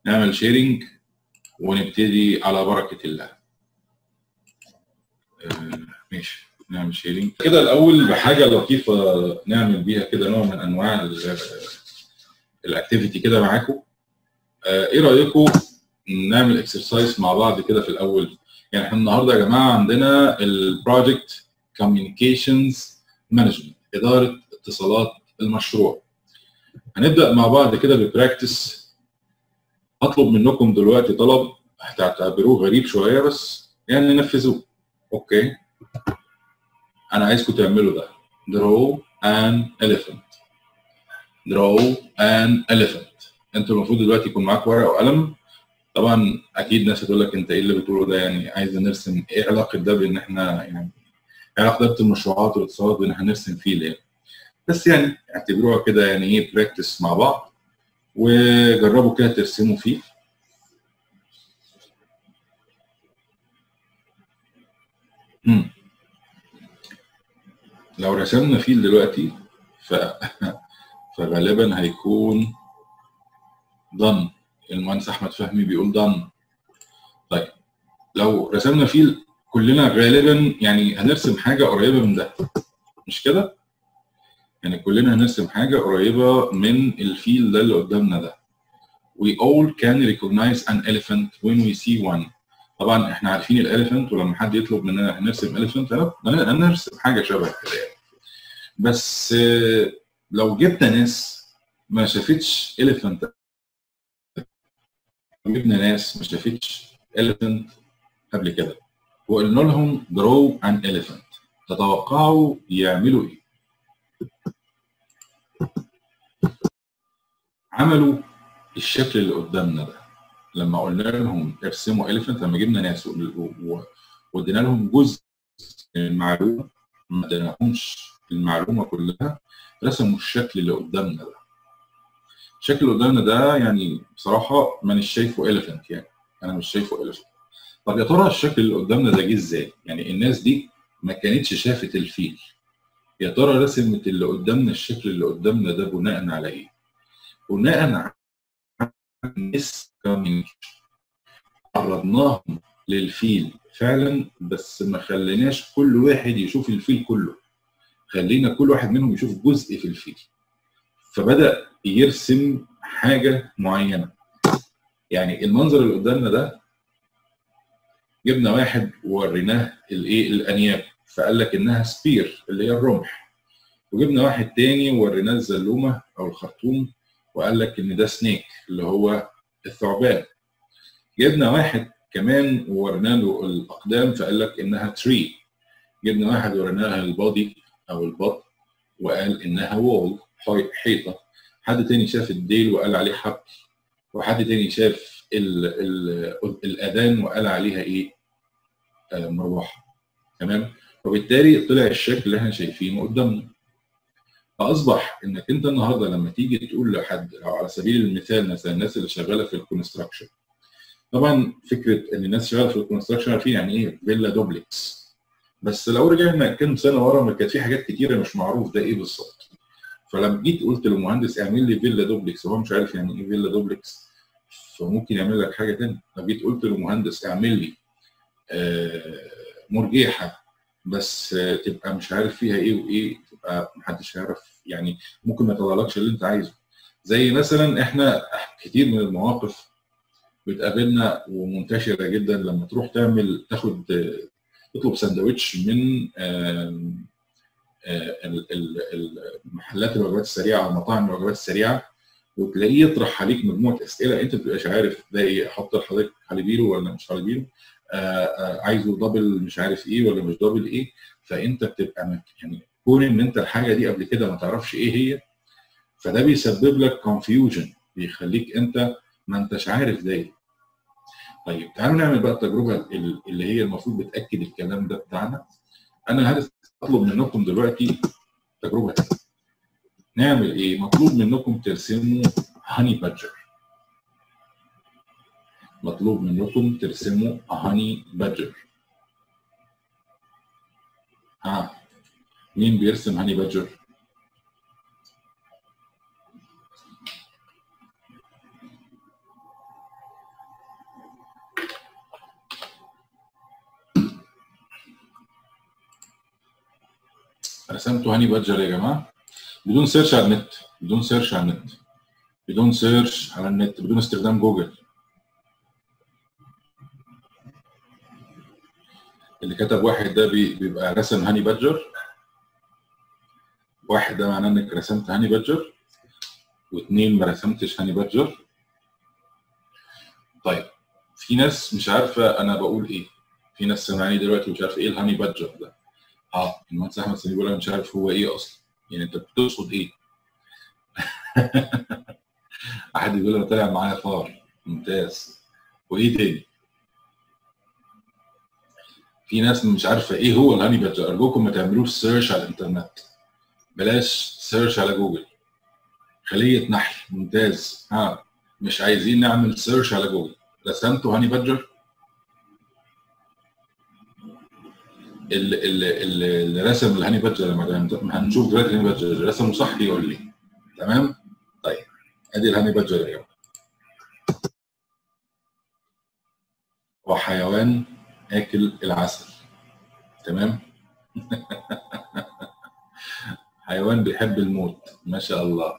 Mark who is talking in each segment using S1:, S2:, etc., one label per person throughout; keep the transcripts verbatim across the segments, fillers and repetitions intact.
S1: نعمل شيرنج ونبتدي على بركه الله. آه ماشي، نعمل شيرنج كده الاول بحاجه لطيفه نعمل بيها كده نوع من انواع الاكتيفيتي كده معاكم. آه ايه رايكم نعمل اكسرسايز مع بعض كده في الاول؟ يعني احنا النهارده يا جماعه عندنا البروجكت كوميونيكيشنز مانجمنت، اداره اتصالات المشروع. هنبدا مع بعض كده ببراكتس. هطلب منكم دلوقتي طلب هتعتبروه غريب شويه بس يعني نفذوه. اوكي، انا عايزكم تعملوا ده. draw an elephant. draw an elephant. انتوا المفروض دلوقتي يكون معاك ورقه وقلم. طبعا اكيد ناس هتقول لك انت ايه اللي بتقوله ده، يعني عايز نرسم؟ ايه علاقه ده بان احنا يعني ايه علاقه ده بالمشروعات والاتصالات بان احنا نرسم فيه ليه؟ بس يعني اعتبروها كده يعني ايه براكتس مع بعض، وجربوا كده ترسموا فيه. امم لو رسمنا فيل دلوقتي ف... فغالبا هيكون ضن. المهندس احمد فهمي بيقول ضن. طيب لو رسمنا فيل كلنا غالبا يعني هنرسم حاجه قريبه من ده، مش كده؟ يعني كلنا هنرسم حاجه قريبه من الفيل ده اللي قدامنا ده. We all can recognize an elephant when we see one. طبعا احنا عارفين الاليفنت، ولما حد يطلب مننا نرسم اليفنت هنرسم حاجه شبه كده يعني. بس لو جبنا ناس ما شافتش اليفنت، جبنا ناس ما شافتش اليفنت قبل كده وقلنا لهم draw an elephant، تتوقعوا يعملوا ايه؟ عملوا الشكل اللي قدامنا ده. لما قلنا لهم ارسموا اليفنت، لما جبنا ناس وادينا لهم جزء من المعلومه، ما اديناهمش المعلومه كلها، رسموا الشكل اللي قدامنا ده. الشكل اللي قدامنا ده يعني بصراحه مانيش شايفه اليفنت، يعني انا مش شايفه اليفنت. طب يا ترى الشكل اللي قدامنا ده جه ازاي؟ يعني الناس دي ما كانتش شافت الفيل، يا ترى رسمت اللي قدامنا الشكل اللي قدامنا ده بناء على ايه؟ بناء على ناس عرضناهم للفيل فعلا، بس ما خليناش كل واحد يشوف الفيل كله، خلينا كل واحد منهم يشوف جزء في الفيل، فبدأ يرسم حاجة معينة. يعني المنظر اللي قدامنا ده جبنا واحد ووريناه الايه الانياب فقال لك انها سبير اللي هي الرمح، وجبنا واحد تاني ووريناه الزلومه او الخرطوم وقال لك ان ده سنيك اللي هو الثعبان. جبنا واحد كمان وورينا له الاقدام فقال لك انها تري. جبنا واحد وريناها البادي او البط وقال انها وول حيطه. حد تاني شاف الديل وقال عليه حبل، وحد تاني شاف ال ال الاذان وقال عليها ايه؟ آه مروحه. تمام؟ وبالتالي طلع الشكل اللي احنا شايفينه قدامنا. فاصبح انك انت النهارده لما تيجي تقول لحد، او على سبيل المثال مثلا الناس اللي شغاله في الكونستراكشن، طبعا فكره ان الناس شغاله في الكونستراكشن عارفين يعني ايه فيلا دوبلكس، بس لو رجعنا كام سنه ورا ما كانت في حاجات كتيره مش معروف ده ايه بالظبط. فلما جيت قلت للمهندس اعمل لي فيلا دوبلكس وهو مش عارف يعني ايه فيلا دوبلكس، فممكن يعمل لك حاجه ثانيه. لو جيت قلت للمهندس اعمل لي آه مرجيحه بس آه تبقى مش عارف فيها ايه وايه، تبقى محدش يعرف، يعني ممكن ما يطلعلكش اللي انت عايزه. زي مثلا احنا كتير من المواقف بتقابلنا ومنتشره جدا لما تروح تعمل تاخد تطلب سندوتش من المحلات الوجبات السريعه او مطاعم الوجبات السريعه، وتلاقيه يطرح عليك مجموعه اسئله انت ما بتبقاش عارف ده ايه، احط لحضرتك حليبيرو ولا مش حليبيرو، عايزه دبل مش عارف ايه ولا مش دبل ايه. فانت بتبقى يعني كون ان انت الحاجه دي قبل كده ما تعرفش ايه هي، فده بيسبب لك كونفيوجن، بيخليك انت ما انتش عارف ده ايه. طيب تعالوا نعمل بقى التجربه اللي هي المفروض بتاكد الكلام ده بتاعنا. انا هطلب منكم دلوقتي تجربه تانية. نعمل ايه؟ مطلوب منكم ترسموا هاني بادجر. مطلوب منكم ترسموا هاني بادجر. ها مين بيرسم هاني بادجر؟ رسمته هاني بادجر يا جماعه بدون سيرش على النت، بدون سيرش على النت، بدون سيرش على النت، بدون استخدام جوجل. اللي كتب واحد ده بيبقى رسم هاني بادجر، واحد ده معناه انك رسمت هاني بادجر، واثنين ما رسمتش هاني بادجر. طيب في ناس مش عارفه انا بقول ايه، في ناس سامعاني دلوقتي مش عارفه ايه الهاني بادجر ده. اه المهندس احمد سامي بيقول انا مش عارف هو ايه اصلا، يعني انت بتقصد ايه؟ احد بيقول انا طالع معايا فار، ممتاز. وايه تاني؟ في ناس مش عارفه ايه هو الهاني بادجر. ارجوكم ما تعملوش سيرش على الانترنت، بلاش سيرش على جوجل. خليه نحل، ممتاز. ها مش عايزين نعمل سيرش على جوجل. رسمته هاني بادجر؟ اللي, اللي, اللي رسم الهاني بادجر يا مدام، هنشوف دلوقتي الهاني بادجر رسمه صح يقول لي. تمام؟ طيب ادي الهاني بادجر يا جماعه. هو حيوان اكل العسل. تمام؟ حيوان بيحب الموت ما شاء الله.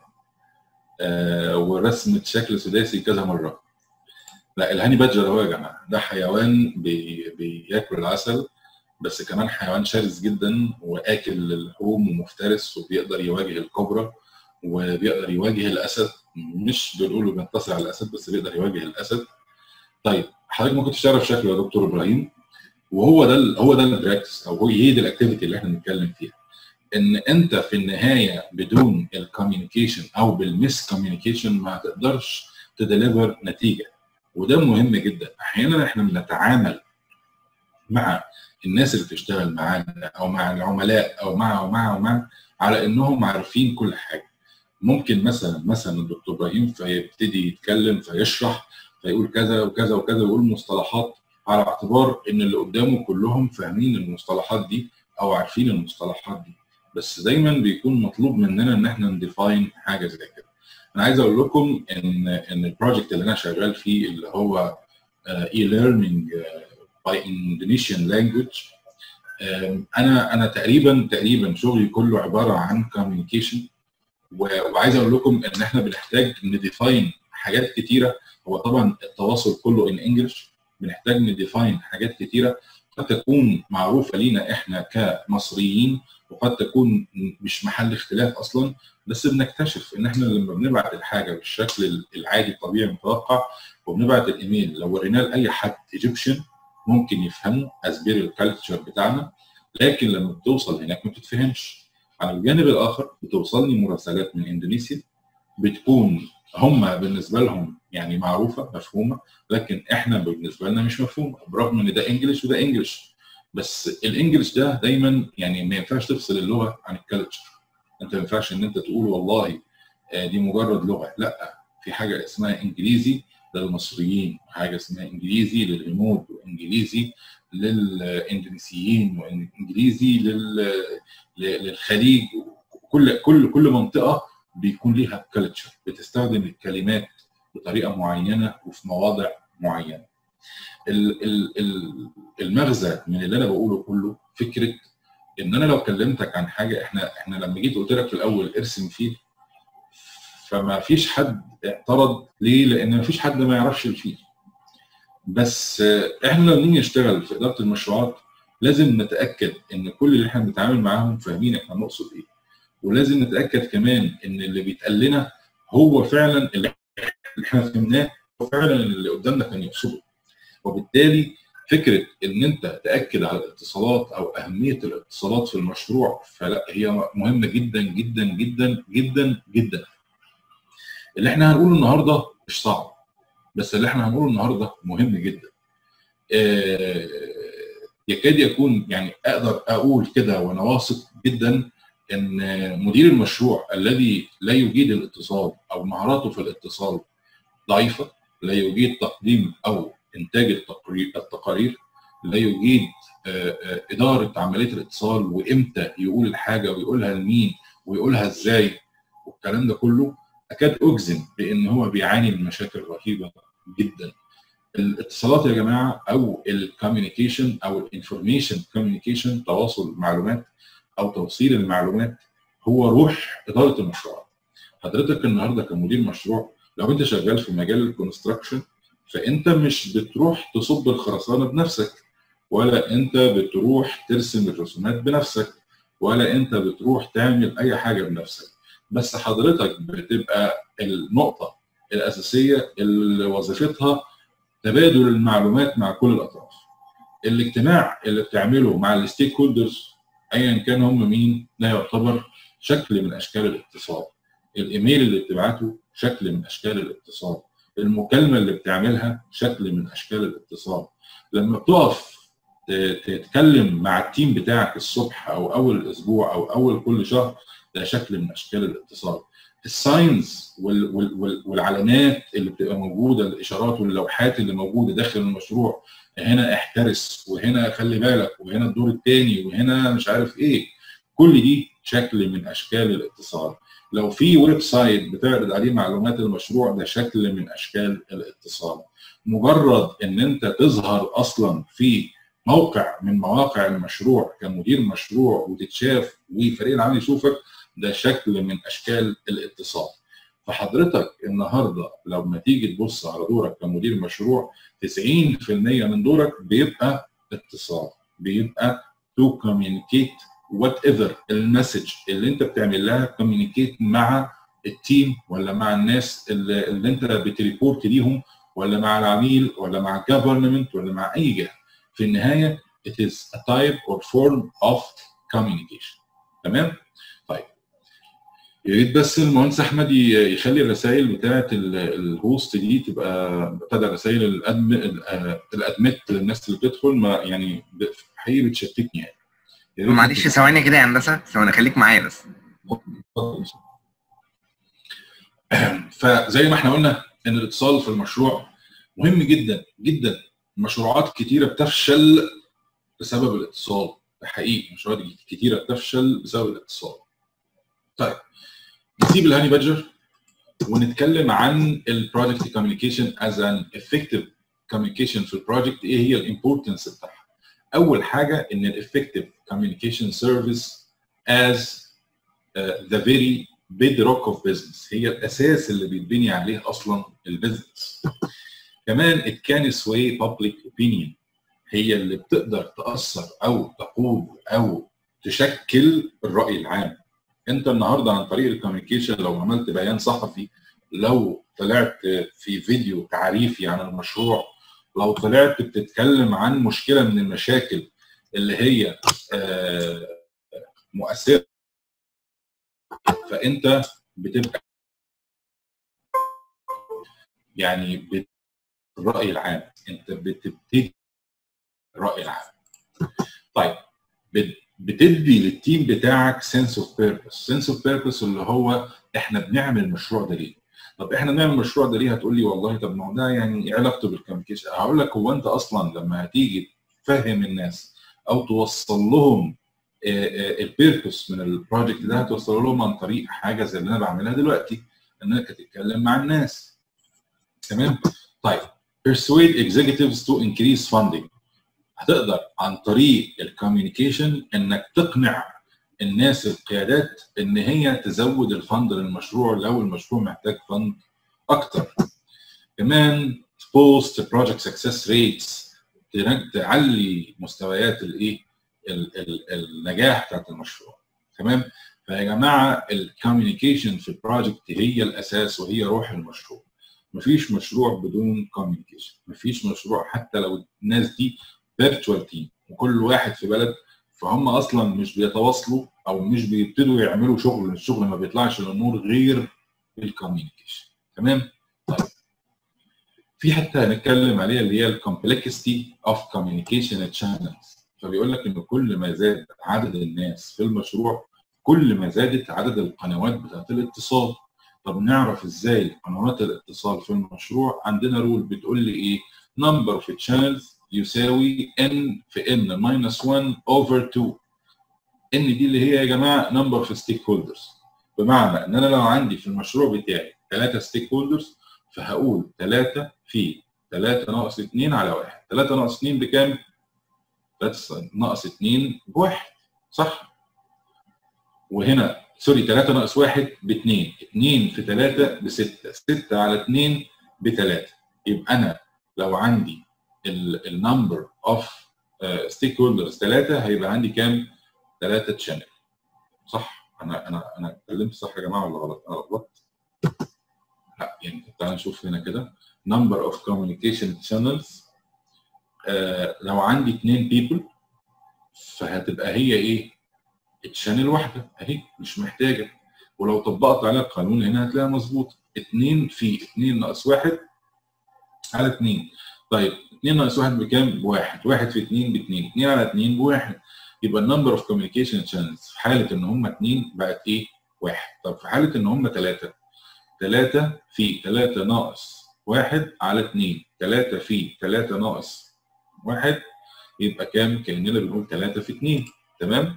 S1: آه ورسمة شكل سداسي كذا مرة. لا الهاني بادجر هو يا جماعة ده حيوان بي بياكل العسل، بس كمان حيوان شرس جدا واكل اللحوم ومفترس، وبيقدر يواجه الكوبرا وبيقدر يواجه الاسد. مش بنقوله بينتصر على الاسد، بس بيقدر يواجه الاسد. طيب حضرتك ما كنتش تعرف شكله يا دكتور ابراهيم، وهو ده هو ده البراكتس، او هو هي دي الاكتيفيتي اللي احنا بنتكلم فيها. ان انت في النهايه بدون الكوميونيكيشن او بالمس كوميونيكيشن ما هتقدرش تديليفر نتيجه، وده مهم جدا. احيانا احنا بنتعامل مع الناس اللي بتشتغل معانا او مع العملاء او مع ومع ومع على انهم عارفين كل حاجه. ممكن مثلا مثلا الدكتور ابراهيم فيبتدي يتكلم فيشرح فيقول كذا وكذا وكذا ويقول مصطلحات على اعتبار ان اللي قدامه كلهم فاهمين المصطلحات دي او عارفين المصطلحات دي، بس دايما بيكون مطلوب مننا ان احنا نديفاين حاجه زي كده. انا عايز اقول لكم ان ان البروجكت اللي انا شغال فيه اللي هو اي ليرنينج باي اندونيسيان لانجويج، انا انا تقريبا تقريبا شغلي كله عباره عن كوميونيكيشن، وعايز اقول لكم ان احنا بنحتاج نديفاين حاجات كتيره. هو طبعا التواصل كله ان انجلش، بنحتاج نديفاين حاجات كتيره قد تكون معروفه لينا احنا كمصريين، وقد تكون مش محل اختلاف اصلا، بس بنكتشف ان احنا لما بنبعت الحاجه بالشكل العادي الطبيعي المتوقع وبنبعت الايميل لو وريناه لاي حد ايجيبشن ممكن يفهمه اسبير الكالتشر بتاعنا، لكن لما بتوصل هناك ما بتتفهمش. على الجانب الاخر بتوصلني مراسلات من اندونيسيا بتكون هم بالنسبه لهم يعني معروفه مفهومه، لكن احنا بالنسبه لنا مش مفهومه، برغم ان ده انجلش وده انجلش. بس الانجلش ده دايما يعني ما ينفعش تفصل اللغه عن الكالتشر. انت ما ينفعش ان انت تقول والله دي مجرد لغه، لا، في حاجه اسمها انجليزي للمصريين، حاجه اسمها انجليزي للهنود، وانجليزي للاندونيسيين، وانجليزي للخليج. كل كل كل منطقه بيكون ليها كالتشر بتستخدم الكلمات بطريقه معينه وفي مواضع معينه. المغزى من اللي انا بقوله كله فكره ان انا لو كلمتك عن حاجه، احنا احنا لما جيت قلت لك في الاول ارسم فيل، فما فيش حد اعترض. ليه؟ لان ما فيش حد ما يعرفش الفيل. بس احنا لما نيجي نشتغل في اداره المشروعات لازم نتاكد ان كل اللي احنا بنتعامل معاهم فاهمين احنا بنقصد ايه، ولازم نتاكد كمان ان اللي بيتقال لنا هو فعلا اللي احنا فهمناه، هو فعلا اللي قدامنا كان يقصده. وبالتالي فكره ان انت تاكد على الاتصالات او اهميه الاتصالات في المشروع، فلا هي مهمه جدا جدا جدا جدا جدا. اللي احنا هنقوله النهارده مش صعب، بس اللي احنا هنقوله النهارده مهم جدا. آه يكاد يكون يعني اقدر اقول كده وانا واثق جدا ان مدير المشروع الذي لا يجيد الاتصال او مهاراته في الاتصال ضعيفه، لا يجيد تقديم او انتاج التقارير، لا يجيد اداره عمليه الاتصال وامتى يقول الحاجه ويقولها لمين ويقولها ازاي والكلام ده كله، اكاد اجزم بان هو بيعاني من مشاكل رهيبه جدا. الاتصالات يا جماعه او الكوميونيكيشن او الانفورميشن كوميونيكيشن، تواصل معلومات، او توصيل المعلومات هو روح اداره المشروع. حضرتك النهارده كمدير مشروع لو انت شغال في مجال الكونستراكشن فانت مش بتروح تصب الخرسانه بنفسك، ولا انت بتروح ترسم الرسومات بنفسك، ولا انت بتروح تعمل اي حاجه بنفسك، بس حضرتك بتبقى النقطه الاساسيه اللي وظيفتها تبادل المعلومات مع كل الاطراف. الاجتماع اللي بتعمله مع الستيك هولدرز ايا كان هم مين ده يعتبر شكل من اشكال الاتصال. الايميل اللي بتبعته شكل من اشكال الاتصال. المكالمه اللي بتعملها شكل من اشكال الاتصال. لما بتقف تتكلم مع التيم بتاعك الصبح او اول الاسبوع او اول كل شهر ده شكل من اشكال الاتصال. الساينز والعلامات اللي بتبقى موجوده، الاشارات واللوحات اللي موجوده داخل المشروع، هنا احترس وهنا خلي بالك وهنا الدور الثاني وهنا مش عارف ايه، كل دي شكل من اشكال الاتصال. لو في ويب سايت بتعرض عليه معلومات المشروع ده شكل من اشكال الاتصال. مجرد ان انت تظهر اصلا في موقع من مواقع المشروع كمدير مشروع وتتشاف وفريق العمل يشوفك ده شكل من اشكال الاتصال. فحضرتك النهارده لما تيجي تبص على دورك كمدير مشروع تسعين في المية من دورك بيبقى اتصال، بيبقى تو كوميونيكيت وات ايفر المسج اللي انت بتعمل لها كوميونيكيت مع التيم ولا مع الناس اللي, اللي انت بتريبورت ليهم ولا مع العميل ولا مع الجفرمنت ولا مع اي جهه. في النهايه it is a type or form of communication. تمام؟ طيب يا ريت بس المهندس احمد يخلي الرسائل بتاعه الهوست دي تبقى ابتدى رسائل الادمت للناس اللي بتدخل ما يعني حقيقي بتشتتني يعني.
S2: معلش ثواني كده يا هندسه، ثواني خليك معايا بس.
S1: فزي ما احنا قلنا ان الاتصال في المشروع مهم جدا جدا. مشروعات كتيره بتفشل بسبب الاتصال، ده حقيقي مشروعات كتيره بتفشل بسبب الاتصال. طيب نسيب الهاني بادجر ونتكلم عن البروجكت كوميونيكيشن از ان افكتيف كوميونيكيشن في البروجكت. ايه هي الامبورتنس بتاعها؟ اول حاجه ان الافكتيف كوميونيكيشن سيرفيس از ذا فيري bedrock of business، هي الاساس اللي بيتبني عليه اصلا البيزنس. كمان it can sway public opinion، هي اللي بتقدر تاثر او تقود او تشكل الراي العام. انت النهارده عن طريق الكوميونيكيشن لو عملت بيان صحفي، لو طلعت في فيديو تعريفي عن المشروع، لو طلعت بتتكلم عن مشكله من المشاكل اللي هي مؤثره، فانت بتبقى يعني الراي العام، انت بتبتدي الراي العام. طيب بتدي للتيم بتاعك سنس اوف بيربس، سنس اوف بيربس اللي هو احنا بنعمل المشروع ده ليه؟ طب احنا بنعمل المشروع ده ليه؟ هتقول لي والله طب ما هو ده يعني ايه علاقته بالكوميونيكيشن؟ هقول لك هو انت اصلا لما هتيجي تفهم الناس او توصل لهم البيربس من البروجكت ده هتوصل لهم عن طريق حاجه زي اللي انا بعملها دلوقتي، انك تتكلم مع الناس. تمام؟ طيب persuade executives to increase funding، هتقدر عن طريق الكوميونيكيشن انك تقنع الناس القيادات ان هي تزود الفند للمشروع لو المشروع محتاج فند اكتر. كمان بوست بروجكت سكسس ريتس، تعلي مستويات الايه النجاح بتاعت المشروع. تمام؟ فيا جماعه الكوميونيكيشن في البروجكت هي الاساس وهي روح المشروع. مفيش مشروع بدون كوميونيكيشن، مفيش مشروع حتى لو الناس دي فيرتشوال تيم وكل واحد في بلد، فهم اصلا مش بيتواصلوا او مش بيبتدوا يعملوا شغل، الشغل ما بيطلعش للنور غير بالكوميونيكيشن. تمام؟ طيب في حته هنتكلم عليها اللي هي الكومبلكسيتي اوف كوميونيكيشن تشانلز، فبيقول لك ان كل ما زاد عدد الناس في المشروع كل ما زادت عدد القنوات بتاعت الاتصال. طب نعرف ازاي قنوات الاتصال في المشروع؟ عندنا رول بتقول لي ايه؟ number of channels يساوي n في n minus one over two. n دي اللي هي يا جماعه number of stakeholders، بمعنى ان انا لو عندي في المشروع بتاعي ثلاثة stakeholders فهقول ثلاثة في ثلاثة ناقص اتنين على واحد. ثلاثة ناقص اتنين بكام؟ ثلاثة ناقص اتنين بواحد، صح؟ وهنا سوري ثلاثة ناقص واحد ب اتنين، اتنين في ثلاثة ب ستة، ستة على اتنين ب ثلاثة. يبقى انا لو عندي النمبر اوف ستيك هولدرز ثلاثة هيبقى عندي كام؟ ثلاثة تشانل. صح؟ انا انا انا اتكلمت صح يا جماعه ولا غلط؟ انا غلطت؟ لا يعني تعالى نشوف هنا كده number of communication channels. آه لو عندي اثنين people فهتبقى هي ايه؟ الشانل واحده اهي مش محتاجه، ولو طبقت عليها القانون هنا هتلاقيها مظبوطه. اتنين في اتنين ناقص واحد على اتنين. طيب اتنين ناقص واحد بكام؟ بواحد، واحد في اتنين باتنين، اتنين على اتنين بواحد. يبقى النمبر اوف كوميونيكيشن شانلز في حاله ان هم اتنين بقت ايه؟ واحد. طب في حاله ان هم ثلاثه، ثلاثة في ثلاثة ناقص واحد على اتنين، ثلاثة في ثلاثة ناقص واحد يبقى كام؟ كأننا بنقول ثلاثة في اتنين. تمام؟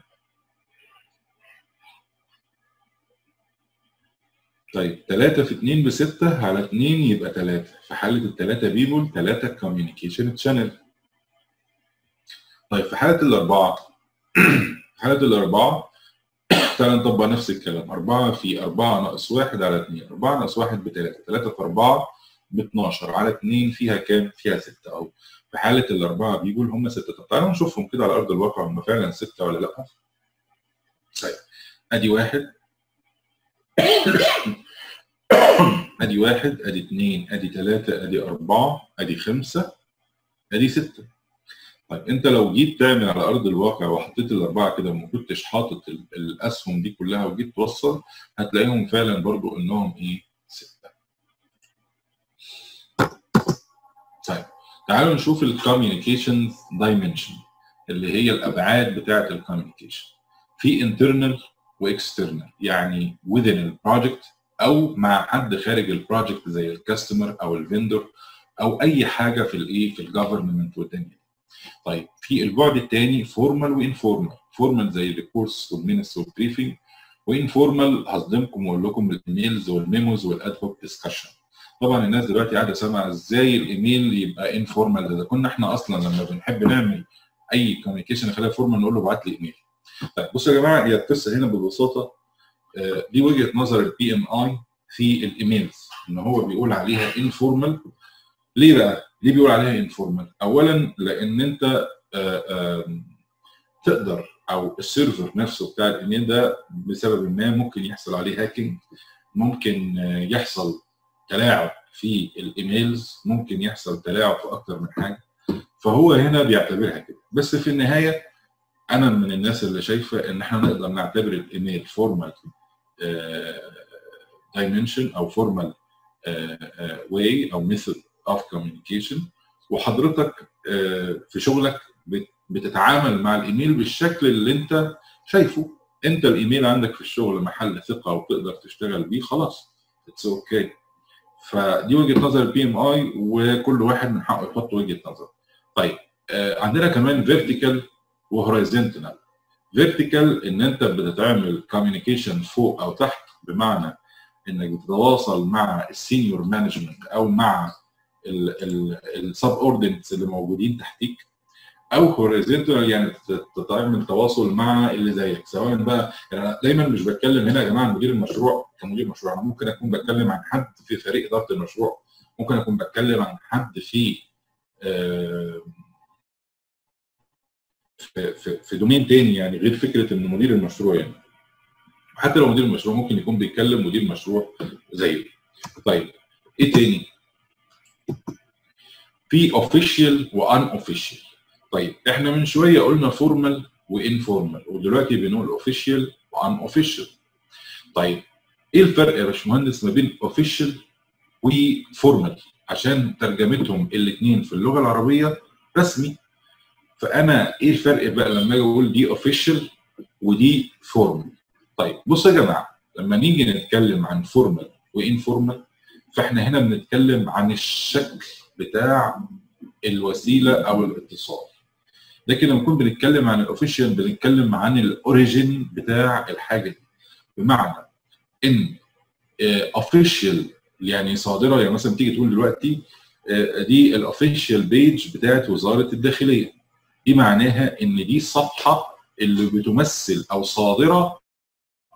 S1: طيب ثلاثة في اتنين ب ستة على اتنين يبقى ثلاثة. في حالة الثلاثة بيبول ثلاثة كوميونيكيشن تشانل. طيب في حالة الأربعة في حالة الأربعة تعالى نطبق نفس الكلام. أربعة في أربعة ناقص واحد على اتنين، أربعة ناقص واحد ب ثلاثة، ثلاثة في أربعة ب اتناشر على اتنين فيها كام؟ فيها ستة أهو. في حالة الأربعة بيقول هم ستة. طب تعالوا نشوفهم كده على أرض الواقع هم فعلا ستة ولا لأ؟ طيب أدي واحد أدي واحد أدي اتنين أدي تلاتة أدي أربعة أدي خمسة أدي ستة. طيب انت لو جيت تعمل على ارض الواقع وحطيت الاربعه كده وما كنتش حاطط الاسهم دي كلها وجيت توصل هتلاقيهم فعلا برضو انهم ايه؟ سته. طيب تعالوا نشوف الكوميونيكيشن دايمنشن اللي هي الابعاد بتاعه الكوميونيكيشن. في انترنال واكسترنال، يعني within البروجكت او مع حد خارج البروجكت زي الكاستمر او الفندور او اي حاجه في الايه؟ في الجفرمنت والدنيا. طيب في البعد الثاني فورمال وانفورمال. فورمال زي الريبورتس والمينتس والبريفنج، وانفورمال هصدمكم واقول لكم الايميلز والميموز والاد هوك ديسكشن. طبعا الناس دلوقتي قاعده سامعه ازاي الايميل يبقى انفورمال؟ ده كنا احنا اصلا لما بنحب نعمل اي كوميونيكيشن نخليها فورمال نقول له ابعت لي ايميل. طيب بصوا يا جماعه، هي القصه هنا ببساطه دي وجهه نظر البي ام اي في الايميلز ان هو بيقول عليها انفورمال. ليه بقى؟ ليه بيقول عليها انفورمال؟ اولا لان انت آآ آآ تقدر او السيرفر نفسه بتاع الايميل ده بسبب ما ممكن يحصل عليه هاكينج، ممكن يحصل تلاعب في الايميلز، ممكن يحصل تلاعب في اكتر من حاجه، فهو هنا بيعتبرها كده. بس في النهايه انا من الناس اللي شايفه ان احنا نقدر نعتبر الايميل فورمال دايمنشن او فورمال واي او ميثود اوف كوميونيكيشن، وحضرتك في شغلك بتتعامل مع الايميل بالشكل اللي انت شايفه. انت الايميل عندك في الشغل محل ثقه وتقدر تشتغل بيه، خلاص اتس اوكي. okay. فدي وجهه نظر البي ام اي وكل واحد من حقه يحط وجهه نظر. طيب عندنا كمان فيرتيكال وهوريزونتال. فيرتيكال ان انت بتتعامل كوميونيكيشن فوق او تحت، بمعنى انك بتتواصل مع السينيور مانجمنت او مع السب اوردينتس اللي موجودين تحتيك، او هوريزونتال يعني تتعامل تواصل مع اللي زيك. سواء بقى يعني انا دايما مش بتكلم هنا يا جماعه عن مدير المشروع كمدير مشروع، انا ممكن اكون بتكلم عن حد في فريق اداره المشروع، ممكن اكون بتكلم عن حد في آه في في, في دومين تاني يعني غير فكره انه مدير المشروع. يعني حتى لو مدير المشروع ممكن يكون بيتكلم مدير مشروع زيه. طيب ايه تاني؟ في اوفيشال وان اوفيشال. طيب احنا من شويه قلنا فورمال وانفورمال، ودلوقتي بنقول اوفيشال وان اوفيشال. طيب ايه الفرق يا باشمهندس ما بين اوفيشال وفورمال؟ عشان ترجمتهم الاثنين في اللغه العربيه رسمي. فانا ايه الفرق بقى لما اجي اقول دي اوفيشال ودي فورمال؟ طيب بصوا يا جماعه، لما نيجي نتكلم عن فورمال وانفورمال فاحنا هنا بنتكلم عن الشكل بتاع الوسيله او الاتصال. لكن لما نكون بنتكلم عن الاوفيشال بنتكلم عن الاوريجين بتاع الحاجه دي، بمعنى ان اوفيشال يعني صادره. يعني مثلا تيجي تقول دلوقتي دي الاوفيشال بيج بتاعت وزاره الداخليه، دي معناها ان دي الصفحه اللي بتمثل او صادره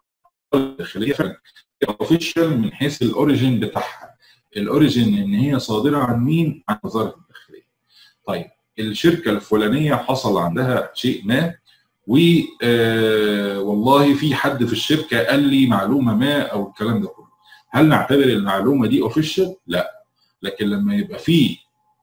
S1: الداخليه فعلا اوفيشال من حيث الاوريجين بتاعها. الاوريجين ان هي صادره عن مين؟ عن وزاره الداخليه. طيب الشركه الفلانيه حصل عندها شيء ما، و آه والله في حد في الشركه قال لي معلومه ما او الكلام ده كله. هل نعتبر المعلومه دي اوفيشال؟ لا. لكن لما يبقى في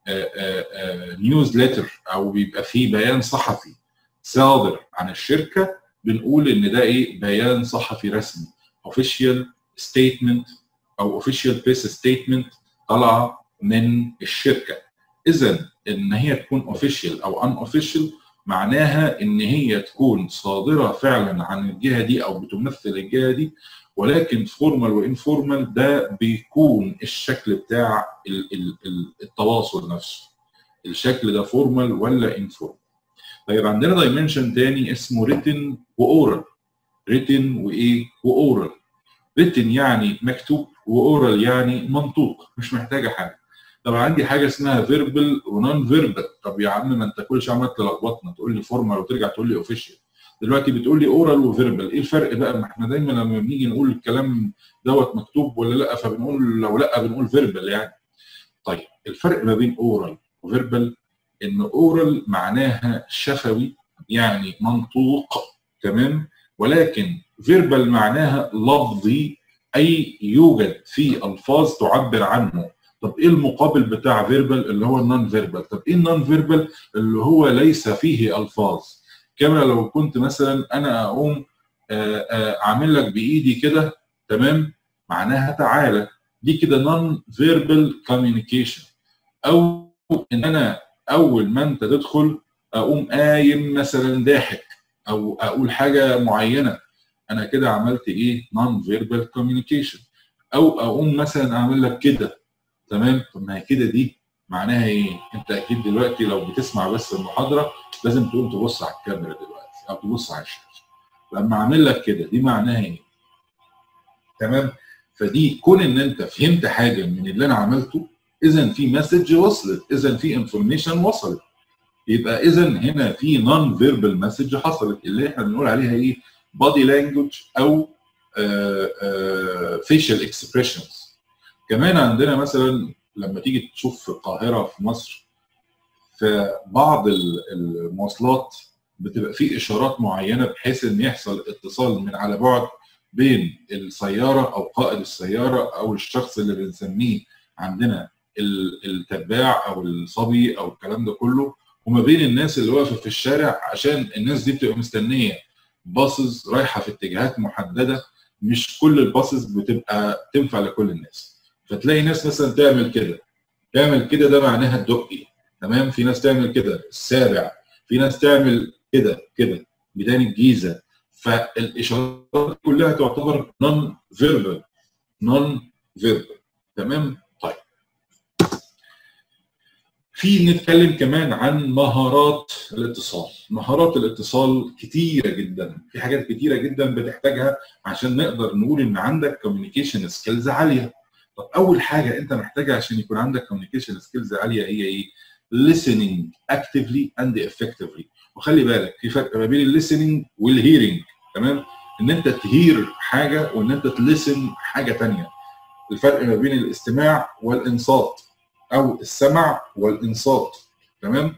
S1: نيوزليتر او بيبقى في بيان صحفي صادر عن الشركه، بنقول ان ده ايه؟ بيان صحفي رسمي، official statement او official press statement طالعه من الشركه. اذا ان هي تكون official او unofficial معناها ان هي تكون صادره فعلا عن الجهه دي او بتمثل الجهه دي، ولكن فورمال وانفورمال ده بيكون الشكل بتاع التواصل نفسه. الشكل ده فورمال ولا انفورمال. طيب عندنا دايمنشن تاني اسمه ريتن واورال. ريتن وايه؟ واورال. ريتن يعني مكتوب، واورال يعني منطوق، مش محتاجه حاجه. طب عندي حاجه اسمها فيربال ونون فيربال. طب يا عم ما انت كل شويه عمال تلخبطنا، تقول لي فورمال وترجع تقول لي اوفيشال. دلوقتي بتقول لي اورال وفيربال، ايه الفرق بقى؟ ما احنا دايما لما بنيجي نقول الكلام دوت مكتوب ولا لا، فبنقول لو لا بنقول فيربال يعني. طيب الفرق ما بين اورال وفيربال ان اورال معناها شفوي يعني منطوق، تمام، ولكن فيربال معناها لفظي اي يوجد فيه الفاظ تعبر عنه. طب ايه المقابل بتاع فيربال؟ اللي هو النون فيربال. طب ايه النون فيربال؟ اللي هو ليس فيه الفاظ. كما لو كنت مثلا انا اقوم اعمل لك بايدي كده، تمام، معناها تعالى، دي كده نون فيربال كوميونيكيشن. او ان انا اول ما انت تدخل اقوم قايم مثلا ضاحك او اقول حاجه معينه، انا كده عملت ايه؟ نون فيربال كوميونيكيشن. او اقوم مثلا اعمل لك كده، تمام. طب ما هي كده دي معناها ايه؟ انت اكيد دلوقتي لو بتسمع بس المحاضره لازم تقوم تبص على الكاميرا دلوقتي او تبص على الشاشه. لما اعمل لك كده دي معناها ايه؟ تمام. فدي كون ان انت فهمت حاجه من اللي انا عملته، اذا في مسج وصلت، اذا في انفورميشن وصلت. يبقى اذا هنا في نون فيربال مسج حصلت، اللي احنا بنقول عليها ايه؟ بودي لانجوج او فيشال اكسبريشنز. كمان عندنا مثلا لما تيجي تشوف في القاهره في مصر، في بعض المواصلات بتبقى في اشارات معينه بحيث ان يحصل اتصال من على بعد بين السياره او قائد السياره او الشخص اللي بنسميه عندنا التباع او الصبي او الكلام ده كله، وما بين الناس اللي واقفه في الشارع، عشان الناس دي بتبقى مستنيه باصز رايحه في اتجاهات محدده. مش كل الباصز بتبقى تنفع لكل الناس، فتلاقي ناس مثلا تعمل كده، تعمل كده ده معناها الدقي، تمام. في ناس تعمل كده السابع، في ناس تعمل كده كده ميدان الجيزه. فالاشارات كلها تعتبر نون فيربال، نون فيربال، تمام. طيب في نتكلم كمان عن مهارات الاتصال. مهارات الاتصال كتيره جدا، في حاجات كتيره جدا بتحتاجها عشان نقدر نقول ان عندك كوميونيكيشن سكيلز عاليه. طب اول حاجه انت محتاجها عشان يكون عندك كوميونيكيشن سكيلز عاليه هي ايه؟ listening actively and effectively. وخلي بالك في فرق ما بين الليسننج والهيرنج، تمام؟ ان انت تهير حاجه وان انت تلسن حاجه ثانيه. الفرق ما بين الاستماع والانصات او السمع والانصات، تمام؟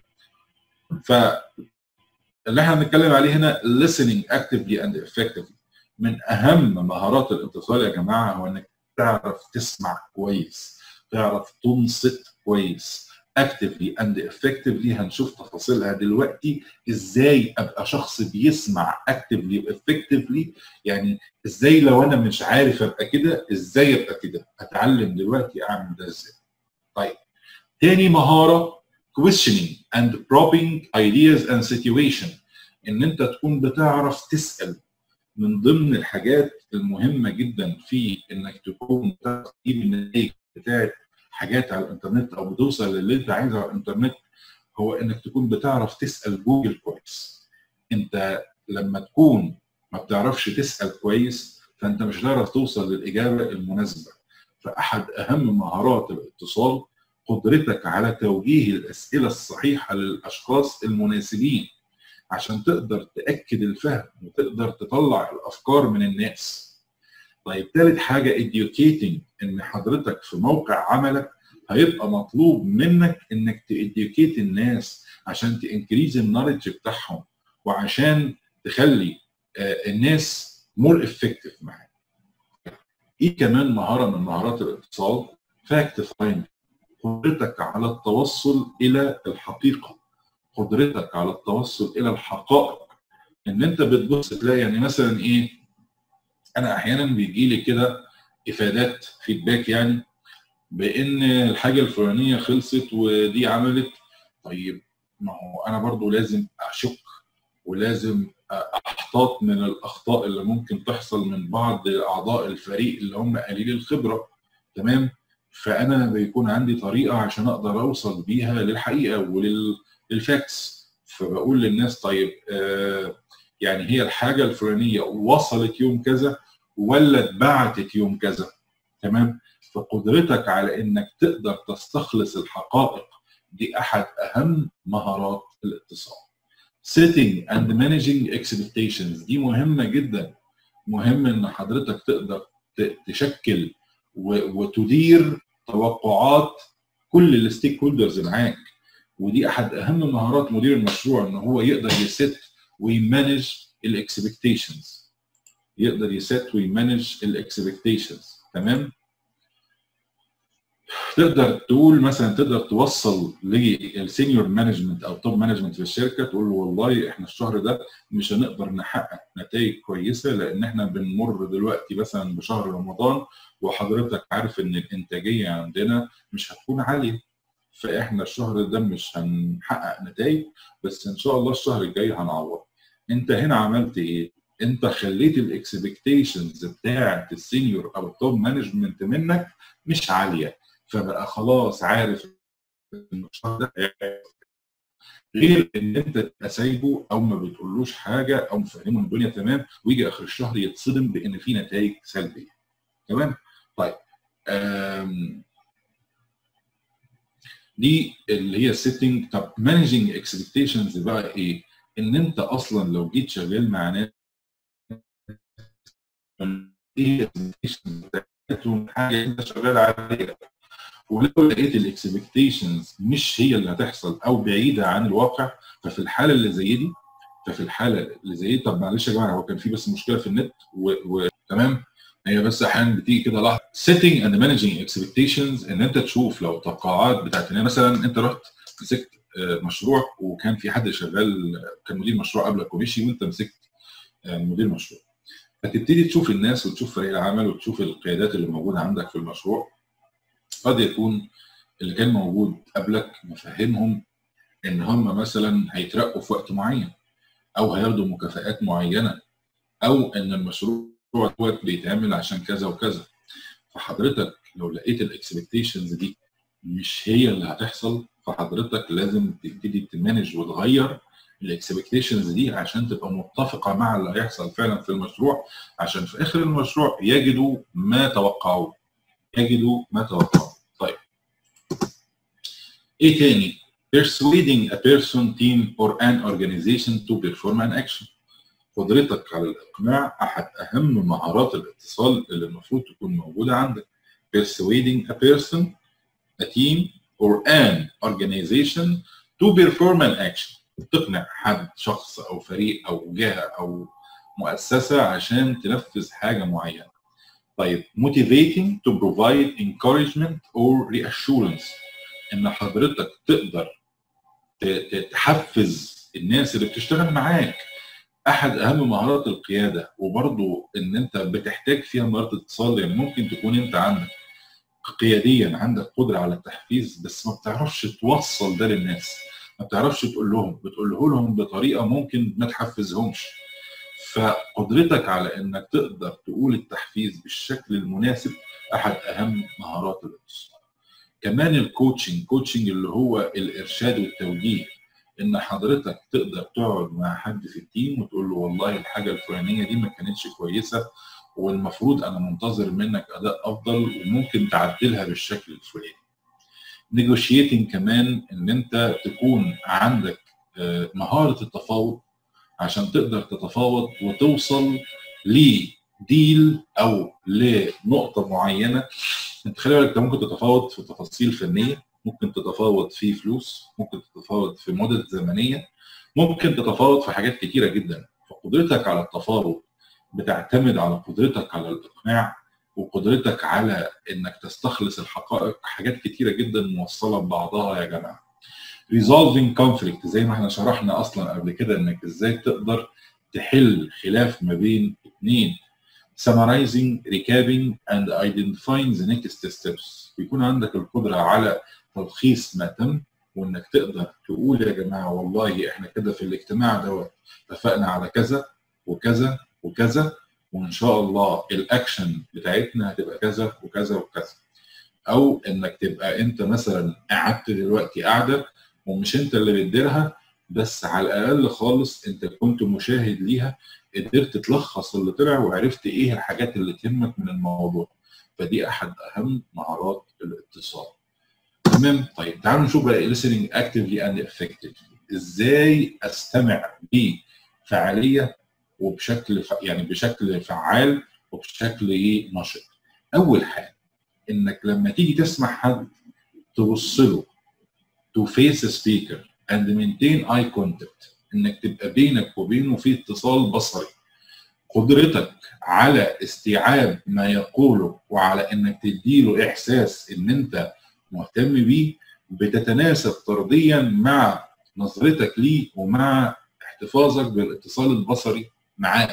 S1: فاللي احنا بنتكلم عليه هنا listening actively and effectively. من اهم مهارات الاتصال يا جماعه هو انك تعرف تسمع كويس، تعرف تنصت كويس. actively and effectively هنشوف تفاصيلها دلوقتي، ازاي ابقى شخص بيسمع actively و effectively. يعني ازاي لو انا مش عارف ابقى كده، ازاي ابقى كده، اتعلم دلوقتي اعمل ده ازاي. طيب تاني مهاره questioning and probing ideas and situation. ان انت تكون بتعرف تسال. من ضمن الحاجات المهمه جدا في انك تكون بتعرف تجيب النتائج بتاعت حاجات على الانترنت او بتوصل للي انت عايزه على الانترنت، هو انك تكون بتعرف تسال جوجل كويس. انت لما تكون ما بتعرفش تسال كويس فانت مش هتعرف توصل للاجابه المناسبه. فاحد اهم مهارات الاتصال قدرتك على توجيه الاسئله الصحيحه للاشخاص المناسبين، عشان تقدر تاكد الفهم وتقدر تطلع الافكار من الناس. طيب ثالث حاجه educating، ان حضرتك في موقع عملك هيبقى مطلوب منك انك تeducate الناس عشان تنكريز النولج بتاعهم، وعشان تخلي الناس مور افكتيف معاك. ايه كمان مهاره من مهارات الاتصال؟ فاكت فايند، قدرتك على التوصل الى الحقيقه، قدرتك على التوصل الى الحقائق. ان انت بتبص تلاقي يعني مثلا ايه، انا احيانا بيجي لي كده افادات فيدباك يعني بان الحاجه الفلانيه خلصت ودي عملت. طيب ما هو انا برضو لازم اشك ولازم احتاط من الاخطاء اللي ممكن تحصل من بعض اعضاء الفريق اللي هم قليل الخبره، تمام؟ فانا بيكون عندي طريقه عشان اقدر اوصل بيها للحقيقه وللفاكتس. فبقول للناس طيب آه يعني هي الحاجه الفلانيه وصلت يوم كذا ولا اتبعتت يوم كذا، تمام؟ فقدرتك على انك تقدر تستخلص الحقائق دي احد اهم مهارات الاتصال. setting and managing expectations دي مهمه جدا. مهم ان حضرتك تقدر تشكل وتدير توقعات كل الستيك هولدرز معاك، ودي احد اهم مهارات مدير المشروع، ان هو يقدر يست ويمانج الاكسبكتيشنز، يقدر يست ويمانج الاكسبكتيشنز، تمام؟ تقدر تقول مثلا، تقدر توصل للسينيور مانجمنت او توب مانجمنت في الشركه، تقول له والله احنا الشهر ده مش هنقدر نحقق نتائج كويسه لان احنا بنمر دلوقتي مثلا بشهر رمضان، وحضرتك عارف ان الانتاجيه عندنا مش هتكون عاليه، فاحنا الشهر ده مش هنحقق نتائج، بس ان شاء الله الشهر الجاي هنعوض. انت هنا عملت ايه؟ انت خليت الاكسبكتيشنز بتاعت السينيور او التوب مانجمنت منك مش عاليه، فبقى خلاص عارف ان الشهر ده غير ان انت تبقى سايبه او ما بتقولوش حاجه او مفهمه الدنيا تمام، ويجي اخر الشهر يتصدم بان في نتائج سلبيه، تمام؟ طيب دي اللي هي السيتنج. طب مانجنج اكسبكتيشنز بقى ايه؟ ان انت اصلا لو جيت شغال مع ناس ايه الاكسبكتيشنز بتاعتهم، حاجه انت شغال عليها، ولو لقيت الاكسبكتيشنز مش هي اللي هتحصل او بعيده عن الواقع، ففي الحاله اللي زي دي ففي الحاله اللي زي دي طب معلش يا جماعه هو كان في بس مشكله في النت وتمام، هي بس احيانا بتيجي كده لحظه. setting and managing expectations، ان انت تشوف لو التوقعات بتاعت مثلا انت رحت مسكت مشروع وكان في حد شغال كان مدير مشروع قبلك ومشي وانت مسكت مدير مشروع، فتبتدي تشوف الناس وتشوف فريق العمل وتشوف القيادات اللي موجوده عندك في المشروع. قد يكون اللي كان موجود قبلك مفهمهم ان هم مثلا هيترقوا في وقت معين او هياخدوا مكافآت معينه او ان المشروع دوت بيتعمل عشان كذا وكذا. فحضرتك لو لقيت الاكسبكتيشنز دي مش هي اللي هتحصل، فحضرتك لازم تبتدي تمانج وتغير الاكسبكتيشنز دي عشان تبقى متفقه مع اللي هيحصل فعلا في المشروع، عشان في اخر المشروع يجدوا ما توقعوه، يجدوا ما توقعوه. طيب ايه تاني؟ persuading a person, team or an organization to perform an action. قدرتك على الاقناع احد اهم مهارات الاتصال اللي المفروض تكون موجوده عندك. persuading a person, a team or an organization to perform an action. تقنع حد، شخص او فريق او جهه او مؤسسه عشان تنفذ حاجه معينه. طيب motivating to provide encouragement or reassurance، ان حضرتك تقدر تحفز الناس اللي بتشتغل معاك. احد اهم مهارات القياده، وبرضو ان انت بتحتاج فيها مهاره الاتصال، يعني ممكن تكون انت عندك قياديا عندك قدره على التحفيز بس ما بتعرفش توصل ده للناس، ما بتعرفش تقول لهم، بتقوله لهم بطريقه ممكن ما تحفزهمش. فقدرتك على انك تقدر تقول التحفيز بالشكل المناسب احد اهم مهارات الاتصال. كمان الكوتشنج، كوتشنج اللي هو الارشاد والتوجيه، ان حضرتك تقدر تقعد مع حد في التيم وتقول له والله الحاجه الفلانيه دي ما كانتش كويسه والمفروض انا منتظر منك اداء افضل وممكن تعدلها بالشكل الفلاني. نيجوشيتنج كمان، ان انت تكون عندك مهاره التفاوض عشان تقدر تتفاوض وتوصل ديل او لنقطه معينه. انت خلي بالك، انت ممكن تتفاوض في تفاصيل فنيه، ممكن تتفاوض في فلوس، ممكن تتفاوض في مدد زمنيه، ممكن تتفاوض في حاجات كتيره جدا. فقدرتك على التفاوض بتعتمد على قدرتك على الاقناع، وقدرتك على انك تستخلص الحقائق. حاجات كتيره جدا موصله ببعضها يا جماعه. resolving conflict زي ما احنا شرحنا اصلا قبل كده، انك ازاي تقدر تحل خلاف ما بين اثنين. summarizing, recapping and identifying the next steps. بيكون عندك القدره على تلخيص ما تم، وانك تقدر تقول يا جماعه والله احنا كده في الاجتماع دوت اتفقنا على كذا وكذا وكذا، وان شاء الله الاكشن بتاعتنا هتبقى كذا وكذا وكذا. او انك تبقى انت مثلا قعدت دلوقتي قاعده ومش انت اللي بتديرها، بس على الاقل خالص انت كنت مشاهد ليها، قدرت تلخص اللي طلع وعرفت ايه الحاجات اللي تهمك من الموضوع. فدي احد اهم مهارات الاتصال. تمام. طيب تعالوا نشوف بقى listening actively and effectively. ازاي استمع بفعاليه وبشكل ف... يعني بشكل فعال وبشكل ايه نشط. اول حاجه انك لما تيجي تسمع حد تبص له to face a speaker and maintain eye contact، انك تبقى بينك وبينه في اتصال بصري. قدرتك على استيعاب ما يقوله وعلى انك تديله احساس ان انت مهتم بيه بتتناسب طرديا مع نظرتك ليه ومع احتفاظك بالاتصال البصري معاه.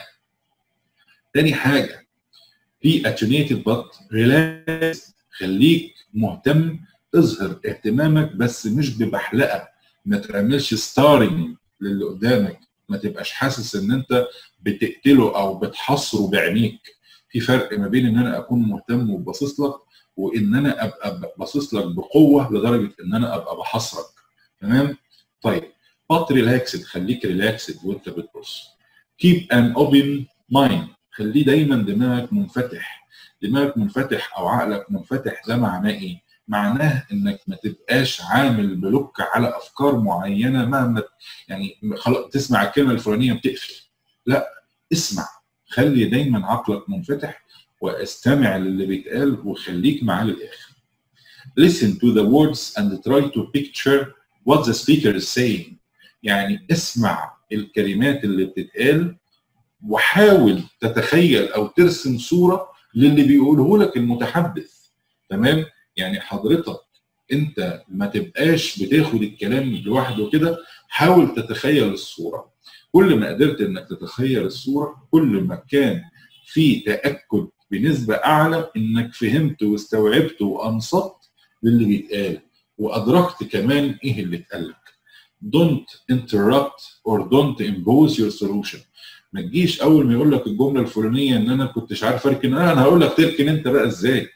S1: تاني حاجه في attenuated but relax، خليك مهتم، اظهر اهتمامك بس مش ببحلقه، ما تعملش ستارنج للي قدامك، ما تبقاش حاسس ان انت بتقتله او بتحصره بعينيك. في فرق ما بين ان انا اكون مهتم وباصص لك وان انا ابقى باصص لك بقوه لدرجه ان انا ابقى بحصرك. تمام؟ طيب بط ريلاكسد، خليك ريلاكسد وانت بتبص. keep an open mind، خليه دايما دماغك منفتح. دماغك منفتح او عقلك منفتح ده معناه ايه؟ معناه انك ما تبقاش عامل بلوك على افكار معينه مهما يعني خلاص تسمع الكلمه الفلانيه بتقفل. لا، اسمع، خلي دايما عقلك منفتح واستمع للي بيتقال وخليك معاه للاخر. Listen to the words and try to picture what the speaker is saying. يعني اسمع الكلمات اللي بتتقال وحاول تتخيل او ترسم صوره للي بيقوله لك المتحدث. تمام؟ يعني حضرتك انت ما تبقاش بتاخد الكلام لوحده كده، حاول تتخيل الصوره. كل ما قدرت انك تتخيل الصوره كل ما كان في تاكد بنسبه اعلى انك فهمت واستوعبت وانصت للي بيتقال وادركت كمان ايه اللي اتقال لك. Don't interrupt or don't impose your solution. ما تجيش اول ما يقول لك الجمله الفلانيه ان انا كنتش عارف اركن، انا هقول لك تركن انت بقى ازاي.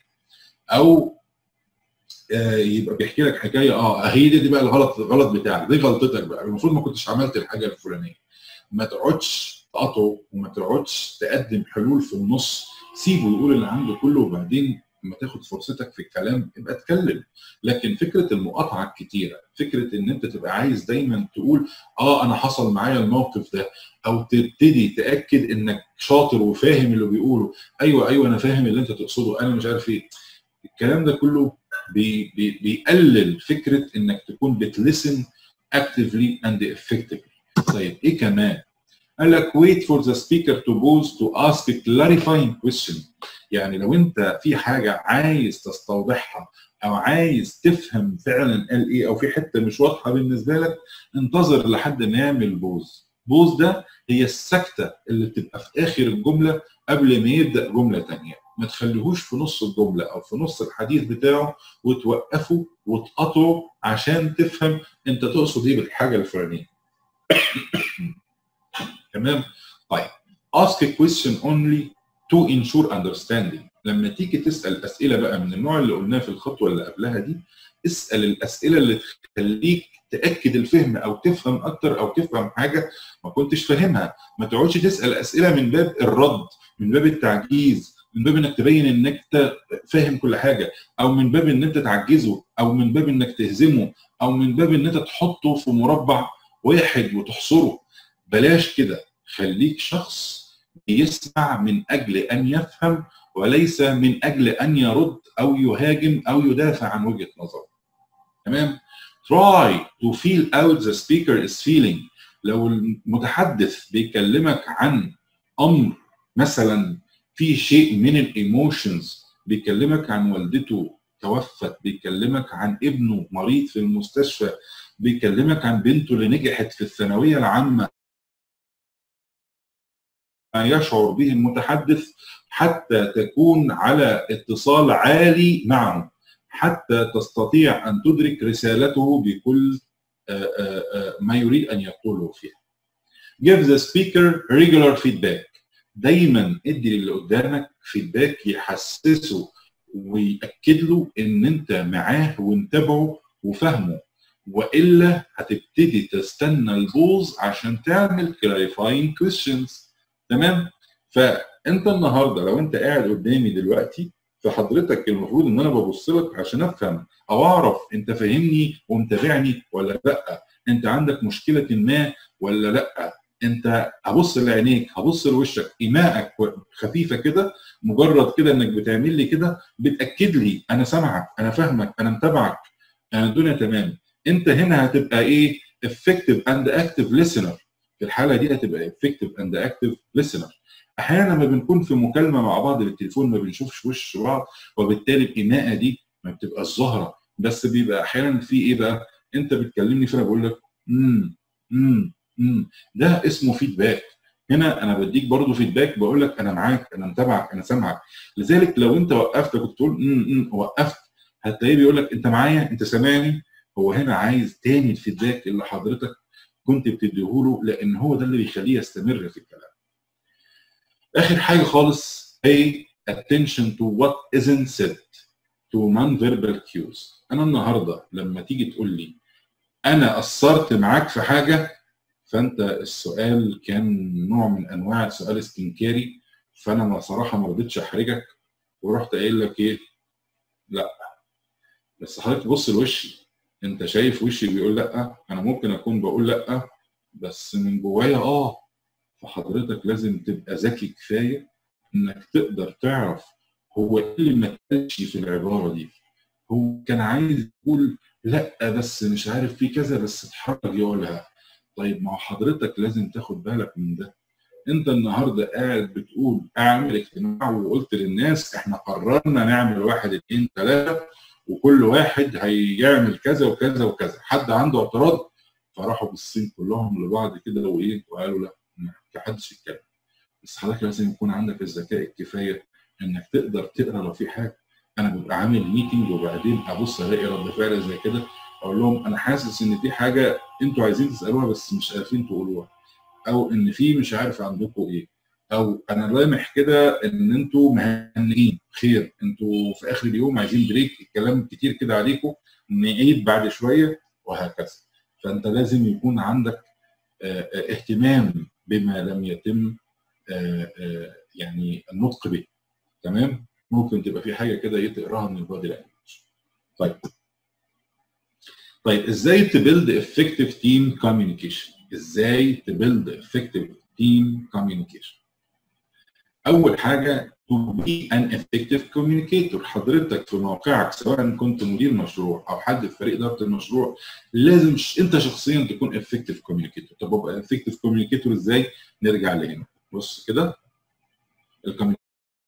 S1: او آه يبقى بيحكي لك حكايه اه هي دي, دي بقى الغلط الغلط بتاعك، دي غلطتك بقى، المفروض ما كنتش عملت الحاجه الفلانيه. ما تقعدش تقاطعه وما تقعدش تقدم حلول في النص، سيبه يقول اللي عنده كله وبعدين لما تاخد فرصتك في الكلام يبقى اتكلم. لكن فكره المقاطعه الكتيره، فكره ان انت تبقى عايز دايما تقول اه انا حصل معايا الموقف ده، او تبتدي تاكد انك شاطر وفاهم اللي بيقوله، ايوه ايوه انا فاهم اللي انت تقصده، انا مش عارف ايه. الكلام ده كله بي بي بيقلل فكره انك تكون بتلسن actively and effectively. طيب ايه كمان؟ قال لك wait for the speaker to pause to ask a clarifying question. يعني لو انت في حاجه عايز تستوضحها او عايز تفهم فعلا قال ايه او في حته مش واضحه بالنسبه لك، انتظر لحد ما يعمل بوز. بوز ده هي السكته اللي بتبقى في اخر الجمله قبل ما يبدا جمله ثانيه. ما تخليهوش في نص الجمله او في نص الحديث بتاعه وتوقفه وتقطعه عشان تفهم انت تقصد ايه بالحاجه الفلانيه. تمام؟ طيب ask a question only to ensure understanding. لما تيجي تسال اسئله بقى من النوع اللي قلناه في الخطوه اللي قبلها دي، اسال الاسئله اللي تخليك تاكد الفهم او تفهم اكتر او تفهم حاجه ما كنتش فاهمها. ما تقعدش تسال اسئله من باب الرد، من باب التعجيز، من باب انك تبين انك انت فاهم كل حاجه، او من باب ان انت تعجزه، او من باب انك تهزمه، او من باب ان انت تحطه في مربع واحد وتحصره. بلاش كده، خليك شخص بيسمع من اجل ان يفهم وليس من اجل ان يرد او يهاجم او يدافع عن وجهه نظره. تمام؟ try to feel out the speaker is feeling. لو المتحدث بيكلمك عن امر مثلا في شيء من الايموشنز، بيكلمك عن والدته توفت، بيكلمك عن ابنه مريض في المستشفى، بيكلمك عن بنته اللي نجحت في الثانويه العامه، ما يشعر به المتحدث حتى تكون على اتصال عالي معه، حتى تستطيع ان تدرك رسالته بكل ما يريد ان يقوله فيها. Give the speaker regular feedback. دايما ادي للي قدامك فيدباك يحسسه ويأكد له ان انت معاه ومتابعه وفاهمه، والا هتبتدي تستنى البوز عشان تعمل clarifying questions. تمام؟ فانت النهارده لو انت قاعد قدامي دلوقتي، فحضرتك المفروض ان انا ببص لك عشان افهم او اعرف انت فاهمني ومتابعني ولا لا، انت عندك مشكله ما ولا لا. انت هبص لعينيك، هبص لوشك، ايمائك خفيفه كده، مجرد كده انك بتعمل لي كده بتاكد لي انا سامعك، انا فاهمك، انا متابعك، انا الدنيا تمام. انت هنا هتبقى ايه؟ effective and active listener. في الحاله دي هتبقى effective and active listener. احيانا لما بنكون في مكالمه مع بعض بالتليفون ما بنشوفش وش بعض، وبالتالي الايماءه دي ما بتبقاش ظاهره، بس بيبقى احيانا في ايه بقى؟ انت بتكلمني فانا بقول لك امم امم امم ده اسمه فيدباك. هنا انا بديك برضو فيدباك، بقول لك انا معاك، انا متابعك، انا سامعك. لذلك لو انت وقفت كنت تقول امم وقفت، هتلاقيه بيقول لك انت معايا، انت سامعني. هو هنا عايز تاني الفيدباك اللي حضرتك كنت بتديهوله، لان هو ده اللي بيخليه يستمر في الكلام. اخر حاجه خالص، pay attention to what isn't said to non-verbal cues. انا النهارده لما تيجي تقول لي انا قصرت معاك في حاجه، فانت السؤال كان نوع من انواع السؤال استنكاري، فانا بصراحه ما رضيتش احرجك ورحت قايل لك ايه؟ لا. بس حضرتك بص لوشي، انت شايف وشي بيقول لا، انا ممكن اكون بقول لا بس من جوايا اه. فحضرتك لازم تبقى ذكي كفايه انك تقدر تعرف هو ايه اللي ما اتقالش في العباره دي. هو كان عايز يقول لا بس مش عارف في كذا، بس اتحرج يقولها. طيب ما هو حضرتك لازم تاخد بالك من ده. انت النهارده قاعد بتقول اعمل اجتماع وقلت للناس احنا قررنا نعمل واحد اتنين تلاته وكل واحد هيعمل كذا وكذا وكذا، حد عنده اعتراض؟ فراحوا بالصين كلهم لبعض كده وايه وقالوا لا ما حدش يتكلم. بس حضرتك لازم يكون عندك الذكاء الكفايه انك تقدر تقرا لو في حاجه. انا ببقى عامل ميتنج وبعدين ابص الاقي رد فعل زي كده، اقول لهم انا حاسس ان في حاجه انتوا عايزين تسالوها بس مش عارفين تقولوها، او ان في مش عارف عندكم ايه، او انا لامح كده ان انتوا مهنجين خير، انتوا في اخر اليوم عايزين بريك، الكلام كتير كده عليكم، نعيد بعد شويه وهكذا. فانت لازم يكون عندك اهتمام بما لم يتم يعني النطق به. تمام؟ ممكن تبقى في حاجه كده تقراها من البادي لانجوج. طيب طيب ازاي تبيلد افكتيف تيم كوميونيكيشن؟ ازاي تبيلد افكتيف تيم كوميونيكيشن؟ اول حاجه to be an effective communicator. حضرتك في موقعك سواء كنت مدير مشروع او حد في فريق اداره المشروع، لازم انت شخصيا تكون effective communicator. طب ابقى effective communicator ازاي؟ نرجع لهنا. بص كده، الكوميونيكيشن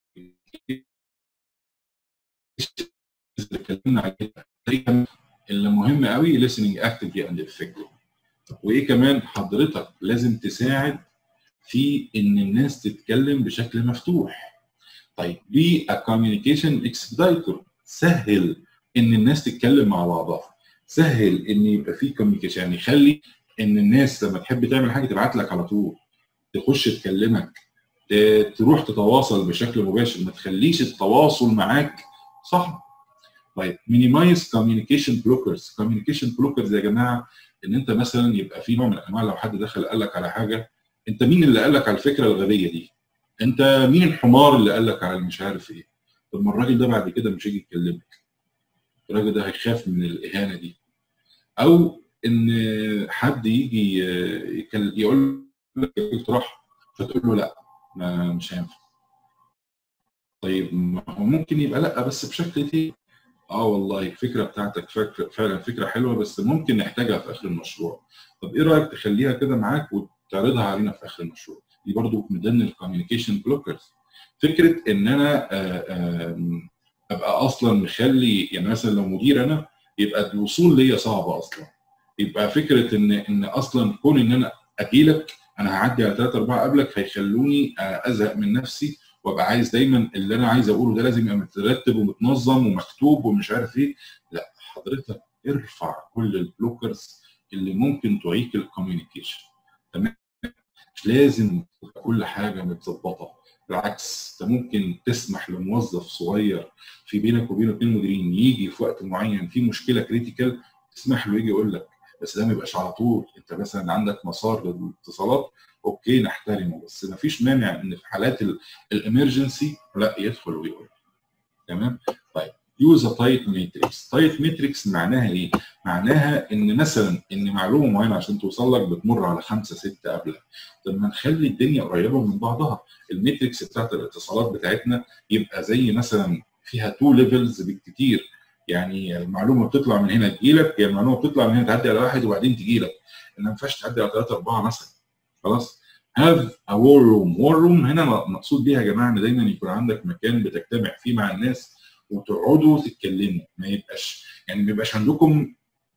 S1: اللي اتكلمنا عليها اللي مهم قوي listening actively and effectively. وايه كمان؟ حضرتك لازم تساعد في ان الناس تتكلم بشكل مفتوح. طيب be a communication expediter. سهل ان الناس تتكلم مع بعضها، سهل ان يبقى في communication، يعني خلي ان الناس لما تحب تعمل حاجه تبعت لك على طول، تخش تكلمك، تروح تتواصل بشكل مباشر، ما تخليش التواصل معاك صعب. طيب minimize communication blockers. communication blockers يا جماعه ان انت مثلا يبقى في نوع من انواع لو حد دخل قال لك على حاجه، انت مين اللي قال لك على الفكره الغبيه دي؟ انت مين الحمار اللي قال لك على مش عارف ايه؟ طب ما الراجل ده بعد كده مش هيجي يكلمك، الراجل ده هيخاف من الاهانه دي. او ان حد يجي يقول لك اقتراح فتقول له لا، ما مش هينفع. طيب ما هو ممكن يبقى لا بس بشكل تاني. اه والله الفكره بتاعتك فكرة فعلا فكره حلوه بس ممكن نحتاجها في اخر المشروع. طب ايه رايك تخليها كده معاك وتعرضها علينا في اخر المشروع؟ دي برضو من ضمن الكوميونيكيشن بلوكرز. فكره ان انا آآ آآ ابقى اصلا مخلي يعني مثلا لو مدير انا يبقى الوصول ليا صعبه اصلا. يبقى فكره ان ان اصلا كون ان انا اجي لك انا هعدي على ثلاثه اربعه قبلك هيخلوني ازهق من نفسي وابقى عايز دايما اللي انا عايز اقوله ده لازم يبقى مترتب ومتنظم ومكتوب ومش عارف ايه. لا حضرتك ارفع كل البلوكرز اللي ممكن تعيق الكوميونيكيشن. تمام؟ مش لازم كل حاجه متظبطه. بالعكس ده ممكن تسمح لموظف صغير في بينك وبين اثنين مديرين يجي في وقت معين في مشكله كريتيكال تسمح له يجي يقول لك. بس ده ما يبقاش على طول. انت مثلا عندك مسار للاتصالات اوكي نحترمه بس ما فيش مانع ان في حالات الامرجنسي لا يدخل ويقول. تمام؟ طيب يوز ا تايت ماتريكس. تايت ماتريكس معناها ايه؟ معناها ان مثلا ان معلومه معينه عشان توصل لك بتمر على خمسه سته قبلها. طب ما نخلي الدنيا قريبه من بعضها. الماتريكس بتاعت الاتصالات بتاعتنا يبقى زي مثلا فيها تو ليفلز بالكتير. يعني المعلومه بتطلع من هنا تجي لك هي المعلومه بتطلع من هنا تعدي على واحد وبعدين تجي لك. انما ما ينفعش تعدي على ثلاثه اربعه مثلا. خلاص؟ هاف ا وور روم. وور روم هنا مقصود بيها يا جماعه ان دايما يكون عندك مكان بتجتمع فيه مع الناس وتقعدوا تتكلموا. ما يبقاش يعني ما يبقاش عندكم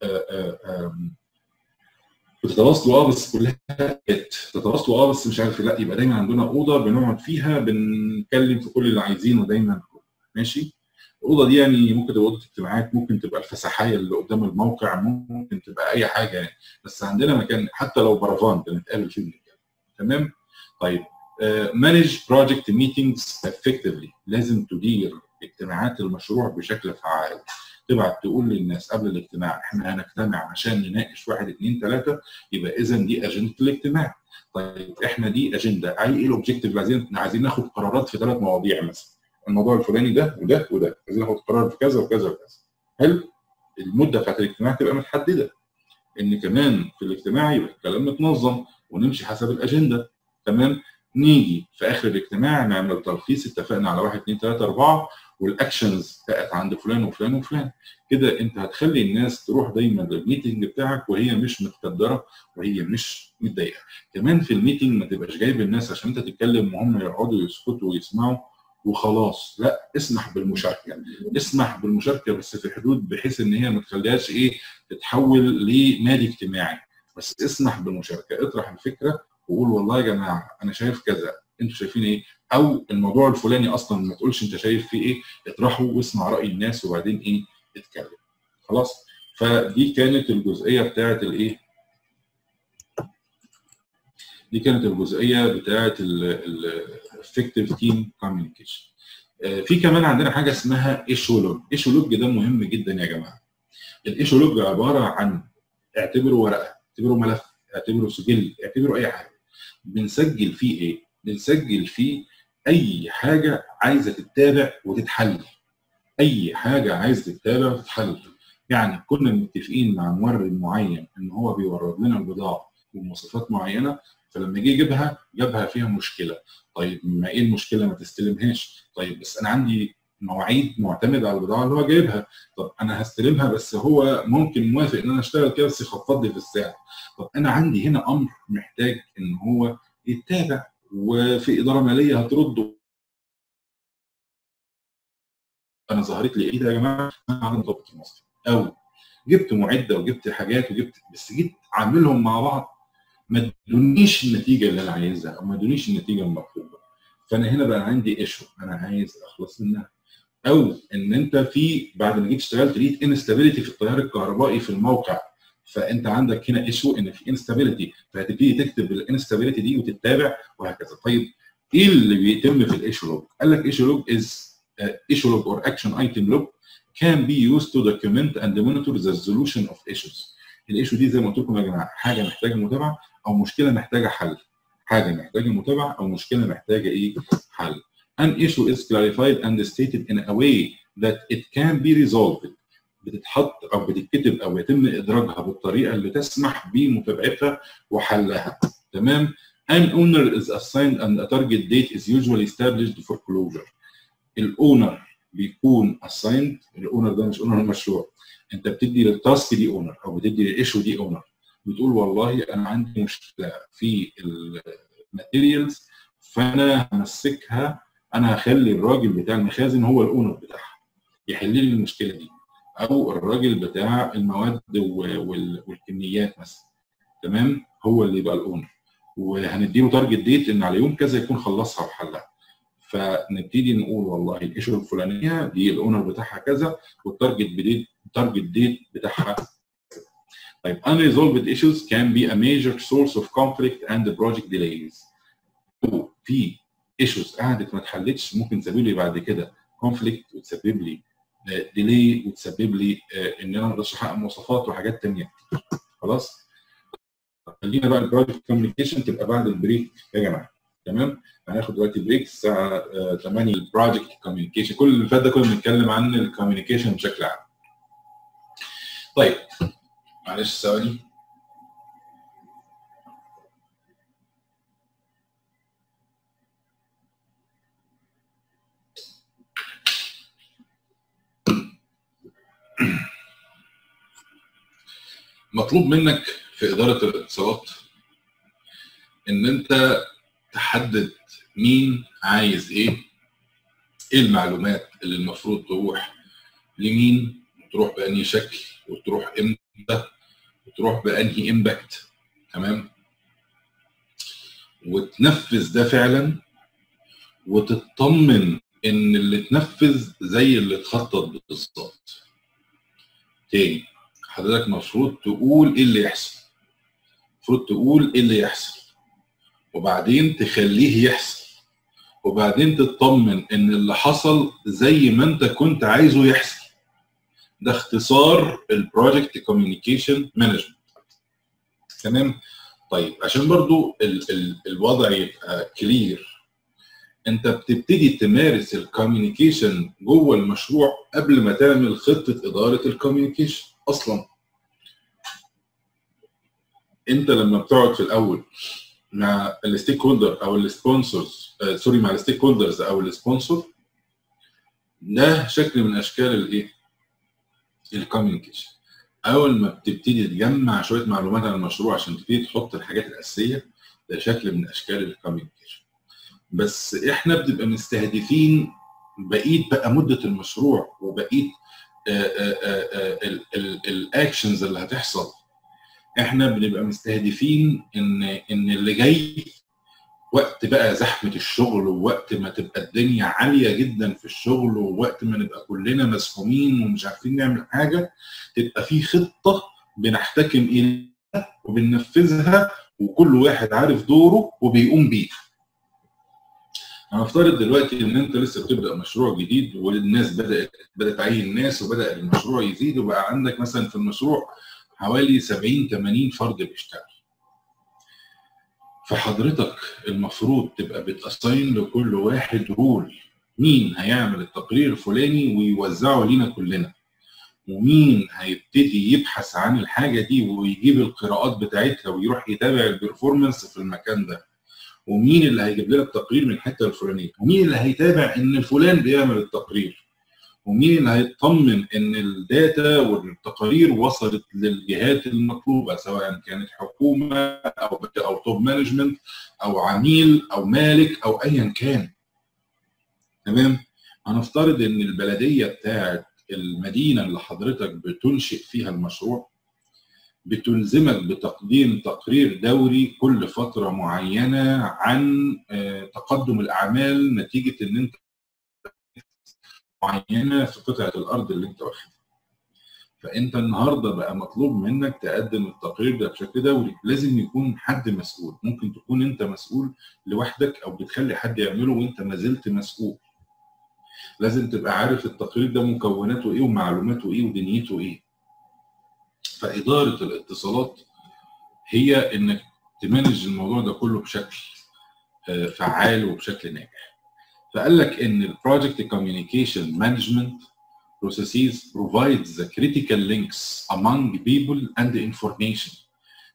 S1: بتتواصلوا اه بس كلها تتواصلوا اه بس مش عارف لا. يبقى دايما عندنا اوضه بنقعد فيها بنتكلم في كل اللي عايزينه دايما. ماشي؟ الاوضه دي يعني ممكن تبقى اوضه اجتماعات ممكن تبقى الفسحيه اللي قدام الموقع ممكن تبقى اي حاجه يعني. بس عندنا مكان حتى لو برافان بنتقابل فيه بنتكلم. تمام؟ طيب مانج بروجكت ميتنجز افكتفلي. لازم تدير اجتماعات المشروع بشكل فعال. تبعت تقول للناس قبل الاجتماع احنا هنجتمع عشان نناقش واحد اثنين ثلاثه يبقى اذا دي اجنده الاجتماع. طيب احنا دي اجنده اي ايه الاوبجيكتيف اللي عايزين عايزين ناخد قرارات في ثلاث مواضيع مثلا. الموضوع الفلاني ده وده وده عايزين ناخد قرار في كذا وكذا وكذا. حلو؟ المده بتاعت الاجتماع تبقى متحدده. ان كمان في الاجتماع يبقى الكلام متنظم ونمشي حسب الاجنده. تمام؟ نيجي في اخر الاجتماع نعمل تلخيص اتفقنا على واحد اثنين ثلاثه اربعه والاكشنز بقت عند فلان وفلان وفلان. كده انت هتخلي الناس تروح دايما للميتنج بتاعك وهي مش متقدره وهي مش متضايقه. كمان في الميتنج ما تبقاش جايب الناس عشان انت تتكلم وهم يقعدوا يسكتوا ويسمعوا وخلاص. لا اسمح بالمشاركه. اسمح بالمشاركه بس في حدود بحيث ان هي ما تخليهاش ايه تتحول لنادي اجتماعي. بس اسمح بالمشاركه. اطرح الفكره وقول والله يا جماعه انا شايف كذا انتوا شايفين ايه؟ او الموضوع الفلاني اصلا ما تقولش انت شايف فيه ايه. اطرحه واسمع راي الناس وبعدين ايه اتكلم. خلاص؟ فدي كانت الجزئيه بتاعه الايه؟ دي كانت الجزئيه بتاعه الافكتيف تيم كوميونيكيشن. في كمان عندنا حاجه اسمها ايشولوج. ايشولوج ده مهم جدا يا جماعه. الايشولوج عباره عن اعتبره ورقه، اعتبره ملف، اعتبره سجل، اعتبره اي حاجه. بنسجل فيه ايه؟ بنسجل فيه اي حاجه عايزه تتابع وتتحل. اي حاجه عايزه تتابع وتتحل. يعني كنا متفقين مع مورد معين ان هو بيورد لنا البضاعه بمواصفات معينه فلما جه يجيبها جابها فيها مشكله. طيب ما ايه المشكله؟ ما تستلمهاش. طيب بس انا عندي مواعيد معتمده على البضاعه اللي هو جايبها. طب انا هستلمها بس هو ممكن موافق ان انا اشتغل كده بس يخفض لي في السعر. طب انا عندي هنا امر محتاج ان هو يتابع وفي اداره ماليه هترده. انا ظهرت لي ايه ده يا جماعه؟ انا عندي ضبط مصري او جبت معده وجبت حاجات وجبت بس جيت اعملهم مع بعض ما ادونيش النتيجه اللي انا عايزها او ما ادونيش النتيجه المطلوبه. فانا هنا بقى عندي ايشو انا عايز اخلص منها. او ان انت في بعد ما جيت اشتغلت لقيت انستابيليتي في التيار الكهربائي في الموقع. فانت عندك هنا ايشو ان في انستابيليتي فهتبتدي تكتب الانستابيليتي دي وتتابع وهكذا. طيب ايه اللي بيتم في الايشو لوج؟ قال لك ايشو لوج از ايشو لوج اور اكشن ايتم لوج can be used to document and monitor the solution of issues. الايشو دي زي ما قلت لكم يا جماعه حاجه محتاجه متابعه او مشكله محتاجه حل. حاجه محتاجه متابعه او مشكله محتاجه ايه؟ حل. An issue is clarified and stated in a way that it can be resolved. بتتحط او بتتكتب او يتم ادراجها بالطريقه اللي تسمح بمتابعتها وحلها. تمام؟ An owner is assigned and a target date is usually established for closure. الاونر بيكون assigned، الاونر ده مش اونر المشروع، انت بتدي للتاسك دي اونر او بتدي للايشو دي اونر، بتقول والله انا عندي مشكله في الماتيريالز فانا همسكها، انا هخلي الراجل بتاع المخازن هو الاونر بتاعها يحل لي المشكله دي، او الراجل بتاع المواد والكميات مثلا، تمام، هو اللي يبقى الاونر، وهنديله تارجت ديت ان على يوم كذا يكون خلصها وحلها. فنبتدي نقول والله الايشو الفلانيه دي الاونر بتاعها كذا والتارجت ديت التارجت ديت بتاعها. طيب unresolved issues can be a major source of conflict and project delays. في ايشوز قعدت ما اتحلتش ممكن تسبب لي بعد كده conflict وتسبب لي ديلي وتسبب لي ان انا ما اقدرش احقق مواصفات وحاجات ثانيه. خلاص؟ خلينا بقى البروجكت كوميونيكيشن تبقى بعد البريك يا جماعه. تمام؟ هناخد دلوقتي بريك الساعه ثمانية. البروجكت كوميونيكيشن كل اللي فات ده كنا بنتكلم عن الكوميونيكيشن بشكل عام. طيب معلش ثواني. مطلوب منك في إدارة الاتصالات إن أنت تحدد مين عايز إيه، إيه المعلومات اللي المفروض تروح لمين، وتروح بأنهي شكل، وتروح إمتى، وتروح بأنهي إمباكت، تمام؟ وتنفذ ده فعلا، وتطمن إن اللي اتنفذ زي اللي اتخطط بالظبط. تاني، حضرتك المفروض تقول ايه اللي يحصل، المفروض تقول ايه اللي يحصل وبعدين تخليه يحصل، وبعدين تطمن ان اللي حصل زي ما انت كنت عايزه يحصل. ده اختصار البروجكت كوميونيكيشن مانجمنت. تمام؟ طيب عشان برضو ال ال الوضع يبقى كلير، انت بتبتدي تمارس الكوميونيكيشن جوه المشروع قبل ما تعمل خطه اداره الكوميونيكيشن اصلا. انت لما بتقعد في الاول مع الستيك هولدر او السبونسرز آه سوري مع الستيك هولدرز او السبونسر، ده شكل من اشكال الايه؟ الكوميونيكيشن. اول ما بتبتدي تجمع شويه معلومات عن المشروع عشان تبتدي تحط الحاجات الاساسيه، ده شكل من اشكال الكوميونيكيشن. بس احنا بنبقى مستهدفين بقيه بقى مده المشروع وبقيه الاكشنز اللي هتحصل. احنا بنبقى مستهدفين ان ان اللي جاي وقت بقى زحمه الشغل، ووقت ما تبقى الدنيا عاليه جدا في الشغل، ووقت ما نبقى كلنا مسحومين ومش عارفين نعمل حاجه، تبقى في خطه بنحتكم اليها وبننفذها وكل واحد عارف دوره وبيقوم بيه. هنفترض دلوقتي ان انت لسه بتبدا مشروع جديد والناس بدات بدات تعين ناس وبدا المشروع يزيد، وبقى عندك مثلا في المشروع حوالي سبعين ثمانين فرد بيشتغل. فحضرتك المفروض تبقى بتأساين لكل واحد رول، مين هيعمل التقرير الفلاني ويوزعه لينا كلنا، ومين هيبتدي يبحث عن الحاجه دي ويجيب القراءات بتاعتها ويروح يتابع البرفورمانس في المكان ده، ومين اللي هيجيب لنا التقرير من الحته الفلانيه، ومين اللي هيتابع ان فلان بيعمل التقرير، ومين اللي هيطمن ان الداتا والتقارير وصلت للجهات المطلوبه سواء كانت حكومه او او توب مانجمنت او عميل او مالك او ايا كان. تمام؟ هنفترض ان البلديه بتاعت المدينه اللي حضرتك بتنشئ فيها المشروع بتلزمك بتقديم تقرير دوري كل فتره معينه عن تقدم الاعمال نتيجه ان انت معينه في قطعه الارض اللي انت واخدها. فانت النهارده بقى مطلوب منك تقدم التقرير ده بشكل دوري، لازم يكون حد مسؤول، ممكن تكون انت مسؤول لوحدك او بتخلي حد يعمله وانت ما زلت مسؤول. لازم تبقى عارف التقرير ده مكوناته ايه ومعلوماته ايه ودنيته ايه. فاداره الاتصالات هي انك تمانج الموضوع ده كله بشكل فعال وبشكل ناجح. فقال لك ان البروجكت كوميونيكيشن مانجمنت processes provides the critical links among people and information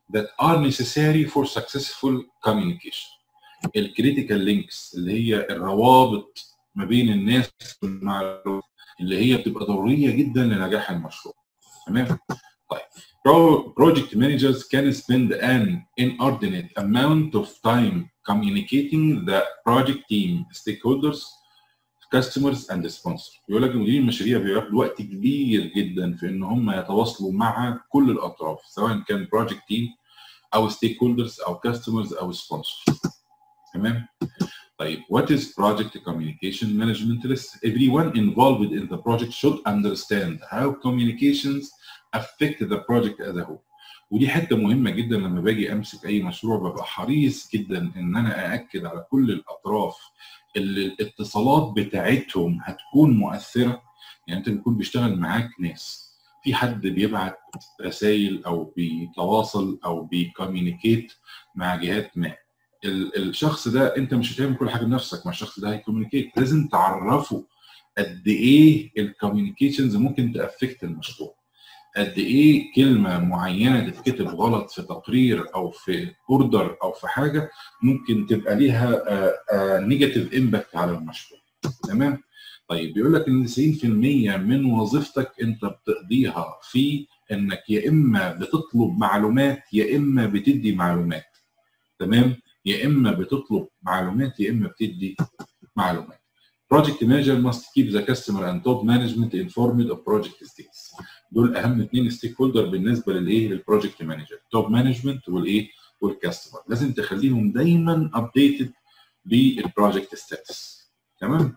S1: that are necessary for successful communication. الكريتيكال لينكس اللي هي الروابط ما بين الناس والمعلومات اللي هي بتبقى ضروريه جدا لنجاح المشروع. تمام؟ طيب project managers can spend an inordinate amount of time communicating the project team, stakeholders, customers and sponsors. بيقول لك مديرين المشاريع بياخدوا وقت كبير جدا في ان هم يتواصلوا مع كل الاطراف سواء كان project team او stakeholders او customers او sponsors. تمام؟ طيب what is project communication management list? Everyone involved in the project should understand how communications affect the project as a whole. ودي حته مهمه جدا لما باجي امسك اي مشروع ببقى حريص جدا ان انا ااكد على كل الاطراف اللي الاتصالات بتاعتهم هتكون مؤثره. يعني انت بيكون بيشتغل معاك ناس، في حد بيبعت رسائل او بيتواصل او بيكوميونيكيت مع جهات ما. الشخص ده انت مش هتعمل كل حاجه بنفسك مع الشخص ده، هيكوميونيكيت، لازم تعرفه قد ايه الكوميونيكيشنز ممكن تافكت المشروع، قد ايه كلمه معينه تتكتب غلط في تقرير او في اوردر او في حاجه ممكن تبقى ليها نيجاتيف امباكت على المشروع. تمام؟ طيب بيقول لك ان تسعين في المية من وظيفتك انت بتقضيها في انك يا اما بتطلب معلومات يا اما بتدي معلومات. تمام؟ يا اما بتطلب معلومات يا اما بتدي معلومات. Project manager must keep the customer and top management informed of project status. دول اهم اثنين ستيك هولدر بالنسبه للايه؟ للبروجكت مانجر، توب مانجمنت والايه؟ والكاستمر. لازم تخليهم دايما ابديتد بالبروجكت ستاتس. تمام؟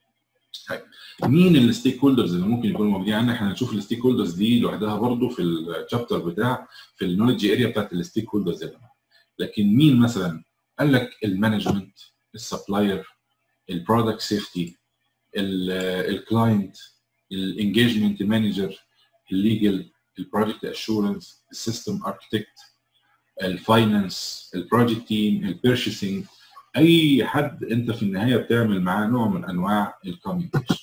S1: طيب مين الستيك هولدرز اللي ممكن يكونوا موجودين عندنا؟ احنا هنشوف الستيك هولدرز دي لوحدها برضه في الشابتر بتاع في النولج اريا بتاعت الستيك هولدرز يا جماعه. لكن مين مثلا؟ قال لك المانجمنت، السبلاير، البرودكت سيفتي، الكلاينت، الانجيجمنت مانجر، الليجل، البروجكت اشورنس، السيستم اركتكت، الفاينانس، البروجكت تيم، البيرشيسنج، اي حد انت في النهايه بتعمل معاه نوع من انواع الكوميونيكيشن.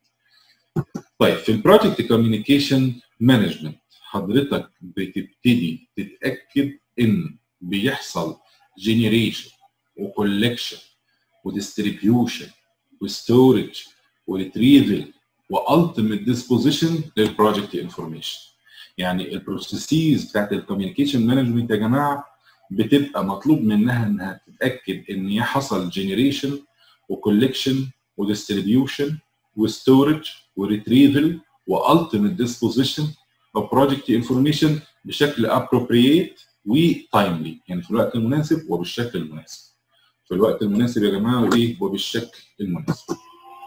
S1: طيب في البروجكت كوميونيكيشن مانجمنت حضرتك بتبتدي تتاكد ان بيحصل جنريشن وكولكشن وديستريبيوشن وستورج وريتريفل والتيميت ديسبوزيشن للبروجكت انفورميشن. يعني البروسيسز بتاعت الكوميونيكيشن مانجمنت يا جماعه بتبقى مطلوب منها انها تتاكد ان حصل جنريشن وكولكشن وديستريبيوشن وستورج وريتريفل والتيميت ديسبوزيشن اوف بروجكت انفورميشن بشكل ابروبريت وتايملي، يعني في الوقت المناسب وبالشكل المناسب. في الوقت المناسب يا جماعه وايه؟ وبالشكل المناسب.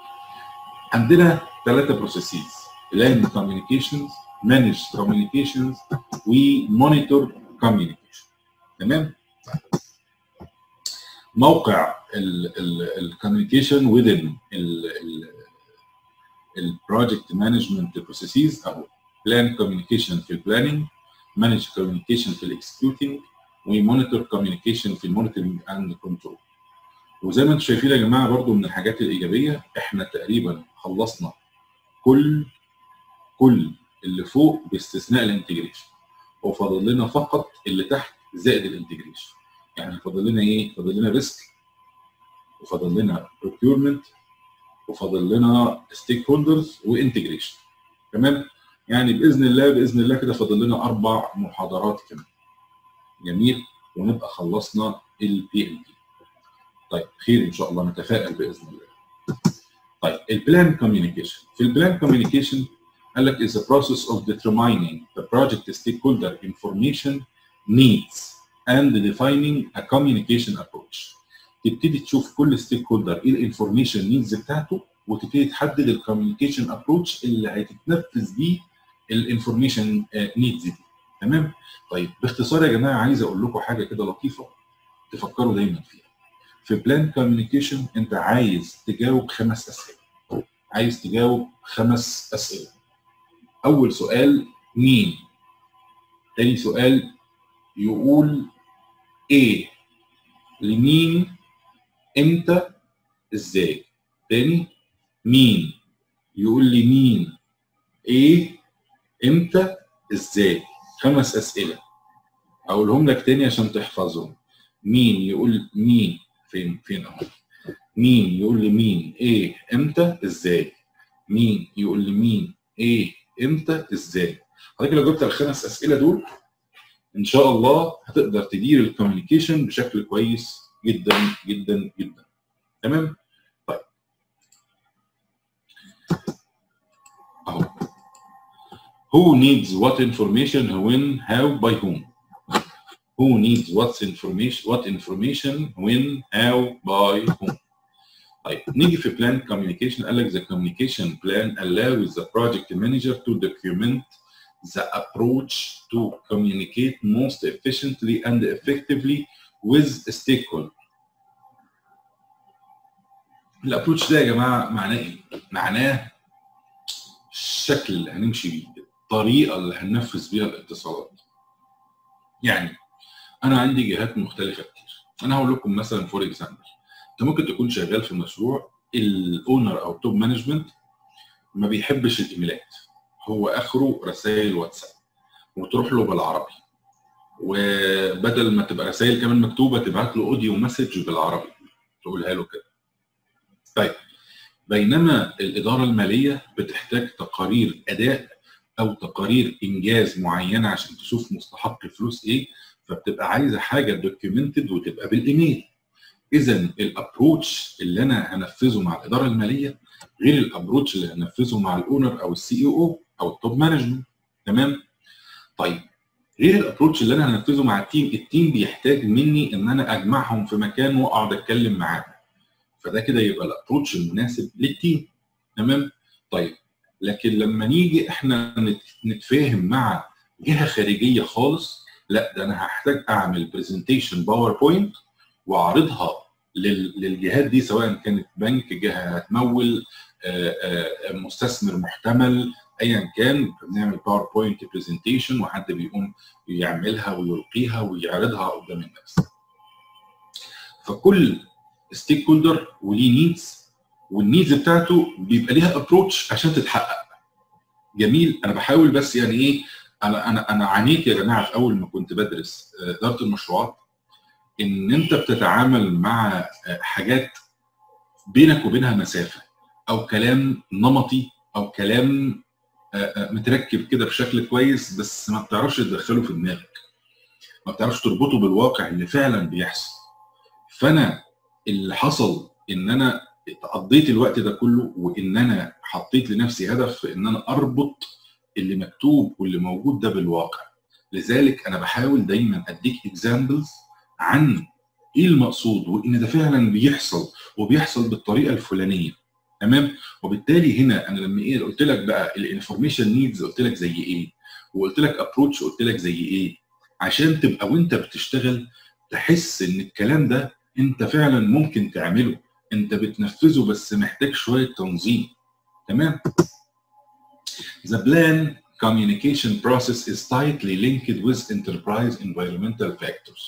S1: عندنا ثلاثه بروسيسز: بلان كوميونيكيشنز، مانج كوميونيكيشنز، ومونيتور كوميونيكيشن. تمام؟ موقع الكوميونيكيشن within البروجكت مانجمنت بروسيسز اهو: بلان كوميونيكيشن في البلاننج، مانج كوميونيكيشن في الاكسكيوتنج، ومونيتور كوميونيكيشن في المونيتورنج اند كنترول. وزي ما انتم شايفين يا جماعه برضو من الحاجات الايجابيه احنا تقريبا خلصنا كل كل اللي فوق باستثناء الانتجريشن، وفاضل لنا فقط اللي تحت زائد الانتجريشن. يعني فاضل لنا ايه؟ فاضل لنا ريسك، وفاضل لنا بروكيورمنت، وفاضل لنا ستيك هولدرز وانتجريشن. تمام؟ يعني باذن الله باذن الله كده فاضل لنا اربع محاضرات كمان. جميل، ونبقى خلصنا البي ال دي. طيب خير ان شاء الله، نتفائل باذن الله. طيب البلان كوميونيكيشن، في البلان كوميونيكيشن قال لك is a process of determining the project stakeholder information needs and defining a communication approach. تبتدي تشوف كل ستيك هولدر ايه الانفورميشن نيدز بتاعته، وتبتدي تحدد الكوميونيكيشن ابروتش اللي هتتنفذ بيه الانفورميشن نيدز دي. تمام؟ طيب باختصار يا جماعه عايز اقول لكم حاجه كده لطيفه تفكروا دايما فيها. في بلان كوميونيكيشن انت عايز تجاوب خمس اسئله. عايز تجاوب خمس اسئله. اول سؤال مين؟ تاني سؤال يقول ايه؟ لمين؟ امتى؟ ازاي؟ تاني مين؟ يقول لي مين؟ ايه؟ امتى؟ ازاي؟ خمس اسئله. اقولهم لك تاني عشان تحفظهم. مين يقول مين، فين فين اهو. مين يقول لمين ايه امتى ازاي. مين يقول لمين ايه امتى ازاي. حضرتك لو جبت الخمس اسئله دول ان شاء الله هتقدر تدير الكوميونيكيشن بشكل كويس جدا جدا جدا. تمام؟ طيب اهو. Who needs what information when how by whom. Who needs what information what information when how by whom. طيب نيجي في plan communication. قال لك the communication plan allows the project manager to document the approach to communicate most efficiently and effectively with stakeholders. الابروتش ده يا جماعه معناه ايه؟ معناه الشكل اللي هنمشي بيه، الطريقه اللي هننفذ بيها الاتصالات. يعني انا عندي جهات مختلفه كتير. انا هقول لكم مثلا فور اكزامبل، انت ممكن تكون شغال في مشروع الاونر او التوب مانجمنت ما بيحبش الايميلات، هو اخره رسائل واتساب وتروح له بالعربي، وبدل ما تبقى رسائل كمان مكتوبه تبعت له اوديو مسج بالعربي تقولها له كده. طيب بينما الاداره الماليه بتحتاج تقارير اداء او تقارير انجاز معينه عشان تشوف مستحق فلوس ايه، فبتبقى عايزه حاجه دوكيومنتد وتبقى بالايميل. اذا الابروتش اللي انا هنفذه مع الاداره الماليه غير الابروتش اللي هنفذه مع الاونر او السي او او او التوب مانجمنت. تمام؟ طيب غير الابروتش اللي انا هنفذه مع التيم، التيم بيحتاج مني ان انا اجمعهم في مكان واقعد اتكلم معاهم، فده كده يبقى الابروتش المناسب للتيم. تمام؟ طيب لكن لما نيجي احنا نتفاهم مع جهه خارجيه خالص، لا ده انا هحتاج اعمل برزنتيشن باوربوينت واعرضها للجهات دي، سواء كانت بنك، جهه هتمول، مستثمر محتمل، ايا كان. بنعمل باوربوينت برزنتيشن وحد بيقوم يعملها ويلقيها ويعرضها قدام الناس. فكل ستيك هولدر وليه نيدز، والنيدز بتاعته بيبقى ليها ابروتش عشان تتحقق. جميل. انا بحاول بس يعني ايه، انا انا انا عانيت يا جماعه في اول ما كنت بدرس اداره المشروعات ان انت بتتعامل مع حاجات بينك وبينها مسافه، او كلام نمطي، او كلام متركب كده بشكل كويس بس ما بتعرفش تدخله في دماغك، ما بتعرفش تربطه بالواقع اللي فعلا بيحصل. فانا اللي حصل ان انا قضيت الوقت ده كله وان انا حطيت لنفسي هدف ان انا اربط اللي مكتوب واللي موجود ده بالواقع. لذلك انا بحاول دايما اديك اكزامبلز عن ايه المقصود وان ده فعلا بيحصل وبيحصل بالطريقه الفلانيه. تمام؟ وبالتالي هنا انا لما ايه قلت لك بقى الانفورميشن نيدز قلت لك زي ايه، وقلت لك ابروتش قلت لك زي ايه، عشان تبقى وانت بتشتغل تحس ان الكلام ده انت فعلا ممكن تعمله، انت بتنفذه بس محتاج شويه تنظيم. تمام؟ The plan communication process is tightly linked with enterprise environmental factors.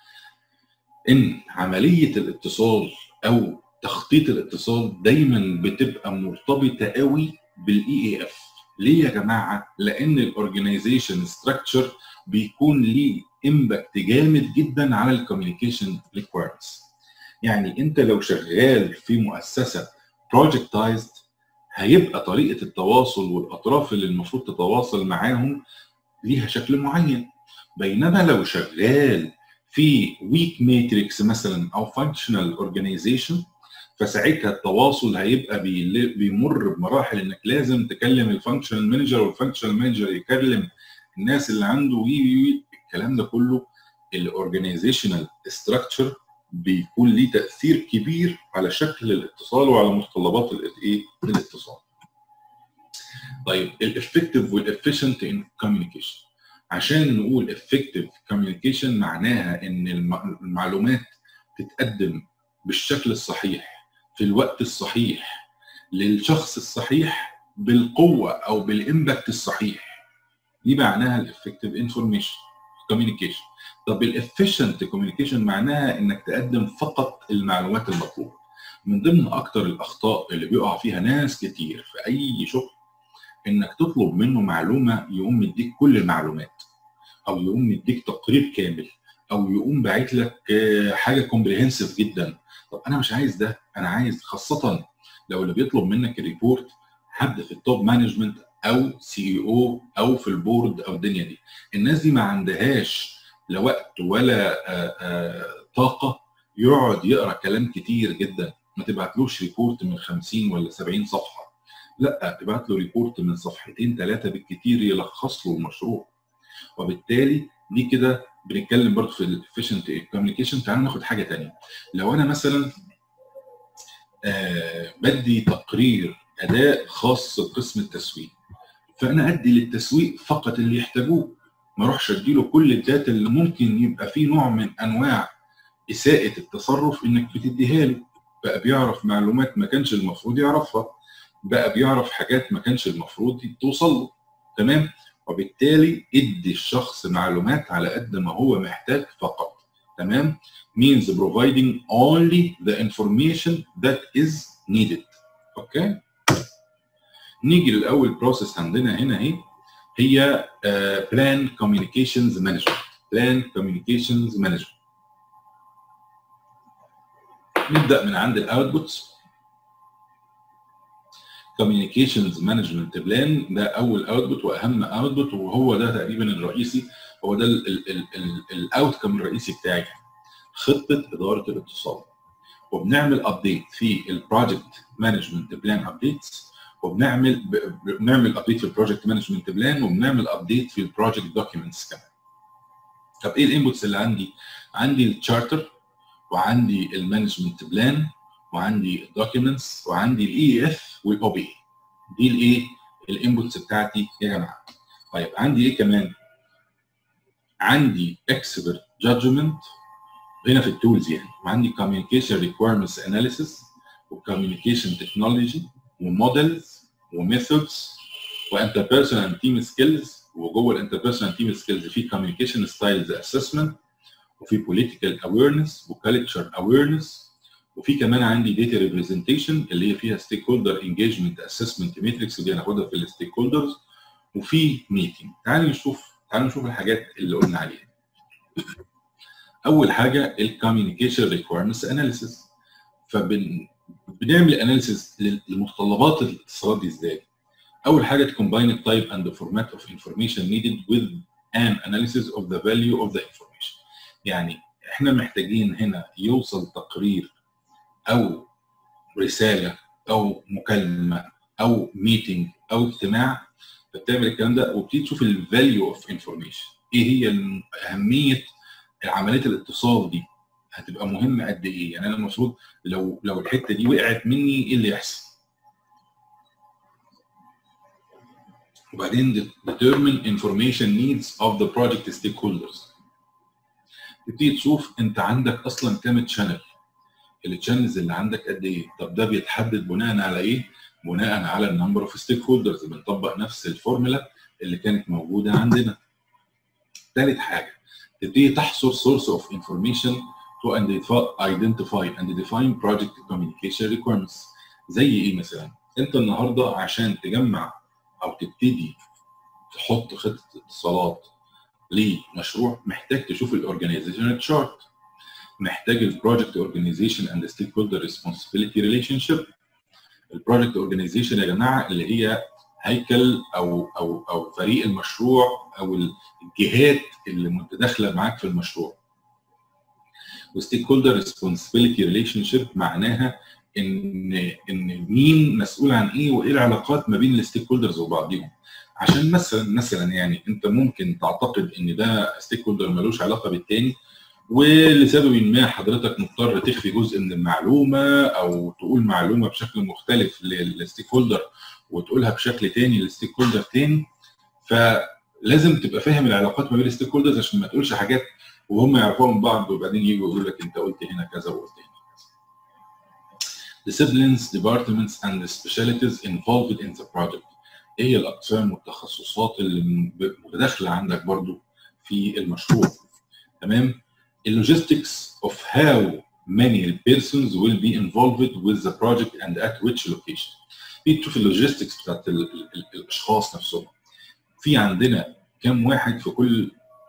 S1: ان عمليه الاتصال او تخطيط الاتصال دايما بتبقى مرتبطه قوي بالاي اي اف. ليه يا جماعه؟ لان الاورجنايزيشن ستراكشر بيكون ليه امباكت جامد جدا على الكوميونيكيشن ريكويرمنتس. يعني انت لو شغال في مؤسسه بروجكتايزد هيبقى طريقه التواصل والاطراف اللي المفروض تتواصل معاهم ليها شكل معين، بينما لو شغال في ويك ماتريكس مثلا او فانكشنال اورجانيزيشن فساعتها التواصل هيبقى بيمر بمراحل انك لازم تكلم الفانكشنال مانجر والفانكشنال مانجر يكلم الناس اللي عنده وي وي الكلام ده كله. الاورجانيزيشنال ستراكشر بيكون ليه تاثير كبير على شكل الاتصال وعلى متطلبات الايه الاتصال. طيب الافكتيف والافيشنت ان كوميونيكيشن. عشان نقول effective communication معناها ان المعلومات تتقدم بالشكل الصحيح في الوقت الصحيح للشخص الصحيح بالقوه او بالامباكت الصحيح. دي معناها الeffective information communication. طب الefficient communication معناها انك تقدم فقط المعلومات المطلوبه. من ضمن اكتر الاخطاء اللي بيقع فيها ناس كتير في اي شغل انك تطلب منه معلومه يقوم يديك كل المعلومات، او يقوم مديك تقرير كامل، او يقوم باعت لك حاجه كومبريهنسيف جدا. طب انا مش عايز ده، انا عايز خاصه لو اللي بيطلب منك الريبورت حد في التوب مانجمنت او سي او او في البورد او الدنيا دي. الناس دي ما عندهاش لا وقت ولا آآ آآ طاقه يقعد يقرا كلام كتير جدا. ما تبعتلوش ريبورت من خمسين ولا سبعين صفحه، لا، تبعت له ريبورت من صفحتين ثلاثه بالكتير يلخص له المشروع. وبالتالي دي كده بنتكلم برضه في الافيشنت كوميونيكيشن. تعالوا ناخد حاجه ثانيه. لو انا مثلا آه بدي تقرير اداء خاص بقسم التسويق، فانا ادي للتسويق فقط اللي يحتاجوه، ما اروحش ادي له كل الداتا اللي ممكن يبقى فيه نوع من انواع اساءه التصرف انك بتديها له. بقى بيعرف معلومات ما كانش المفروض يعرفها، بقى بيعرف حاجات ما كانش المفروض توصل له. تمام؟ وبالتالي ادي الشخص معلومات على قد ما هو محتاج فقط. تمام؟ means providing only the information that is needed. اوكي؟ نيجي للاول بروسيس عندنا هنا اهي، هي uh, plan communications management. plan communications management. نبدا من عند الاوتبوتس. communications management plan ده اول اوتبوت واهم اوتبوت، وهو ده تقريبا الرئيسي، هو ده الاوتكم الرئيسي بتاعي، خطه اداره الاتصال. وبنعمل ابديت في البروجكت مانجمنت بلان ابديتس، وبنعمل بنعمل ابديت في البروجكت مانجمنت بلان، وبنعمل ابديت في البروجكت دوكيومنتس كمان. طب ايه الانبوتس اللي عندي؟ عندي التشارتر، وعندي المانجمنت بلان، وعندي الدوكيومنتس، وعندي الاي اف والاو بي. دي الايه؟ الانبوتس بتاعتي يا جماعه. طيب عندي ايه كمان؟ عندي اكسبرت جادجمنت هنا في التولز يعني، وعندي كوميونيكيشن ريكويرمنتس اناليسيس، وكوميونيكيشن تكنولوجي، ومودلز، وميثودز، وانتربيرسونال تيم سكيلز. وجوه الانتربيرسونال تيم سكيلز في كوميونيكيشن ستايلز اسسمنت، وفي بوليتيكال اويرنس، وكالتشر اويرنس، وفي كمان عندي داتا ريبريزنتيشن اللي هي فيها ستيك هولدر انجيجمنت اسسمنت ماتريكس، ودي هناخدها في الستيك هولدرز، وفي ميتنج. تعالوا نشوف تعالوا نشوف الحاجات اللي قلنا عليها. اول حاجه الكوميونيكيشن ريكويرمنتس اناليسيس. فبنعمل اناليسيس لمتطلبات الاتصالات دي ازاي؟ اول حاجه تكومباين التايب اند فورمات اوف انفورميشن نيدد with an analysis of the value of the information. يعني احنا محتاجين هنا يوصل تقرير او رساله او مكالمه او ميتنج او اجتماع، فبتعمل الكلام ده وبتيجي تشوف الفاليو اوف انفورميشن. ايه هي اهميه عمليه الاتصال دي؟ هتبقى مهمه قد ايه؟ يعني انا المفروض لو لو الحته دي وقعت مني ايه اللي يحصل؟ وبعدين determine information needs of the project stakeholders. تبتدي تشوف انت عندك اصلا كام تشانل، التشانلز اللي عندك قد ايه؟ طب ده بيتحدد بناء على ايه؟ بناء على النمبر اوف ستيك هولدرز. بنطبق نفس الفورمولا اللي كانت موجوده عندنا. ثالث حاجه تبتدي تحصر source of information to identify and define project communication requirements. زي ايه مثلا؟ انت النهارده عشان تجمع او تبتدي تحط خطه اتصالات لمشروع، محتاج تشوف الاورجانيزيشن تشارت، محتاج البروجكت اورجانيزيشن اند ستيك هولدر ريسبونسبيلتي ريليشن شيب. البروجكت اورجانيزيشن يا جماعه اللي هي هيكل او او او فريق المشروع او الجهات اللي متداخله معاك في المشروع. وستيك هولدر ريسبونسبيلتي ريليشن شيب معناها ان ان مين مسؤول عن ايه، وايه العلاقات ما بين الستيك هولدرز وبعضهم. عشان مثلا مثلا يعني انت ممكن تعتقد ان ده ستيك هولدر ملوش علاقه بالتاني، ولسبب ما حضرتك مضطر تخفي جزء من المعلومه او تقول معلومه بشكل مختلف للستيك هولدر وتقولها بشكل تاني للستيك هولدر تاني. فلازم تبقى فاهم العلاقات ما بين الستيك هولدرز عشان ما تقولش حاجات وهم يعرفوها من بعض وبعدين يجوا يقولوا لك انت قلت هنا كذا وقلت هنا كذا. Disciplines, departments and specialties involved in the project. ايه هي الاقسام والتخصصات اللي متداخله عندك برضو في المشروع؟ تمام؟ اللوجيستكس of how many persons will be involved with the project and at which location. في تشوف اللوجيستكس بتاعت ال ال ال الاشخاص نفسهم. في عندنا كم واحد في كل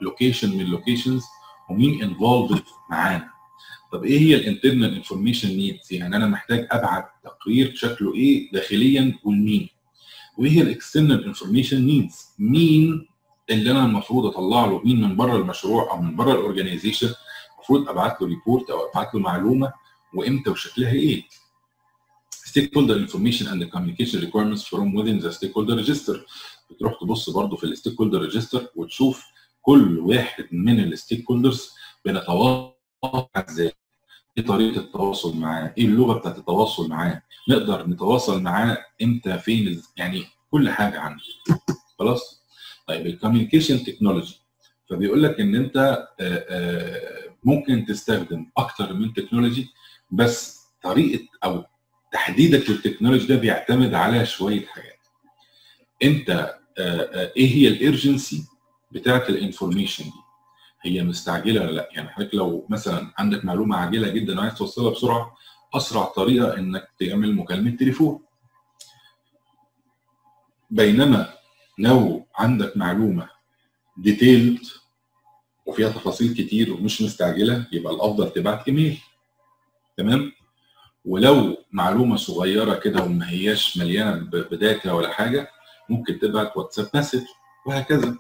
S1: لوكيشن من اللوكيشنز ومين انفولفد معانا. طب ايه هي الانترنال انفورميشن نيدز؟ يعني انا محتاج ابعت تقرير شكله ايه داخليا ولمين؟ وايه هي الاكسترنال انفورميشن نيدز؟ مين اللي انا المفروض اطلع له؟ مين من بره المشروع او من بره الاورجنايزيشن المفروض ابعت له ريبورت او ابعت له معلومه وامتى وشكلها ايه؟ stakeholder information and the communication requirements from within the stakeholder register. بتروح تبص برضه في الستيك هولدر ريجستر وتشوف كل واحد من الستيك هولدرز بنتواصل ازاي؟ ايه طريقه التواصل معاه؟ ايه اللغه بتاعت التواصل معاه؟ نقدر نتواصل معاه امتى فين؟ يعني كل حاجه عنه. خلاص؟ طيب الكوميونيكيشن تكنولوجي فبيقول لك ان انت ممكن تستخدم اكتر من تكنولوجي، بس طريقه او تحديدك للتكنولوجي ده بيعتمد على شويه حاجات. انت ايه هي الارجنسي بتاعت الانفورميشن دي؟ هي مستعجله ولا لا؟ يعني حضرتك لو مثلا عندك معلومه عاجله جدا وعايز توصلها بسرعه، اسرع طريقه انك تعمل مكالمه تليفون. بينما لو عندك معلومه ديتيلد وفيها تفاصيل كتير ومش مستعجله، يبقى الافضل تبعت ايميل. تمام؟ ولو معلومه صغيره كده وما هياش مليانه بداتا ولا حاجه، ممكن تبعت واتساب مسج وهكذا.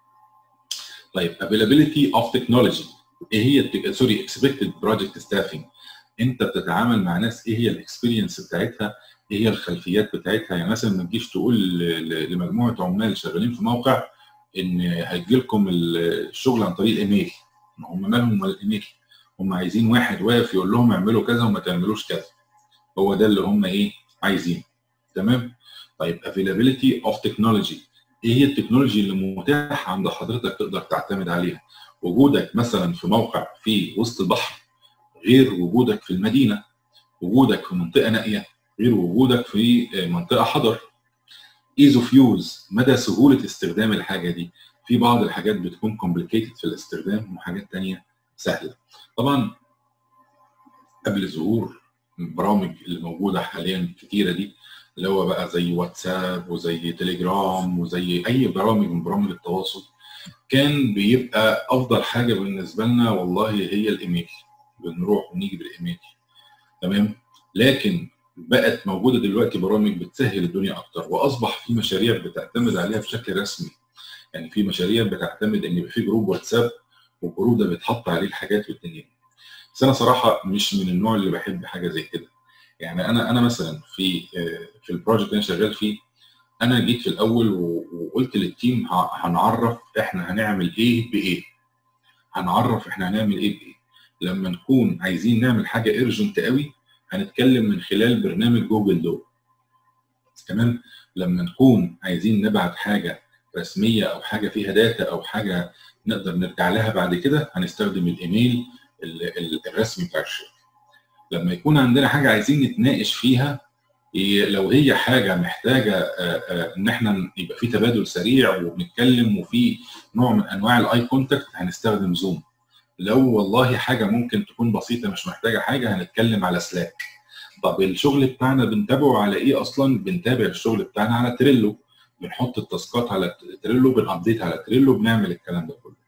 S1: طيب availability of technology ايه هي سوري expected project staffing؟ انت بتتعامل مع ناس ايه هي الاكسبيرينس بتاعتها؟ ايه هي الخلفيات بتاعتها؟ يعني مثلا ما تجيش تقول لمجموعه عمال شغالين في موقع ان هيجي لكم الشغل عن طريق الايميل. هم مالهم الايميل؟ هم عايزين واحد واقف يقول لهم اعملوا كذا وما تعملوش كذا. هو ده اللي هم ايه عايزين. تمام؟ طيب availability of technology ايه هي التكنولوجي اللي متاحه عند حضرتك تقدر تعتمد عليها؟ وجودك مثلا في موقع في وسط البحر غير وجودك في المدينه، وجودك في منطقه نائيه غير وجودك في منطقه حضر. ايز اوف يوز مدى سهوله استخدام الحاجه دي. في بعض الحاجات بتكون كومبليكيتد في الاستخدام وحاجات ثانيه سهله. طبعا قبل ظهور البرامج اللي موجوده حاليا كتيره دي، اللي هو بقى زي واتساب وزي تليجرام وزي اي برامج من برامج التواصل، كان بيبقى افضل حاجه بالنسبه لنا والله هي الايميل. بنروح ونيجي بالايميل. تمام؟ لكن بقت موجوده دلوقتي برامج بتسهل الدنيا اكتر، واصبح في مشاريع بتعتمد عليها بشكل رسمي. يعني في مشاريع بتعتمد ان يبقى في جروب واتساب والجروب ده بيتحط عليه الحاجات والدنيا. بس انا صراحه مش من النوع اللي بحب حاجه زي كده. يعني انا انا مثلا في في البروجكت اللي انا شغال فيه، انا جيت في الاول وقلت للتيم هنعرف احنا هنعمل ايه بايه. هنعرف احنا هنعمل ايه بايه. لما نكون عايزين نعمل حاجه ايرجنت قوي هنتكلم من خلال برنامج جوجل دو. تمام؟ لما نكون عايزين نبعت حاجه رسميه او حاجه فيها داتا او حاجه نقدر نرجع لها بعد كده، هنستخدم الايميل الرسمي بتاع الشركه. لما يكون عندنا حاجه عايزين نتناقش فيها، لو هي حاجه محتاجه ان احنا يبقى في تبادل سريع وبنتكلم وفي نوع من انواع الاي كونتاكت، هنستخدم زوم. لو والله حاجه ممكن تكون بسيطه مش محتاجه حاجه، هنتكلم على سلاك. طب الشغل بتاعنا بنتابعه على ايه اصلا؟ بنتابع الشغل بتاعنا على تريلو. بنحط التاسكات على تريلو، بنابديت على تريلو، بنعمل الكلام ده كله.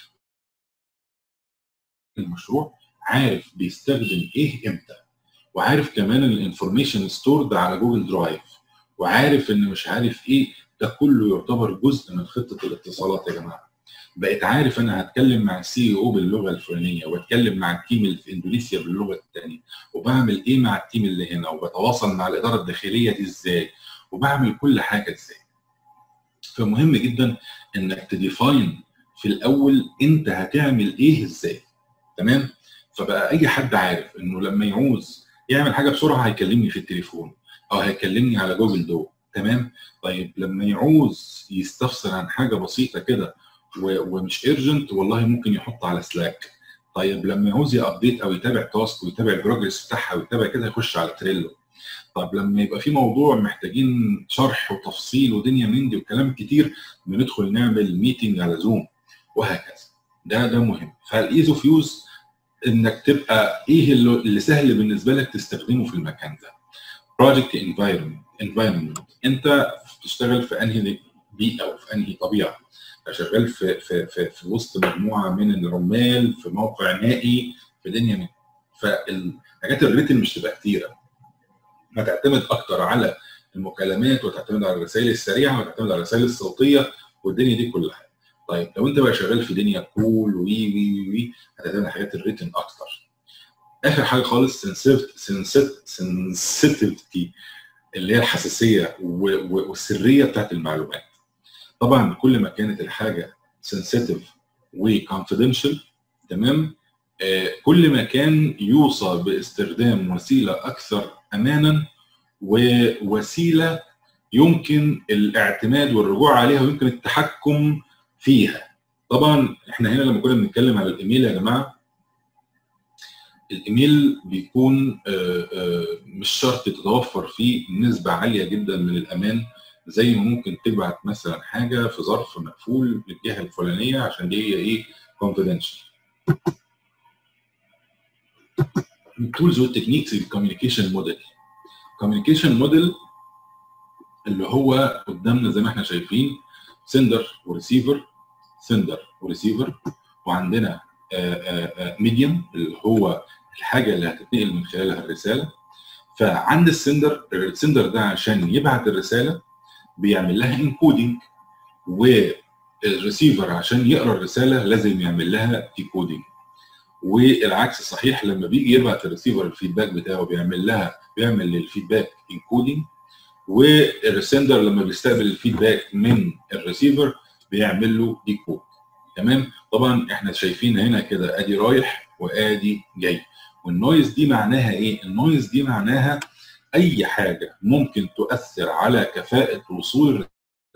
S1: المشروع عارف بيستخدم ايه امتى، وعارف كمان ان الانفورميشن ستورد على جوجل درايف، وعارف ان مش عارف ايه. ده كله يعتبر جزء من خطه الاتصالات يا جماعه. بقيت عارف انا هتكلم مع السي او باللغه الفلانيه، واتكلم مع التيم اللي في اندونيسيا باللغه الثانيه، وبعمل ايه مع التيم اللي هنا، وبتواصل مع الاداره الداخليه دي ازاي، وبعمل كل حاجه ازاي. فمهم جدا انك تديفاين في الاول انت هتعمل ايه ازاي. تمام؟ فبقى اي حد عارف انه لما يعوز يعمل حاجه بسرعه هيكلمني في التليفون او هيكلمني على جوجل دو. تمام؟ طيب لما يعوز يستفسر عن حاجه بسيطه كده ومش ايرجنت، والله ممكن يحط على سلاك. طيب لما يعوز يابديت او يتابع تاسك ويتابع البروجرس بتاعها ويتابع كده، يخش على تريلو. طب لما يبقى في موضوع محتاجين شرح وتفصيل ودنيا من دي وكلام كتير، بندخل نعمل ميتنج على زوم وهكذا. ده ده مهم. فالايز اوف يوز انك تبقى ايه اللي سهل بالنسبه لك تستخدمه في المكان ده. بروجكت انفايرمنت انفايرمنت انت بتشتغل في انهي بيئه وفي انهي طبيعه. شغال في في في, في وسط مجموعه من العمال في موقع نائي في دنيا من. فالحاجات الريتن مش تبقى كتيره، هتعتمد اكتر على المكالمات وتعتمد على الرسائل السريعه وتعتمد على الرسائل الصوتيه والدنيا دي كلها. طيب لو انت بقى شغال في دنيا كول وي وي وي هتعتمد على حاجات الريتن اكتر. اخر حاجه خالص سنسيتيفيتي اللي هي الحساسيه والسريه بتاعت المعلومات. طبعا كل ما كانت الحاجه سنسيتيف وكونفيدنشال تمام، آه كل ما كان يوصى باستخدام وسيله اكثر امانا ووسيله يمكن الاعتماد والرجوع عليها ويمكن التحكم فيها. طبعا احنا هنا لما كنا بنتكلم على الايميل يا جماعه، الايميل بيكون آآ آآ مش شرط تتوفر فيه نسبه عاليه جدا من الامان، زي ما ممكن تبعت مثلا حاجه في ظرف مقفول للجهه الفلانيه عشان دي هي ايه كونفيدنشال. التولز والتكنيكس الكوميونيكيشن موديل. الكوميونيكيشن موديل اللي هو قدامنا زي ما احنا شايفين سندر وريسيفر، سندر وريسيفر، وعندنا ميديم اللي هو الحاجه اللي هتتنقل من خلالها الرساله. فعند السندر، السندر ده عشان يبعت الرساله بيعمل لها انكودنج، والريسيفر عشان يقرا الرساله لازم يعمل لها ديكودنج. والعكس صحيح، لما بيجي يبعت الريسيفر الفيدباك بتاعه بيعمل لها بيعمل للفيدباك انكودنج، والسندر لما بيستقبل الفيدباك من الريسيفر بيعمل له ديكود. تمام. طبعا احنا شايفين هنا كده ادي رايح وادي جاي. والنويز دي معناها ايه؟ النويز دي معناها اي حاجه ممكن تؤثر على كفاءه وصول.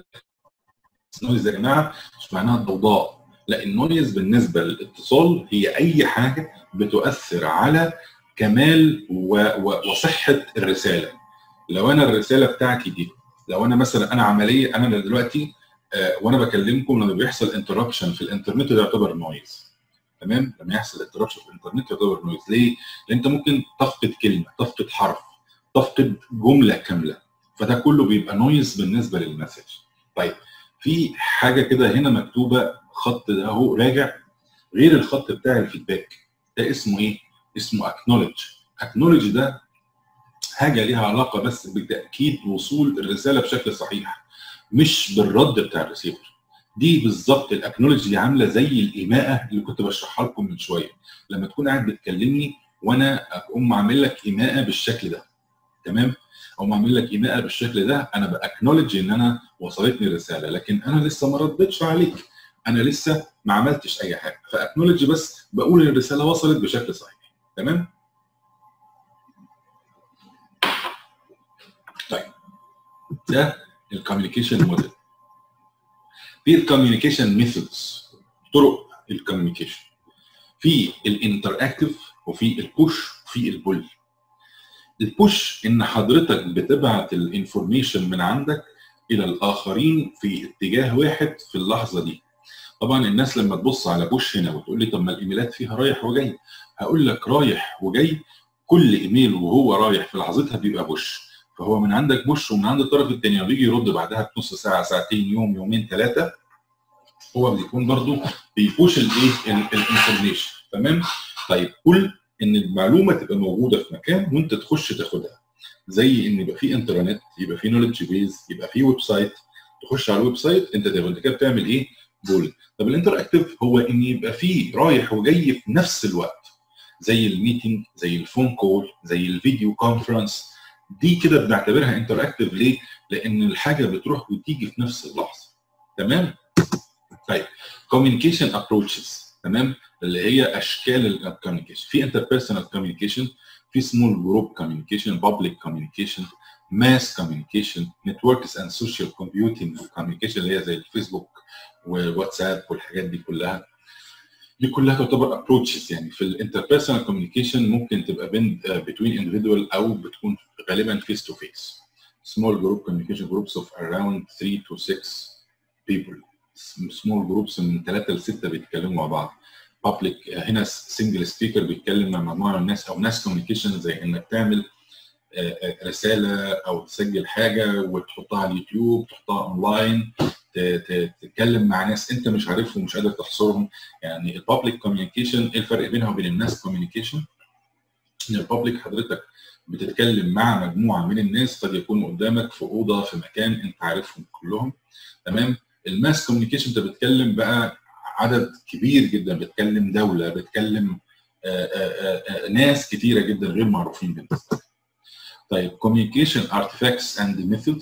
S1: النويز يا جماعه مش معناها الضوضاء، لا، النويز بالنسبه للاتصال هي اي حاجه بتؤثر على كمال وصحه الرساله. لو انا الرساله بتاعتي دي، لو انا مثلا انا عمليه انا دلوقتي آه وانا بكلمكم لما بيحصل انتربشن في الانترنت ده يعتبر نويز. تمام. لما يحصل انتربشن في الانترنت يعتبر نويز. ليه؟ لان انت ممكن تفقد كلمه، تفقد حرف، تفقد جمله كامله، فده كله بيبقى نويز بالنسبه للمسج. طيب في حاجه كده هنا مكتوبه خط ده اهو راجع غير الخط بتاع الفيدباك، ده اسمه ايه؟ اسمه اكنولج. اكنولج ده حاجه ليها علاقه بس بتاكيد وصول الرساله بشكل صحيح، مش بالرد بتاع الريسيفر. دي بالظبط الاكنولوجي عامله زي الايماءه اللي كنت بشرحها لكم من شويه. لما تكون قاعد بتكلمني وانا اقوم اعمل لك ايماءه بالشكل ده، تمام؟ او اعمل لك ايماءه بالشكل ده، انا باكنولج ان انا وصلتني الرساله، لكن انا لسه ما ردتش عليك، انا لسه ما عملتش اي حاجه، فاكنولج بس بقول ان الرساله وصلت بشكل صحيح. تمام؟ طيب ده الكوميونيكيشن موديل. في الكوميونيكيشن ميثودز، طرق الكوميونيكيشن. في الانتراكتيف وفي البوش وفي البول. البوش ان حضرتك بتبعت الانفورميشن من عندك الى الاخرين في اتجاه واحد في اللحظه دي. طبعا الناس لما تبص على بوش هنا وتقول لي طب ما الايميلات فيها رايح وجاي، هقول لك رايح وجاي، كل ايميل وهو رايح في لحظتها بيبقى بوش، فهو من عندك بوش ومن عند الطرف الثاني وبيجي يرد بعدها بنص ساعه، ساعتين، يوم، يومين، ثلاثه، هو بيكون برضو بيبوش الايه الانفورميشن. تمام. طيب كل ان المعلومه تبقى موجوده في مكان وانت تخش تاخدها، زي ان يبقى في انترنت، يبقى في نولج بيز، يبقى في ويب سايت، تخش على الويب سايت انت تبقى انت كده بتعمل ايه؟ بول. طب الانتراكتيف هو ان يبقى في رايح وجاي في نفس الوقت، زي الميتنج، زي الفون كول، زي الفيديو كونفرنس. دي كده بنعتبرها انتراكتيف. ليه؟ لان الحاجه بتروح وتيجي في نفس اللحظه. تمام. طيب communication approaches، تمام، اللي هي اشكال الكوميونيكيشن. في interpersonal communication، في small group communication، public communication، mass communication، networks and social computing communication اللي هي زي الفيسبوك والواتساب والحاجات دي كلها. دي كلها تعتبر approaches. يعني في الانتربيرسونال communication ممكن تبقى بين between individual او بتكون غالبا face to face. small group communication groups of around three to six people. سمول جروبس من ثلاثة لستة بيتكلموا مع بعض. بابليك هنا سنجل سبيكر بيتكلم مع مجموعه من الناس، او ناس كوميونيكيشن زي انك تعمل رساله او تسجل حاجه وتحطها على اليوتيوب، تحطها اونلاين، تتكلم مع ناس انت مش عارفهم ومش قادر تحصرهم. يعني البابليك كوميونيكيشن ايه الفرق بينها وبين الناس كوميونيكيشن؟ ان البابليك حضرتك بتتكلم مع مجموعه من الناس قد يكونوا قدامك في اوضه في مكان انت عارفهم كلهم، تمام؟ الماس كوميونيكيشن انت بتتكلم بقى عدد كبير جدا، بتكلم دوله، بتكلم آآ آآ ناس كتيره جدا غير معروفين بالنسبه لك. طيب communication artifacts and methods،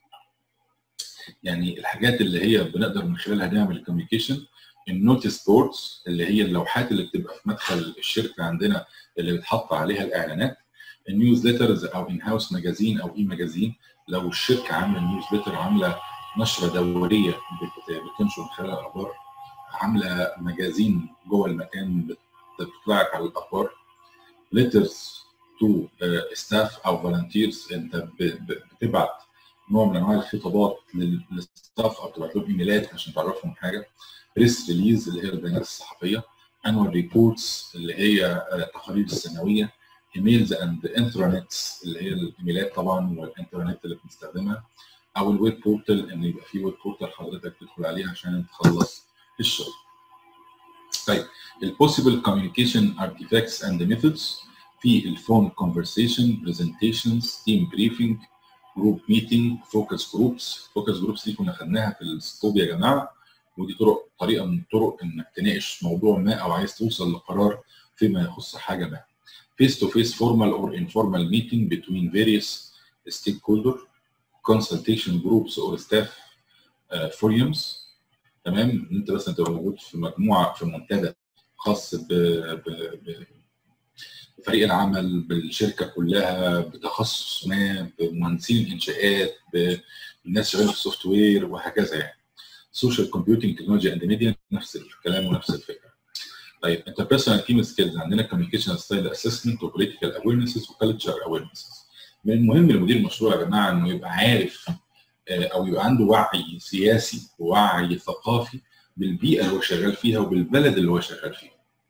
S1: يعني الحاجات اللي هي بنقدر من خلالها نعمل الكوميونيكيشن. النوتس بوردز اللي هي اللوحات اللي بتبقى في مدخل الشركه عندنا اللي بتحط عليها الاعلانات. النيوزليترز او ان هاوس ماجازين او اي ماجازين، لو الشركه عامله نيوزليتر، عامله نشره دوريه بتنشر من خلال الاخبار، عامله ماجازين جوه المكان بتطلع لك على الاخبار. ليترز تو ستاف او فولنتيرز، انت بتبعت نوع من انواع الخطابات للستاف او تبعت لهم ايميلات عشان تعرفهم حاجه. بريس ريليز اللي هي البيانات الصحفيه. انوال ريبورتس اللي هي التقارير السنويه. ايميلز اند انترنتس اللي هي الايميلات طبعا والانترنت اللي بنستخدمها. او الويب بورتال، ان يبقى في ويب بورتال حضرتك تدخل عليه عشان تخلص الشغل. طيب البوسيبل كوميونيكيشن ارتيفاكتس اند ميثودز، في الفون كونفرسيشن، برزنتيشنز، تيم بريفنج، جروب ميتنج، فوكس جروبس. فوكس جروبس دي كنا خدناها في الستوب يا جماعه، ودي طرق طريقه من الطرق انك تناقش موضوع ما او عايز توصل لقرار فيما يخص حاجه ما. فيس تو فيس فورمال اور انفورمال ميتنج بتوين فيريوس ستيك هولدر. كونسلتيشن جروبس اور ستاف فوريومز، تمام؟ انت بس انت موجود في مجموعه في منتدى خاص ب, ب, ب فريق العمل بالشركه كلها بتخصص ما، بمهندسين الانشاءات، بالناس شغاله في السوفت وير وهكذا يعني. سوشيال كومبيوتنج تكنولوجي اند ميديا، نفس الكلام ونفس الفكره. طيب انتربيرسونال تيم سكيلز، عندنا كوميونيكيشن ستايل اسسمنت وبوليتيكال اويرنسز وكالتشر اويرنسز. من المهم لمدير المشروع يا جماعه انه يبقى عارف او يبقى عنده وعي سياسي ووعي ثقافي بالبيئه اللي هو شغال فيها وبالبلد اللي هو شغال فيها.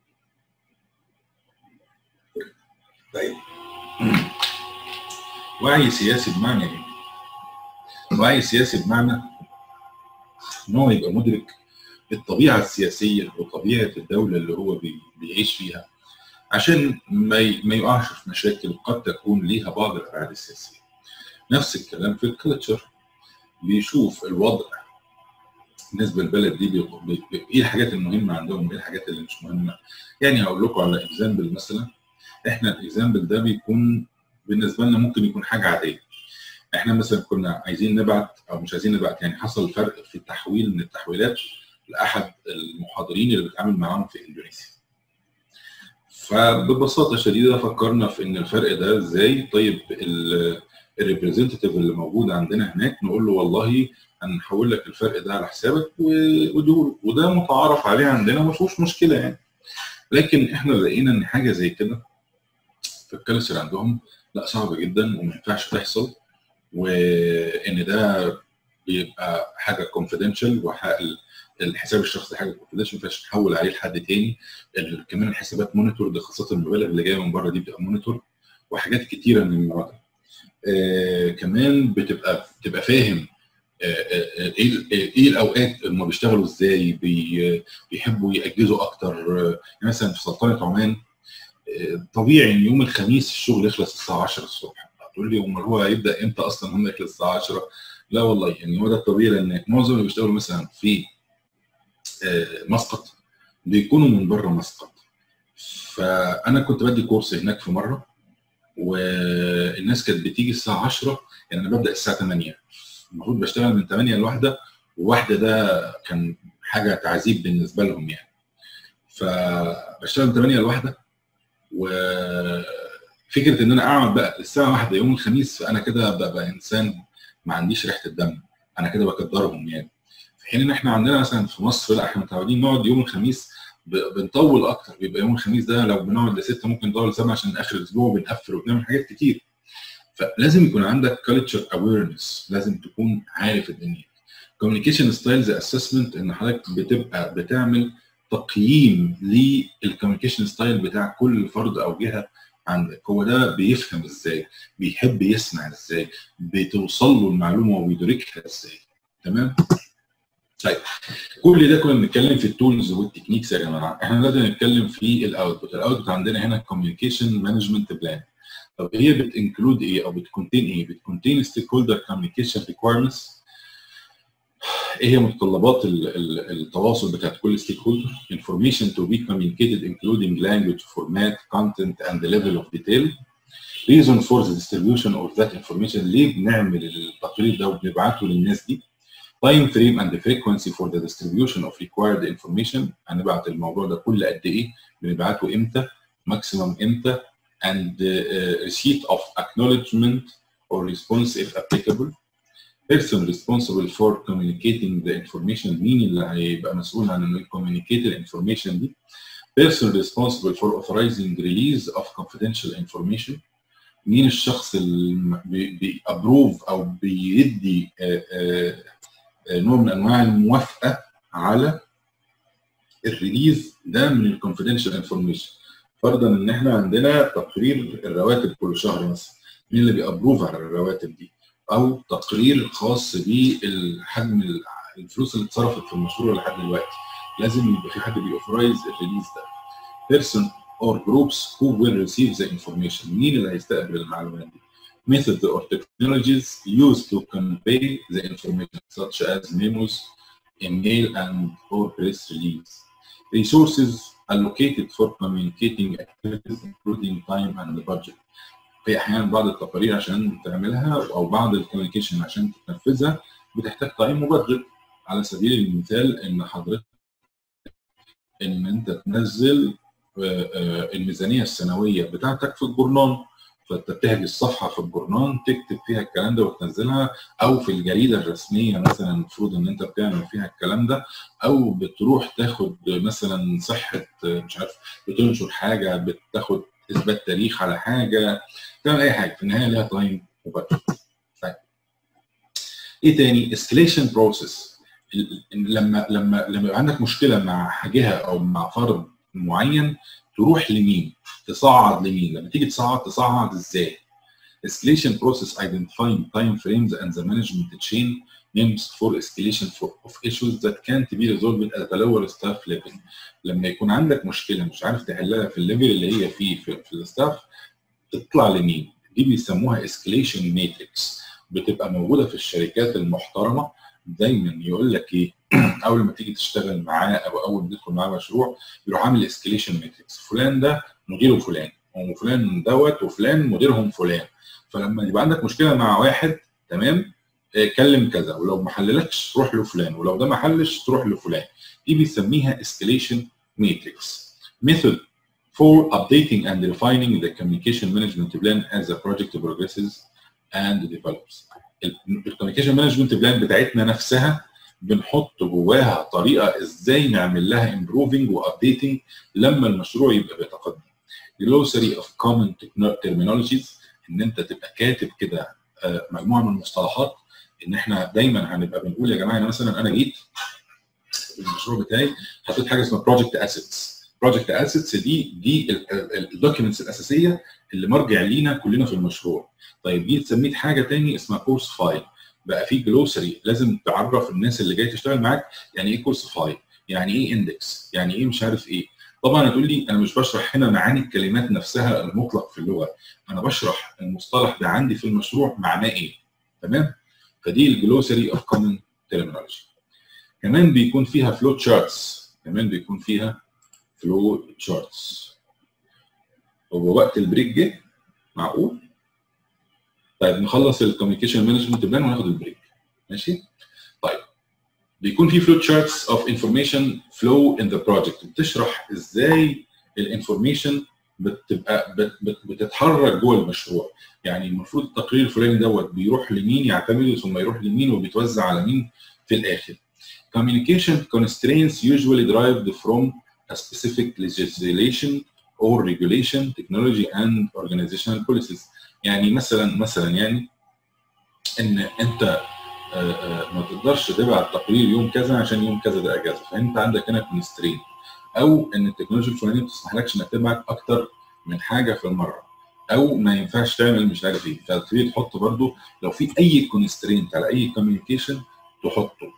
S1: طيب وعي سياسي بمعنى ايه؟ وعي سياسي بمعنى ان هو يبقى مدرك الطبيعه السياسيه وطبيعه الدوله اللي هو بيعيش فيها، عشان ما ما يقعش في مشاكل قد تكون ليها بعض الابعاد السياسيه. نفس الكلام في الكالتشر، بيشوف الوضع بالنسبه للبلد دي بي... بي... ايه الحاجات المهمه عندهم وايه الحاجات اللي مش مهمه. يعني هقول لكم على اكزامبل مثلا. احنا الاكزامبل ده بيكون بالنسبه لنا ممكن يكون حاجه عاديه. احنا مثلا كنا عايزين نبعت او مش عايزين نبعت، يعني حصل فرق في التحويل من التحويلات لاحد المحاضرين اللي بتعامل معاهم في اندونيسيا. فببساطه شديده فكرنا في ان الفرق ده ازاي. طيب الريبريزنتيف اللي موجود عندنا هناك نقول له والله هنحول لك الفرق ده على حسابك ودول، وده متعارف عليه عندنا ما فيهوش مشكله يعني. لكن احنا لقينا ان حاجه زي كده في الكالتشر عندهم لا، صعب جدا وما ينفعش تحصل، وان ده بيبقى حاجه كونفيدنشال، الحساب الشخصي حاجه كونفيدنشال ما ينفعش تحول عليه لحد تاني. كمان الحسابات مونيتور، ده خاصه المبالغ اللي جايه من بره دي بتبقى مونيتور، وحاجات كتيره من النوع ده. آه كمان بتبقى بتبقى فاهم آه ايه ايه الاوقات هم بيشتغلوا ازاي، بي بيحبوا ياجزوا اكتر. يعني مثلا في سلطنه عمان آه طبيعي ان يوم الخميس الشغل يخلص الساعه عشرة الصبح. هتقول لي امال هو هيبدا امتى اصلا هم يخلص الساعه عشرة؟ لا والله، يعني هو ده الطبيعي، لان معظم اللي بيشتغلوا مثلا في آه مسقط بيكونوا من بره مسقط. فانا كنت بدي كورس هناك في مره، والناس كانت بتيجي الساعه عشرة، يعني انا ببدا الساعه ثمانية، المفروض بشتغل من ثمانية لواحدة، وواحدة ده كان حاجه تعذيب بالنسبه لهم يعني. فبشتغل من ثمانية لواحدة، وفكره ان انا اقعد بقى الساعه واحدة يوم الخميس، فانا كده ببقى انسان ما عنديش ريحه الدم، انا كده بقدرهم يعني. في حين ان احنا عندنا مثلا في مصر لا، احنا متعودين نقعد يوم الخميس بنطول اكتر، بيبقى يوم الخميس ده لو بنقعد لستة ممكن نطول لسبعة عشان اخر الاسبوع بنقفل وبنعمل حاجات كتير. فلازم يكون عندك كالتشر اويرنس، لازم تكون عارف الدنيا. كوميونيكيشن ستايلز اسسمنت، ان حضرتك بتبقى بتعمل تقييم للكوميونيكيشن ستايل بتاع كل فرد او جهه عندك. هو ده بيفهم ازاي، بيحب يسمع ازاي، بتوصل له المعلومه وبيدركها ازاي. تمام؟ طيب كل ده كنا بنتكلم في التولز والتكنيكس يا جماعه، احنا دلوقتي بنتكلم في الاوتبوت. الاوتبوت عندنا هنا كوميونيكيشن مانجمنت بلان. طب هي بتنكلود ايه او بتكونتين ايه؟ بتكونتين ستيك هولدر كوميونيكيشن ريكويرمنتس. ايه هي متطلبات التواصل بتاعت كل ستيك هولدر؟ information to be communicated including language, format, content and the level of detail. reason for the distribution of that information. ليه بنعمل التقرير ده وبنبعته للناس دي؟ time frame and the frequency for the distribution of required information. هنبعت الموضوع ده كل قد ايه؟ بنبعته امتى؟ maximum امتى؟ and uh, receipt of acknowledgement or response if applicable. person responsible for communicating the information. مين اللي هيبقى مسؤول عن انه communicate الانفورميشن دي؟ person responsible for authorizing release of confidential information. مين الشخص اللي بيابروف او بيدي نوع من انواع الموافقه على الريليز ده من الكونفيدنشال انفورميشن؟ فرضا ان احنا عندنا تقرير الرواتب كل شهر مثلا، مين اللي بيابروف على الرواتب دي؟ او تقرير خاص بالحجم الفلوس اللي اتصرفت في المشروع لحد دلوقتي، لازم يبقى في حد بيأوثرايز الريليز ده. person or groups who will receive the information. مين اللي هيستقبل المعلومات دي؟ methods or technologies used to convey the information such as memos, email and or press release. resources allocated for communicating activities including time and budget. في احيانا بعض التقارير عشان تعملها او بعض الكوميونيكيشن عشان تنفذها بتحتاج تايم وبادجت. على سبيل المثال ان حضرتك ان انت تنزل الميزانيه السنويه بتاعتك في الجورنال، فانت بتحجز صفحه في الجورنال تكتب فيها الكلام ده وتنزلها، او في الجريده الرسميه مثلا المفروض ان انت بتعمل فيها الكلام ده، او بتروح تاخد مثلا صحه مش عارف بتنشر حاجه، بتاخد اثبات تاريخ على حاجه، تعمل اي حاجه، في النهايه ليها تايم وبادجت. طيب ايه تاني؟ اسكليشن بروسيس. لما لما لما يبقى عندك مشكله مع جهه او مع فرد معين تروح لمين؟ تصعد لمين؟ لما تيجي تصعد تصعد ازاي؟ escalation process identifying time frames and the management chain names for escalation for of issues that can't be resolved at the lower staff level. لما يكون عندك مشكله مش عارف تحلها في الليفل اللي هي فيه في, في الستاف تطلع لمين؟ دي بيسموها escalation matrix. بتبقى موجوده في الشركات المحترمه. دايما يقول لك ايه؟ اول ما تيجي تشتغل معاه او اول ما تدخل معاه مشروع يروح عامل اسكليشن ماتريكس. فلان ده مديره فلان وفلان دوت وفلان مديرهم فلان. فلما يبقى عندك مشكله مع واحد تمام كلم كذا، ولو ما حللكش روح له فلان، ولو ده ما حلش تروح لفلان. دي بيسميها اسكليشن ماتريكس. method for updating and refining the communication management plan as the project progresses and develops. الكوميونيكيشن مانجمنت بلان بتاعتنا نفسها بنحط جواها طريقه ازاي نعمل لها امبروفنج وابديتنج لما المشروع يبقى بيتقدم. glossary of common terminologies، ان انت تبقى كاتب كده مجموعه من المصطلحات. ان احنا دايما هنبقى بنقول يا جماعه مثلا انا جيت المشروع بتاعي حطيت حاجه اسمها بروجكت اسيتس. بروجكت اسيتس دي دي الدوكيومنتس الاساسيه اللي مرجع لينا كلنا في المشروع. طيب جيت سميت حاجه ثاني اسمها كورس فايل. بقى في جلوسري لازم تعرف الناس اللي جايه تشتغل معاك يعني ايه كورس فايل، يعني ايه اندكس، يعني ايه مش عارف ايه. طبعا هتقول لي انا مش بشرح هنا معاني الكلمات نفسها المطلق في اللغه، انا بشرح المصطلح ده عندي في المشروع معناه ايه. تمام؟ فدي الجلوسري اوف كومن ترمينولوجي. كمان بيكون فيها فلو تشارتس، كمان بيكون فيها فلو تشارتس. هو وقت البريك جه؟ معقول؟ طيب نخلص الكوميونيكيشن مانجمنت بلان وناخد البريك. ماشي؟ طيب بيكون في فلو تشارتس اوف انفورميشن فلو ان ذا بروجكت، بتشرح ازاي الانفورميشن بتبقى بتتحرك جوه المشروع. يعني المفروض التقرير الفلاني دوت بيروح لمين يعتمد ثم يروح لمين وبيتوزع على مين في الاخر. Communication constraints usually derived from a specific legislation or regulation, technology and organizational policies. يعني مثلا مثلا يعني ان انت ما تقدرش تبعت تقرير يوم كذا عشان يوم كذا ده اجازه، فانت عندك هنا كونسترين، او ان التكنولوجيا الفلانيه ما بتسمحلكش انك تبعت اكتر من حاجه في المره، او ما ينفعش تعمل مش عارف ايه. فتبتدي تحط برضو لو في اي كونسترينت على اي كوميونيكيشن تحطه.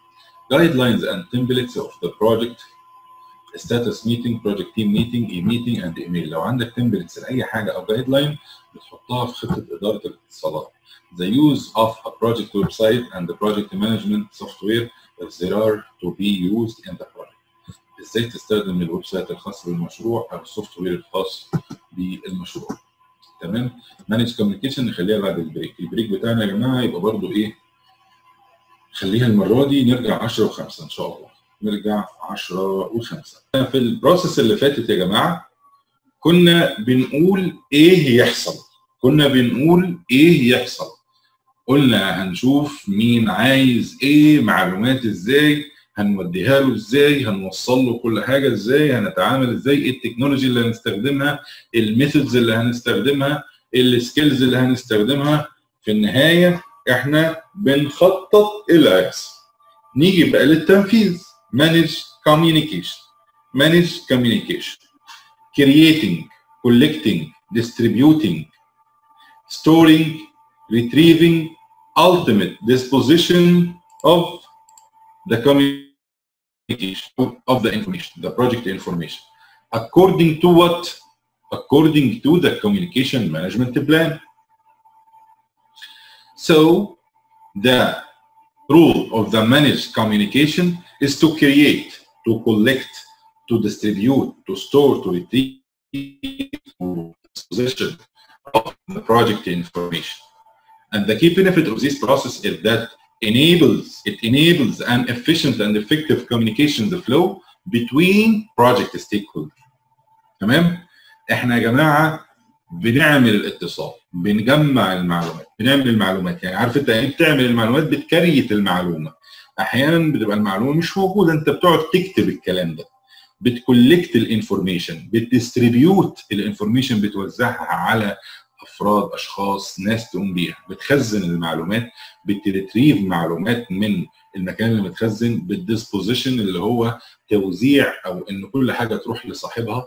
S1: guidelines and templates of the project, status meeting, project team meeting, e-meeting and email. لو عندك templates لأي حاجة أو guideline بتحطها في خطة إدارة الاتصالات. The use of a project website and the project management software if there are to be used in the project. ازاي تستخدم الويب سايت الخاص بالمشروع او السوفت وير الخاص بالمشروع. تمام؟ مانج كوميونيكيشن نخليها بعد البريك، البريك بتاعنا يا جماعه يبقى برضو ايه؟ خليها المره دي نرجع عشرة وخمسة ان شاء الله. نرجع عشرة وخمسة. في البروسيس اللي فاتت يا جماعه كنا بنقول ايه يحصل؟ كنا بنقول ايه يحصل؟ قلنا هنشوف مين عايز ايه، معلومات ازاي، هنوديها له ازاي، هنوصل له كل حاجه ازاي، هنتعامل ازاي، ايه التكنولوجي اللي هنستخدمها، الميثودز اللي هنستخدمها، السكيلز اللي هنستخدمها. في النهايه احنا بنخطط اللي هيحصل. نيجي بقى للتنفيذ. manage communication manage communication creating collecting distributing storing retrieving ultimate disposition of the communication of the information, the project information, according to what? According to the communication management plan. So the role of the managed communication is to create, to collect, to distribute, to store, to retrieve, to disposition of the project information. And the key benefit of this process is that enables it enables an efficient and effective communication the flow between project stakeholders. تمام؟ احنا يا جماعه بنعمل الاتصال، بنجمع المعلومات، بنعمل المعلومات، يعني عارف انت ايه بتعمل المعلومات؟ بتكريت المعلومه. احيانا بتبقى المعلومه مش موجوده، انت بتقعد تكتب الكلام ده. بتكولكت الانفورميشن، بتديستريبيوت الانفورميشن، بتوزعها على افراد، اشخاص، ناس تقوم بيها. بتخزن المعلومات، بتريتريف معلومات من المكان اللي متخزن، بالديسبوزيشن اللي هو توزيع او ان كل حاجه تروح لصاحبها.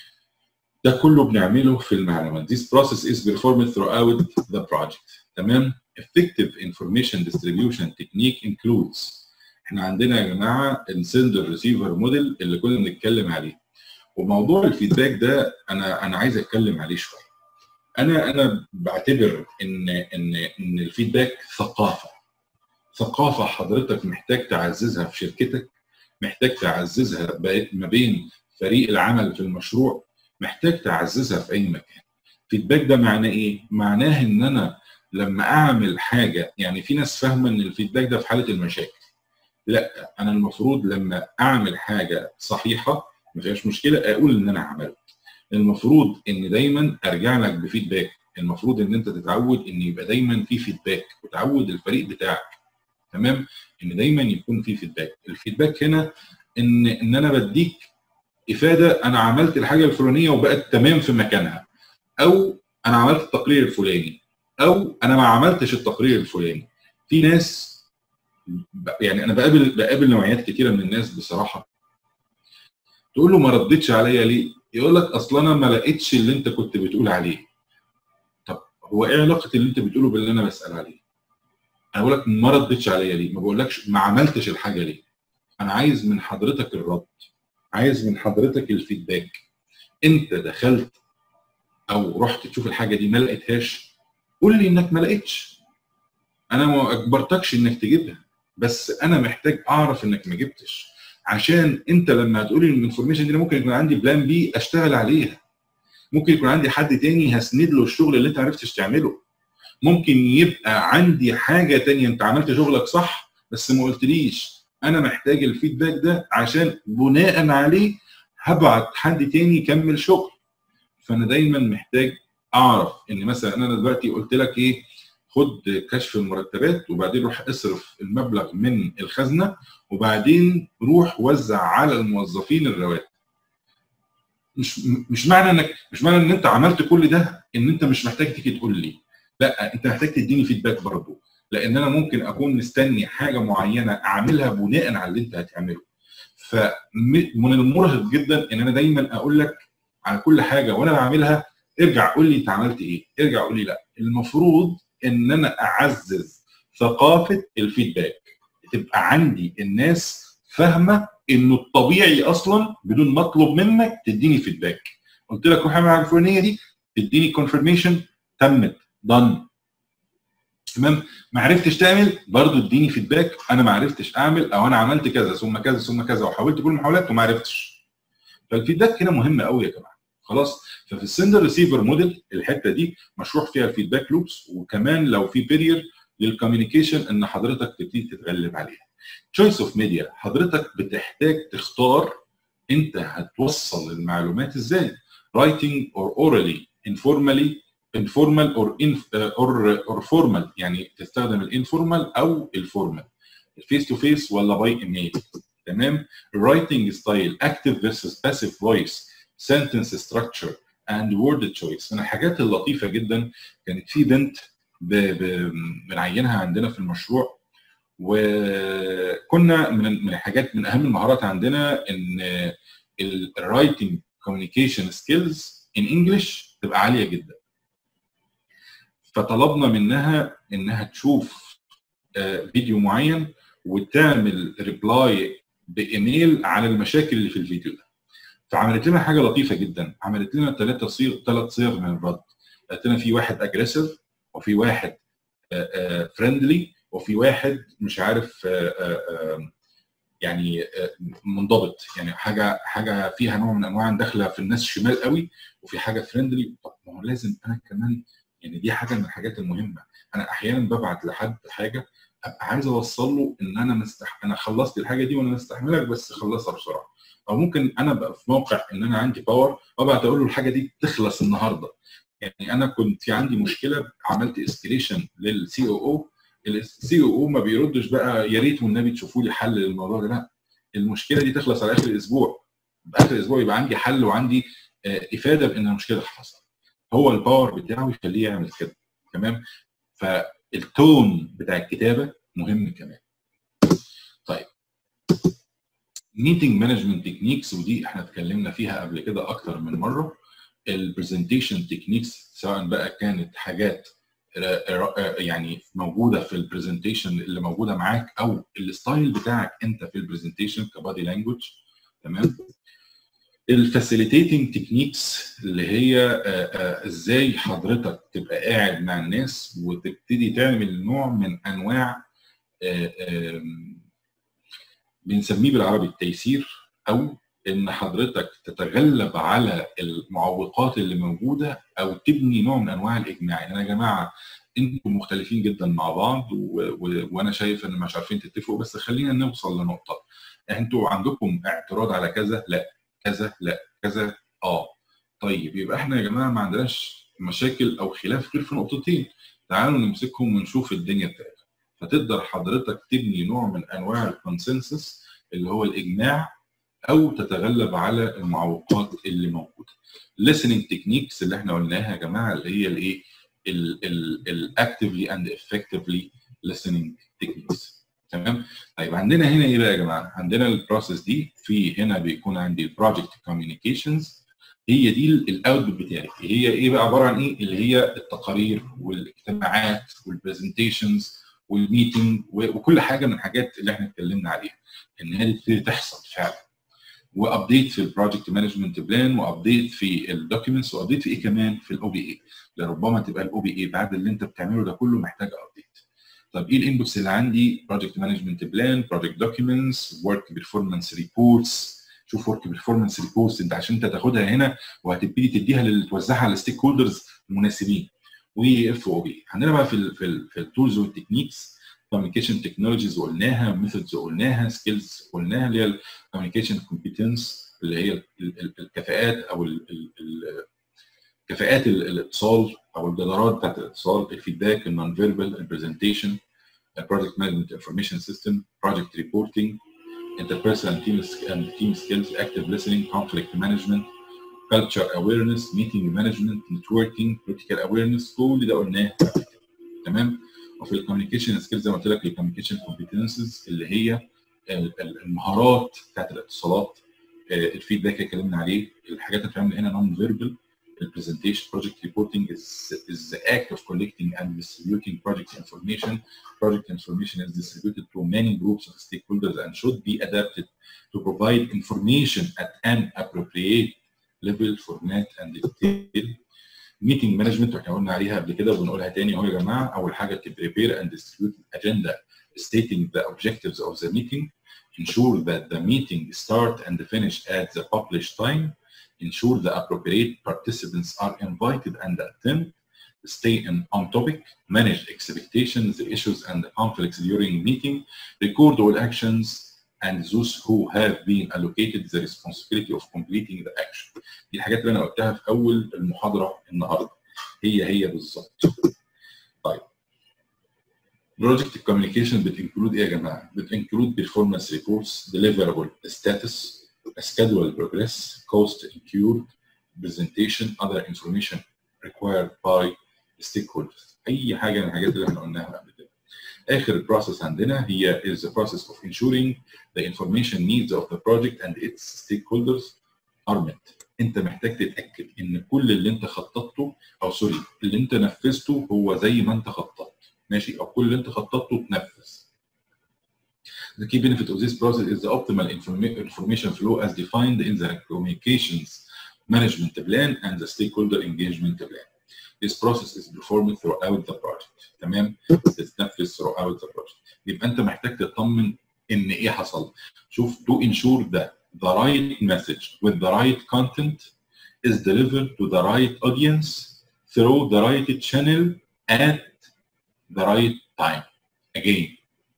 S1: ده كله بنعمله في المعلومات. This process is performed throughout the project. تمام؟ Effective information distribution technique includes. احنا عندنا يا جماعه السندر ريسيفر موديل اللي كنا بنتكلم عليه. وموضوع الفيدباك ده انا انا عايز اتكلم عليه شويه. انا انا بعتبر ان ان ان الفيدباك ثقافه. ثقافه حضرتك محتاج تعززها في شركتك، محتاج تعززها ما بين فريق العمل في المشروع، محتاج تعززها في اي مكان. الفيدباك ده معناه ايه؟ معناه ان انا لما اعمل حاجه، يعني في ناس فاهمه ان الفيدباك ده في حاله المشاكل. لا، انا المفروض لما اعمل حاجه صحيحه ما فيهاش مشكله اقول ان انا عملت. المفروض ان دايما ارجع لك بفيدباك. المفروض ان انت تتعود ان يبقى دايما في فيدباك، وتعود الفريق بتاعك. تمام؟ ان دايما يكون في فيدباك. الفيدباك هنا ان ان انا بديك افاده، انا عملت الحاجه الفلانيه وبقت تمام في مكانها، او انا عملت التقرير الفلاني، او انا ما عملتش التقرير الفلاني. في ناس يعني انا بقابل بقابل نوعيات كتيره من الناس بصراحه. تقول له ما ردتش عليا ليه؟ يقول لك اصل انا ما لقيتش اللي انت كنت بتقول عليه. طب هو ايه علاقه اللي انت بتقوله باللي انا بسال عليه؟ انا بقول لك ما ردتش عليا ليه؟ ما بقولكش ما عملتش الحاجه ليه؟ انا عايز من حضرتك الرد، عايز من حضرتك الفيدباك. انت دخلت او رحت تشوف الحاجه دي ما لقيتهاش، قول لي انك ما لقيتش. انا ما اجبرتكش انك تجيبها، بس انا محتاج اعرف انك ما جبتش، عشان انت لما هتقولي الانفورميشن دي ممكن يكون عندي بلان بي اشتغل عليها. ممكن يكون عندي حد تاني هسند له الشغل اللي انت عرفتش تعمله. ممكن يبقى عندي حاجه تانيه انت عملت شغلك صح بس ما قلتليش. انا محتاج الفيدباك ده عشان بناء عليه هبعت حد تاني يكمل شغل. فانا دايما محتاج اعرف ان مثلا انا دلوقتي قلت لك ايه، خد كشف المرتبات وبعدين روح اصرف المبلغ من الخزنه وبعدين روح وزع على الموظفين الرواتب. مش مش معنى انك مش معنى ان انت عملت كل ده ان انت مش محتاج تيجي تقول لي. لا، انت محتاج تديني فيدباك برضه، لان انا ممكن اكون مستني حاجه معينه اعملها بناء على اللي انت هتعمله. فمن المرهق جدا ان انا دايما اقول لك على كل حاجه وانا بعملها ارجع قول لي انت عملت ايه، ارجع قول لي. لا، المفروض ان انا اعزز ثقافه الفيدباك. تبقى عندي الناس فاهمه انه الطبيعي اصلا بدون ما اطلب منك تديني فيدباك. قلت لك روح اعمل على الفلانيه دي، تديني كونفرميشن تمت دن. تمام؟ ما عرفتش تعمل برضه اديني فيدباك، انا ما عرفتش اعمل او انا عملت كذا ثم كذا ثم كذا وحاولت كل المحاولات وما عرفتش. فالفيدباك هنا مهم قوي يا جماعه. خلاص؟ ففي السندر ريسيفر موديل الحته دي مشروح فيها الفيدباك لوبس، وكمان لو في بيرير للكوميونيكيشن ان حضرتك تبتدي تتغلب عليها. تشويس اوف ميديا، حضرتك بتحتاج تختار انت هتوصل المعلومات ازاي. writing or orally informally informal or inf or or formal، يعني تستخدم الانفورمال او الفورمال، الفيس تو فيس ولا باي ايميل. تمام؟ writing style active versus passive voice sentence structure and word choice. من الحاجات اللطيفه جدا كانت في بنت بنعينها عندنا في المشروع، وكنا من من الحاجات من اهم المهارات عندنا ان الرايتنج كوميونيكيشن سكيلز ان انجلش تبقى عاليه جدا. فطلبنا منها انها تشوف فيديو معين وتعمل ريبلاي بايميل على المشاكل اللي في الفيديو ده. فعملت لنا حاجه لطيفه جدا، عملت لنا ثلاثه صيغ ثلاث صيغ من الرد. قالت لنا في واحد اجريسيف، وفي واحد فريندلي، وفي واحد مش عارف يعني منضبط، يعني حاجه حاجه فيها نوع من انواع داخله في الناس شمال قوي، وفي حاجه فريندلي. طب ما هو لازم انا كمان، يعني دي حاجه من الحاجات المهمه. انا احيانا ببعت لحد حاجه ابقى عايز اوصل له ان انا مستح انا خلصت الحاجه دي وانا مستحملك بس خلصها بسرعه. او ممكن انا ابقى في موقع ان انا عندي باور وابعت اقول له الحاجه دي تخلص النهارده. يعني انا كنت في عندي مشكله، عملت اسكليشن للسي او او، السي او او ما بيردش بقى يا ريت والنبي تشوفوا لي حل للموضوع ده، لا، المشكله دي تخلص على اخر الاسبوع، باخر الاسبوع يبقى عندي حل وعندي افاده بان المشكله حصلت. هو الباور بتاعه يخليه يعمل كده. تمام؟ فالتون بتاع الكتابه مهم كمان. طيب، ميتنج مانجمنت تكنيكس، ودي احنا اتكلمنا فيها قبل كده اكتر من مره. البرزنتيشن تكنيكس سواء بقى كانت حاجات يعني موجوده في البرزنتيشن اللي موجوده معاك، او الستايل بتاعك انت في البرزنتيشن كبادي لانجوج. تمام؟ الفاسيليتيتنج تكنيكس اللي هي ازاي حضرتك تبقى قاعد مع الناس وتبتدي تعمل نوع من انواع بنسميه بالعربي التيسير، او ان حضرتك تتغلب على المعوقات اللي موجوده او تبني نوع من انواع الاجماع. يعني يا جماعه انتم مختلفين جدا مع بعض و... و... وانا شايف ان مش عارفين تتفقوا، بس خلينا نوصل لنقطه. انتوا عندكم اعتراض على كذا، لا كذا، لا كذا، اه طيب يبقى احنا يا جماعه ما عندناش مشاكل او خلاف غير في نقطتين، تعالوا نمسكهم ونشوف الدنيا بتاعتنا. فتقدر حضرتك تبني نوع من انواع الكونسنسس اللي هو الاجماع، او تتغلب على المعوقات اللي موجوده. listening techniques اللي احنا قلناها يا جماعه اللي هي الايه، الاكتفلي اند افكتفلي listening techniques. تمام؟ طيب عندنا هنا ايه بقى يا جماعه؟ عندنا البروسيس دي، في هنا بيكون عندي البروجكت كوميونيكيشنز، هي دي الاوتبوت بتاعي. هي ايه بقى؟ عباره عن ايه؟ اللي هي التقارير والاجتماعات والبرزنتيشنز والميتنج وكل حاجه من الحاجات اللي احنا اتكلمنا عليها، ان هي تبتدي تحصل فعلا. وابديت في البروجكت مانجمنت بلان، وابديت في الدوكيومنتس، وابديت في ايه كمان؟ في الاو بي اي. لربما تبقى الاو بي اي بعد اللي انت بتعمله ده كله محتاج ابديت. طب ايه الانبوتس اللي عندي؟ بروجكت مانجمنت بلان، بروجكت دوكيومنتس، ورك بيرفورمانس ريبورتس. شوف ورك بيرفورمانس ريبورتس انت عشان انت تاخدها هنا وهتبتدي تديها اللي توزعها على الستيك هولدرز المناسبين. واف او بي. عندنا بقى في ال في, ال في التولز والتكنيكس، كوميونيكيشن تكنولوجيز وقلناها، ميثودز وقلناها، سكيلز قلناها اللي هي الكوميونيكيشن كومبيتنس اللي هي الكفاءات او كفاءات الاتصال او الجدارات بتاعت الاتصال، الفيدباك، النون فيربال، البرزنتيشن، البروجكت مانجمنت انفورميشن سيستم، بروجكت ريبورتنج، interpersonal and team and team skills, active listening, conflict management, culture awareness, meeting management, networking, critical awareness. كل ده قلناه. تمام؟ وفي الكوميونيكيشن سكيلز زي ما قلت لك الكوميونيكيشن كومبيتنسز اللي هي المهارات بتاعت الاتصالات، الفيدباك اللي اتكلمنا عليه، الحاجات اللي بتعمل هنا نون فيربال، The presentation project reporting is is the act of collecting and distributing project information. Project information is distributed to many groups of stakeholders and should be adapted to provide information at an appropriate level, format and detail. Meeting management احنا قلنا عليها قبل كده وبنقولها تاني اهو يا جماعه. اول حاجه to prepare and distribute an agenda stating the objectives of the meeting. Ensure that the meeting start and finish at the published time. Ensure the appropriate participants are invited and attend. Stay in, on topic. Manage expectations, the issues and the conflicts during meeting. Record all actions and those who have been allocated the responsibility of completing the action. دي الحاجات اللي انا قلتها في اول المحاضره النهارده. هي هي بالظبط. طيب. Project communication بتنكلود ايه يا جماعه؟ بتنكلود performance reports, deliverable status, schedule progress, cost incurred, presentation, other information required by stakeholders. اي حاجه من الحاجات اللي احنا قلناها قبل كده. اخر process عندنا هي is the process of ensuring the information needs of the project and its stakeholders are met. انت محتاج تتاكد ان كل اللي انت خططته او سوري اللي انت نفذته هو زي ما انت خططت. ماشي، او كل اللي انت خططته اتنفذ. The key benefit of this process is the optimal information flow as defined in the communications management plan and the stakeholder engagement plan. This process is performed throughout the project. تمام؟ تتنفذ throughout the project. يبقى انت محتاج تطمن ان ايه حصل. شوف to ensure that the right message with the right content is delivered to the right audience through the right channel at the right time. Again,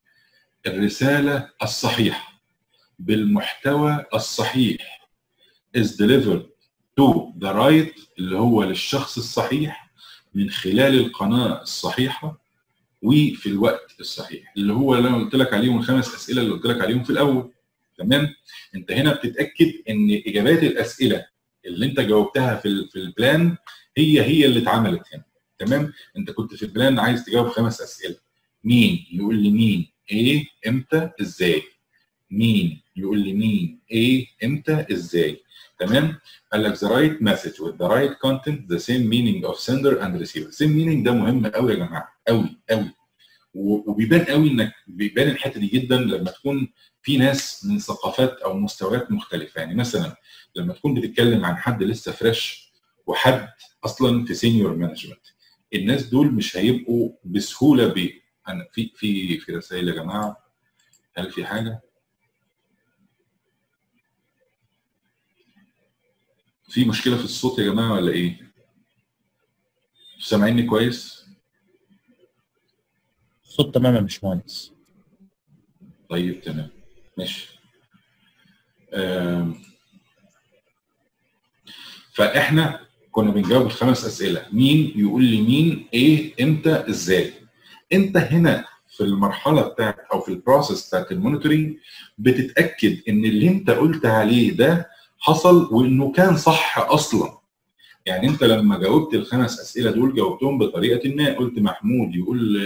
S1: الرسالة الصحيحة بالمحتوى الصحيح is delivered to the right اللي هو للشخص الصحيح من خلال القناة الصحيحة وفي الوقت الصحيح اللي هو اللي انا قلت لك عليهم الخمس اسئله اللي قلت لك عليهم في الاول. تمام؟ انت هنا بتتاكد ان اجابات الاسئله اللي انت جاوبتها في في البلان هي هي اللي اتعملت هنا. تمام؟ انت كنت في البلان عايز تجاوب خمس اسئله. مين يقول لي مين ايه امتى ازاي. مين يقول لي مين ايه امتى ازاي. تمام؟ قال لك the right message with the right content the same meaning of sender and receiver. same meaning ده مهم قوي يا جماعه، قوي قوي. وبيبان قوي انك بيبان الحته دي جدا لما تكون في ناس من ثقافات او مستويات مختلفه. يعني مثلا لما تكون بتتكلم عن حد لسه فريش وحد اصلا في سينيور مانجمنت، الناس دول مش هيبقوا بسهوله ب انا في في في رسائل يا جماعه. هل في حاجه؟ في مشكله في الصوت يا جماعه ولا ايه؟ سامعيني كويس؟
S3: الصوت تمام يا باشمهندس.
S1: طيب تمام ماشي. فاحنا كنا بنجاوب الخمس اسئله. مين يقول لي مين ايه امتى ازاي. انت هنا في المرحله بتاعت او في البروسيس بتاعت المونيتورنج بتتاكد ان اللي انت قلت عليه ده حصل وانه كان صح اصلا. يعني انت لما جاوبت الخمس اسئله دول جاوبتهم بطريقه ما. قلت محمود يقول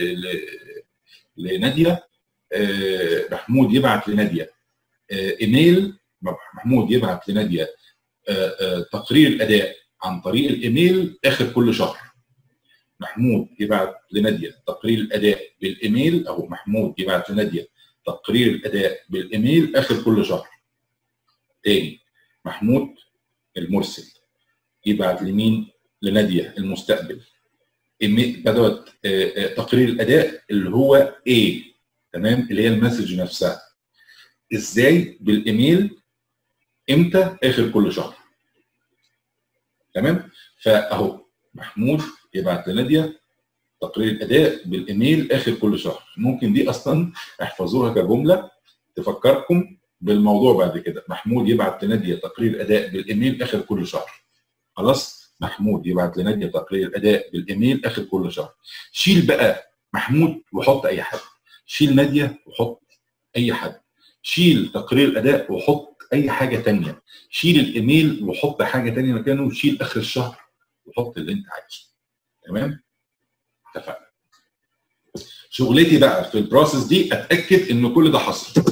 S1: لناديه، محمود يبعت لناديه ايميل، محمود يبعت لناديه تقرير الاداء عن طريق الايميل اخر كل شهر. محمود يبعت لناديه تقرير الاداء بالايميل، او محمود يبعت لناديه تقرير الاداء بالايميل اخر كل شهر. تاني، محمود المرسل يبعت لمين؟ لناديه المستقبل بدأت تقرير الاداء اللي هو ايه. تمام؟ اللي هي المسج نفسها. ازاي؟ بالايميل امتى؟ اخر كل شهر. تمام؟ فاهو محمود يبعت لناديه تقرير الاداء بالايميل اخر كل شهر. ممكن دي اصلا احفظوها كجمله تفكركم بالموضوع بعد كده. محمود يبعت لناديه تقرير اداء بالايميل اخر كل شهر. خلاص؟ محمود يبعت لناديه تقرير الاداء بالايميل اخر كل شهر. شيل بقى محمود وحط اي حد. شيل ناديه وحط اي حد. شيل تقرير الاداء وحط اي حاجه ثانيه. شيل الايميل وحط حاجه ثانيه مكانه، وشيل اخر الشهر وحط اللي انت عايزه. تمام؟ اتفقنا. شغلتي بقى في البروسيس دي اتاكد ان كل ده حصل.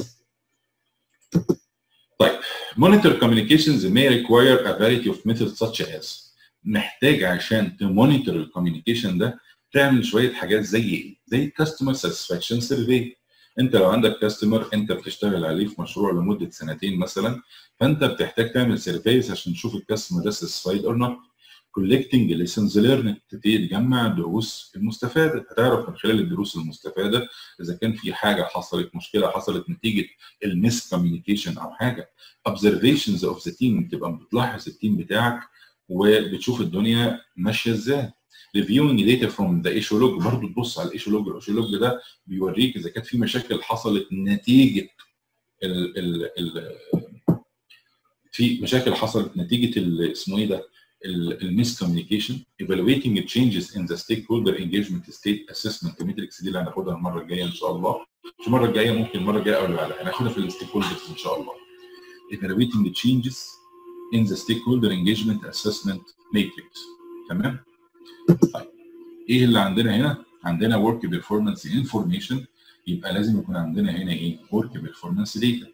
S1: طيب، monitor communications may require a variety of methods such as محتاج عشان تمونيتور الكوميونيكيشن ده تعمل شويه حاجات زي ايه؟ زي الكاستمر ساتسفاكشن سيرفي. انت لو عندك كاستمر انت بتشتغل عليه في مشروع لمده سنتين مثلا، فانت بتحتاج تعمل سيرفيز عشان تشوف الكاستمر ده ساتسفايد اور نوت. كولكتنج ليسنز ليرند، تبتدي تجمع الدروس المستفاده، هتعرف من خلال الدروس المستفاده اذا كان في حاجه حصلت، مشكله حصلت نتيجه الميس كوميونيكيشن او حاجه. observations اوف ذا تيم، تبقى بتلاحظ التيم بتاعك وبتشوف الدنيا ماشيه ازاي. reviewing data from the issue log، برضه تبص على الايشو لوج، الايشو لوج ده بيوريك اذا كانت في مشاكل حصلت نتيجه ال ال ال في مشاكل حصلت نتيجه اسمه ايه ده الميس كوميونيكيشن. evaluating changes in the stakeholder engagement state assessment matrix، دي اللي هناخدها المره الجايه ان شاء الله، مش المره الجايه، ممكن المره الجايه او اللي بعدها، هناخدها في الستيك هولدرز ان شاء الله. evaluating changes in the stakeholder engagement assessment matrix. تمام؟ طيب ايه اللي عندنا هنا؟ عندنا work performance information، يبقى لازم يكون عندنا هنا ايه؟ work performance data.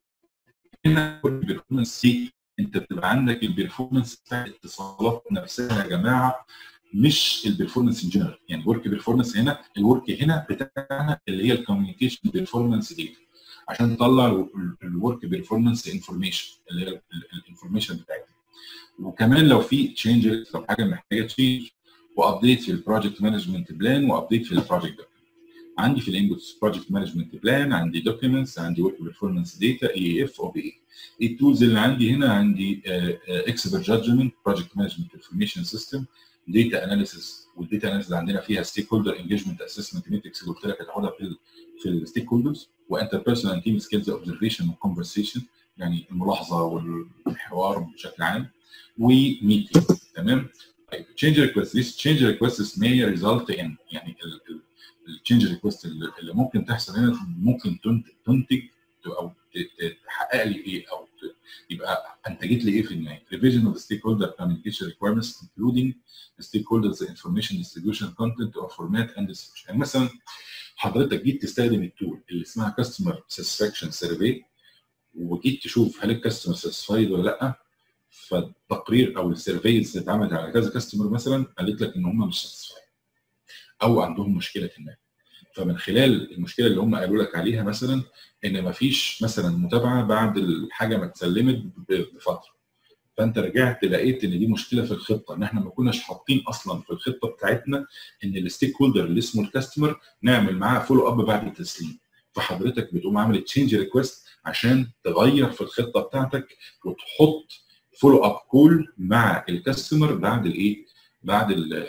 S1: هنا work performance data انت بتبقى عندك البرفورمانس بتاع الاتصالات نفسها يا جماعه، مش البرفورمانس ان جنرال. يعني ورك بيرفورمانس هنا، الورك هنا بتاعنا اللي هي الكوميونيكيشن بيرفورمانس ديتا، عشان نطلع الورك بيرفورمانس انفورميشن اللي هي الانفورميشن بتاعتنا. وكمان لو في تشينجز، لو حاجه محتاجه تشينج، وابديت في البروجكت مانجمنت بلان، وابديت في البروجكت ده. عندي في الانبوتس بروجكت مانجمنت بلان، عندي دوكيومنتس، عندي ورك بيرفورمانس داتا، اي اف او بي اي. التولز اللي عندي هنا عندي اكسبرت جادجمنت، بروجكت مانجمنت انفورميشن سيستم، داتا اناليسيس. والداتا اناليسيس اللي عندنا فيها ستيك هولدر انجيجمنت اسسمنت ماتريكس اللي قلت لك هتاخدها في في الستيك هولدرز، وانتر بيرسونال تيم سكيلز اوبزرفيشن وكونفرسيشن، يعني الملاحظه والحوار بشكل عام، وميتنج. تمام. طيب تشينج ريكوست، ذيس تشينج ريكوست may result in، يعني التشينج ريكوست اللي ممكن تحصل هنا ممكن تنتج او تحقق لي ايه، او يبقى انتجت لي ايه في النهايه. revision of the stakeholder communication requirements including the stakeholders information distribution content or format and distribution. يعني مثلا حضرتك جيت تستخدم التول اللي اسمها customer satisfaction survey، وجيت تشوف هل الكاستمر ساتسفايد ولا لا، فالتقرير او السيرفيز اللي اتعملت على كذا كاستمر مثلا قالت لك ان هم مش ساتسفايد او عندهم مشكله ما. فمن خلال المشكله اللي هم قالوا لك عليها مثلا ان مفيش مثلا متابعه بعد الحاجه ما اتسلمت بفتره، فانت رجعت لقيت ان دي مشكله في الخطه، ان احنا ما كناش حاطين اصلا في الخطه بتاعتنا ان الستيك هولدر اللي اسمه الكاستمر نعمل معاه فولو اب بعد التسليم. فحضرتك بتقوم عامل تشينج ريكويست عشان تغير في الخطه بتاعتك وتحط فولو اب كول مع الكاستمر بعد الايه؟ بعد ال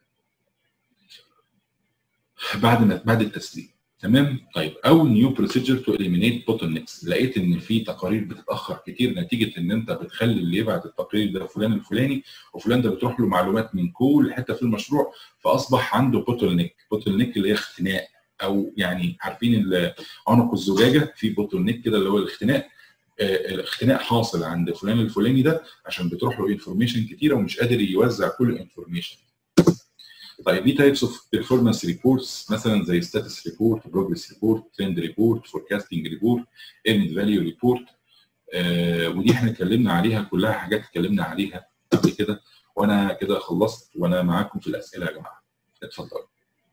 S1: بعد ما بعد التسليم. تمام. طيب او نيو بروسيجر تو اليمينيت بوتل نيكس، لقيت ان في تقارير بتتاخر كتير نتيجه ان انت بتخلي اللي يبعت التقرير ده فلان الفلاني، وفلان ده بتروح له معلومات من كل حته في المشروع، فاصبح عنده بوتل نيك. بوتل نيك اللي هي اختناق، او يعني عارفين عنق الزجاجه في بوتل نيك كده اللي هو الاختناق. آه الاختناق حاصل عند فلان الفلاني ده عشان بتروح له انفورميشن كتيره ومش قادر يوزع كل الانفورميشن. طيب دي تايبس اوف بيرفورمانس ريبورتس مثلا زي ستاتس ريبورت، بروجرس ريبورت، ترند ريبورت، فوركاستنج ريبورت، ايرنينج فاليو ريبورت. ودي احنا اتكلمنا عليها كلها، حاجات اتكلمنا عليها قبل كده. وانا كده خلصت وانا معاكم في الاسئله يا جماعه، اتفضلوا.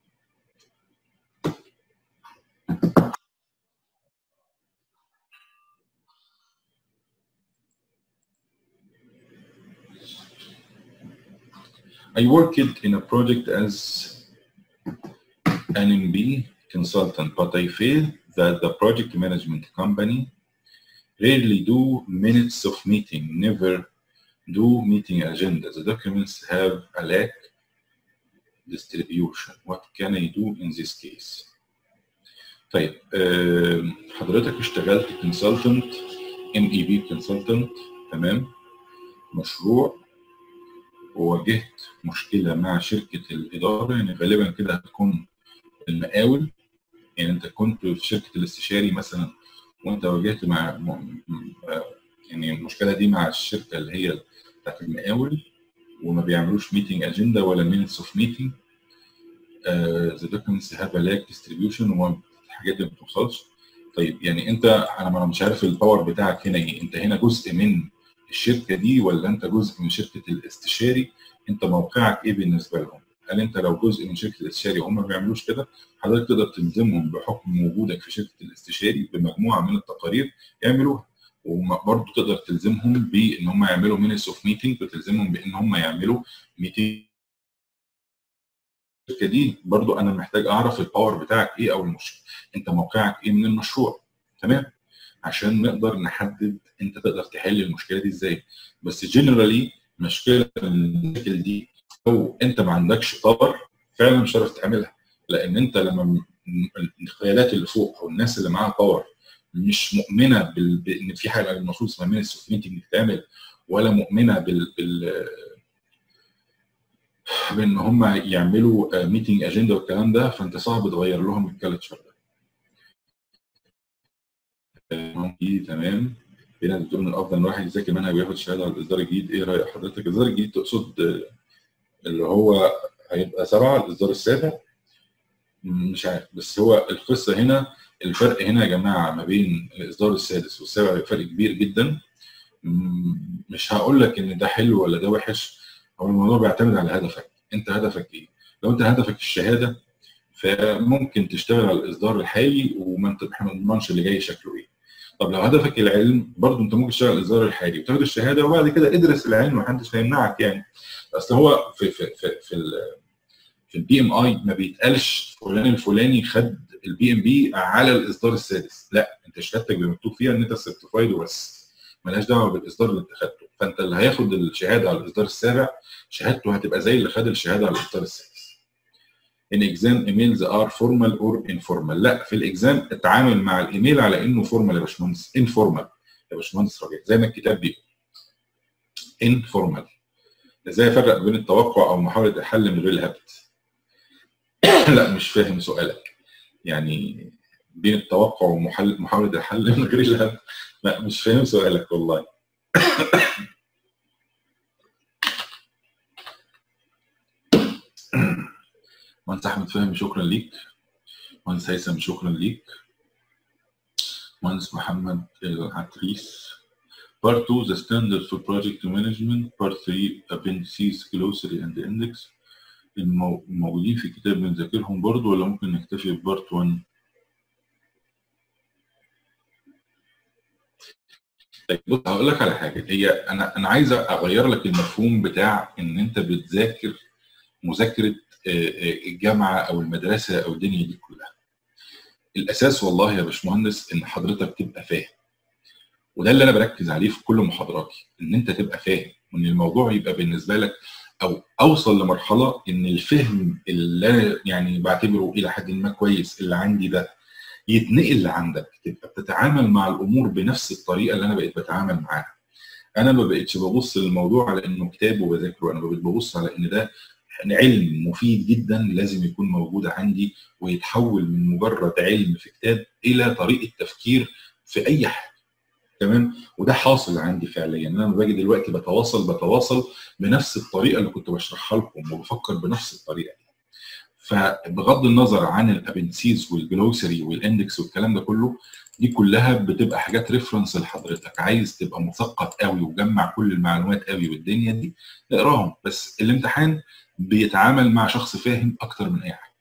S1: I worked in a project as an M B consultant, but I feel that the project management company rarely do minutes of meeting, never do meeting agenda. The documents have a lack distribution. What can I do in this case? طيب حضرتك اشتغلت consultant M E B consultant، تمام، مشروع، وواجهت مشكله مع شركه الاداره، يعني غالبا كده هتكون المقاول. يعني انت كنت في شركه الاستشاري مثلا وانت واجهت مع يعني المشكله دي مع الشركه اللي هي بتاعت المقاول، وما بيعملوش ميتنج اجندا ولا مينتس اوف ميتنج. ذا دوكيومنتس هاف ا لاك ديستريبيوشن، والحاجات دي ما بتوصلش. طيب يعني انت انا مش عارف الباور بتاعك هنا ايه، انت هنا جزء من الشركه دي ولا انت جزء من شركه الاستشاري انت موقعك ايه بالنسبه لهم؟ هل انت لو جزء من شركه الاستشاري وهم ما بيعملوش كده، حضرتك تقدر تلزمهم بحكم وجودك في شركه الاستشاري بمجموعه من التقارير يعملوها، وبرضه تقدر تلزمهم بان هم يعملوا مينتس اوف ميتنج، وتلزمهم بان هم يعملوا ميتنج. الشركه دي برضه انا محتاج اعرف الباور بتاعك ايه او المشكله، انت موقعك ايه من المشروع، تمام؟ عشان نقدر نحدد انت تقدر تحل المشكله دي ازاي. بس جنرالي مشكله المشاكل دي لو انت ما عندكش باور فعلا مش هتعرف تعملها، لان انت لما القيادات اللي فوق او الناس اللي معاها باور مش مؤمنه بال... بان في حاجه المفروض اسمها مينتس اوف ميتنج تتعمل، ولا مؤمنه بال, بال... بان هم يعملوا ميتنج اجنده والكلام ده، فانت صعب تغير لهم الكالتشر ده. تمام. هنا بتقول من الافضل ان الواحد يذاكر منهج وياخد شهاده على الاصدار الجديد، ايه راي حضرتك؟ الاصدار الجديد تقصد اللي هو هيبقى سبعه الاصدار السابع؟ مش عارف، بس هو القصه هنا الفرق هنا يا جماعه ما بين الاصدار السادس والسابع فرق كبير جدا. مش هقول لك ان ده حلو ولا ده وحش، هو الموضوع بيعتمد على هدفك، انت هدفك ايه؟ لو انت هدفك الشهاده فممكن تشتغل على الاصدار الحالي وما انت ما تضمنش اللي جاي شكله ايه. طب لو هدفك العلم برضه انت ممكن تشتغل على الاصدار الحالي وتاخد الشهاده وبعد كده ادرس العلم محدش هيمنعك يعني. اصل هو في في في في ال في البي ام اي ما بيتقالش فلان الفلاني خد البي ام بي على الاصدار السادس، لا انت شهادتك بيبقى مكتوب فيها ان انت سيرتيفايد وبس، مالهاش دعوه بالاصدار اللي انت خدته. فانت اللي هياخد الشهاده على الاصدار السابع شهادته هتبقى زي اللي خد الشهاده على الاصدار السادس. ان اكزام ايميلز ار فورمال اور انفورمال، لا في الاكزام اتعامل مع الايميل على انه فورمال يا باشمهندس، انفورمال يا باشمهندس رجاء زي ما الكتاب بيقول انفورمال. ازاي افرق بين التوقع او محاوله الحل من غير الهبد؟ لا مش فاهم سؤالك، يعني بين التوقع ومحاوله الحل من غير الهبد؟ لا مش فاهم سؤالك والله. مهندس احمد فهمي شكرا ليك. مهندس هيثم شكرا ليك. مهندس محمد العتريس. Part two the standard for project management. Part three appendices glossary and index. الموجودين في الكتاب بنذاكرهم برضو ولا ممكن نكتفي ببارت واحد؟ طيب بص هقول لك على حاجه، هي انا انا عايز اغير لك المفهوم بتاع ان انت بتذاكر مذاكره الجامعه او المدرسه او الدنيا دي كلها. الاساس والله يا باشمهندس ان حضرتك تبقى فاهم، وده اللي انا بركز عليه في كل محاضراتي، ان انت تبقى فاهم وان الموضوع يبقى بالنسبه لك او اوصل لمرحله ان الفهم اللي انا يعني بعتبره الى حد ما كويس اللي عندي ده يتنقل لعندك، تبقى بتتعامل مع الامور بنفس الطريقه اللي انا بقيت بتعامل معاها. انا ما بقتش ببص للموضوع على انه كتاب وبذاكره، انا بقيت ببص على ان ده علم مفيد جدا لازم يكون موجود عندي ويتحول من مجرد علم في كتاب الى طريقه تفكير في اي حاجه. تمام؟ وده حاصل عندي فعليا، انا لما باجي دلوقتي بتواصل بتواصل بنفس الطريقه اللي كنت بشرحها لكم وبفكر بنفس الطريقه دي. فبغض النظر عن الابنسيز والجلوسري والاندكس والكلام ده كله، دي كلها بتبقى حاجات ريفرنس لحضرتك، عايز تبقى مثقف قوي وجمع كل المعلومات قوي والدنيا دي اقراهم، بس الامتحان بيتعامل مع شخص فاهم اكتر من اي حاجه.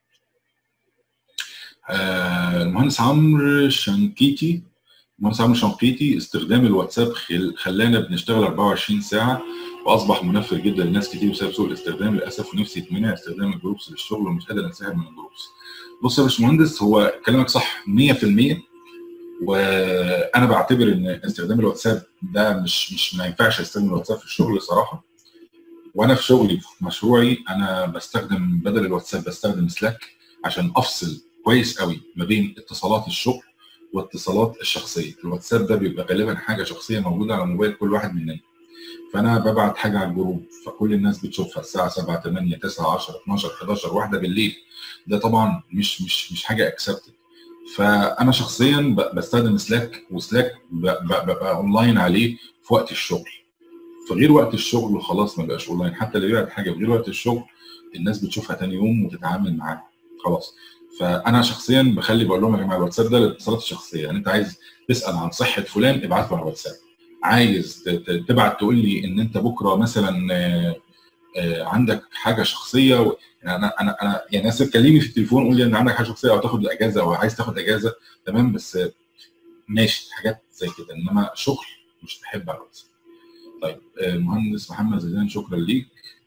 S1: آه المهندس عمرو شنقيطي. المهندس عمرو شنقيطي استخدام الواتساب خلانا بنشتغل أربعة وعشرين ساعه واصبح منفر جدا لناس كتير بسبب سوء الاستخدام للاسف، ونفسي يتمنع استخدام الجروبس للشغل ومش قادر انسحب من الجروبس. بص يا باشمهندس هو كلامك صح مية في المية، وانا بعتبر ان استخدام الواتساب ده مش مش ما ينفعش استخدم الواتساب في الشغل صراحه. وانا في شغلي في مشروعي انا بستخدم بدل الواتساب بستخدم سلاك عشان افصل كويس قوي ما بين اتصالات الشغل واتصالات الشخصيه. الواتساب ده بيبقى غالبا حاجه شخصيه موجوده على موبايل كل واحد مننا، فانا ببعت حاجه على الجروب فكل الناس بتشوفها الساعه سبعة تمانية تسعة عشرة اتناشر حداشر واحدة بالليل، ده طبعا مش مش مش حاجه اكسبتد. فانا شخصيا بستخدم سلاك، وسلاك ببقى اونلاين عليه في وقت الشغل، في غير وقت الشغل وخلاص ما بقاش اونلاين. حتى اللي بيبعت حاجه في غير وقت الشغل الناس بتشوفها ثاني يوم وتتعامل معاها خلاص. فانا شخصيا بخلي بقول لهم يا جماعه الواتساب ده للاتصالات الشخصيه، يعني انت عايز تسال عن صحه فلان ابعت له على الواتساب، عايز تبعت تقول لي ان انت بكره مثلا آه عندك حاجه شخصيه و... يعني انا انا انا يعني ناس تكلمني في التليفون قول لي ان عندك حاجه شخصيه او تاخد اجازه او عايز تاخد اجازه تمام، بس ماشي حاجات زي كده، انما شغل مش بحب على الواتس. طيب آه مهندس محمد زيدان شكرا ليك.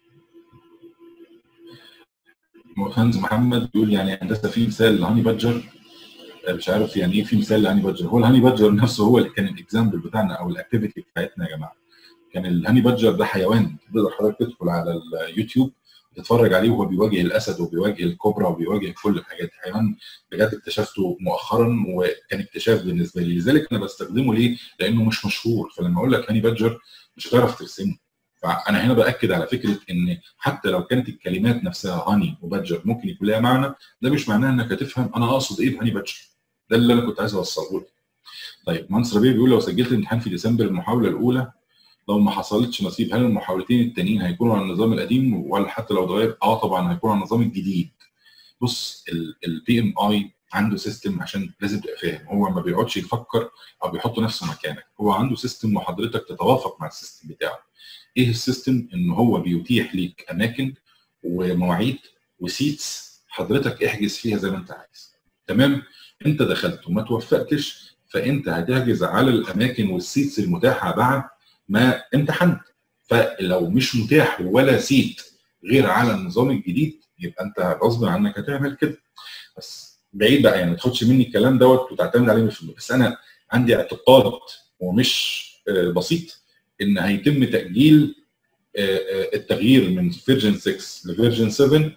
S1: مهندس محمد بيقول يعني هندسه في مثال لهاني بادجر، مش عارف يعني ايه في مثال لهاني بادجر. هو الهاني بادجر نفسه هو اللي كان الاكزامبل بتاعنا او الاكتيفيتي بتاعتنا يا جماعه. كان الهاني بادجر ده حيوان، تقدر حضرتك تدخل على اليوتيوب وتتفرج عليه وهو بيواجه الاسد وبيواجه الكوبرا وبيواجه كل الحاجات دي. حيوان بجد اكتشفته مؤخرا وكان اكتشاف بالنسبه لي، لذلك انا بستخدمه ليه؟ لانه مش مشهور، فلما اقول لك هاني بادجر مش هتعرف ترسمه. فانا هنا باكد على فكره ان حتى لو كانت الكلمات نفسها هاني وبادجر ممكن يكون لها معنى، ده مش معناه انك هتفهم انا اقصد ايه بهاني بادجر. ده اللي انا كنت عايز اوصله لك. طيب مهندس ربيع بيقول لو سجلت الامتحان في ديسمبر المحاوله الاولى لو ما حصلتش نصيب هل المحاولتين التانيين هيكونوا على النظام القديم ولا حتى لو اتغير؟ اه طبعا هيكونوا على النظام الجديد. بص البي ام اي عنده سيستم عشان لازم تبقى فاهم، هو ما بيقعدش يفكر او بيحط نفسه مكانك، هو عنده سيستم وحضرتك تتوافق مع السيستم بتاعه. ايه السيستم؟ ان هو بيتيح ليك اماكن ومواعيد وسيتس حضرتك احجز فيها زي ما انت عايز. تمام؟ انت دخلت وما توفقتش فانت هتحجز على الاماكن والسيتس المتاحه بعد ما امتحنت. فلو مش متاح ولا سيت غير على النظام الجديد يبقى انت غصب عنك هتعمل كده. بس بعيد بقى يعني ما تاخدش مني الكلام دوت وتعتمد عليه في المية. بس انا عندي اعتقاد ومش بسيط ان هيتم تاجيل التغيير من فيرجن ستة لفيرجن سبعة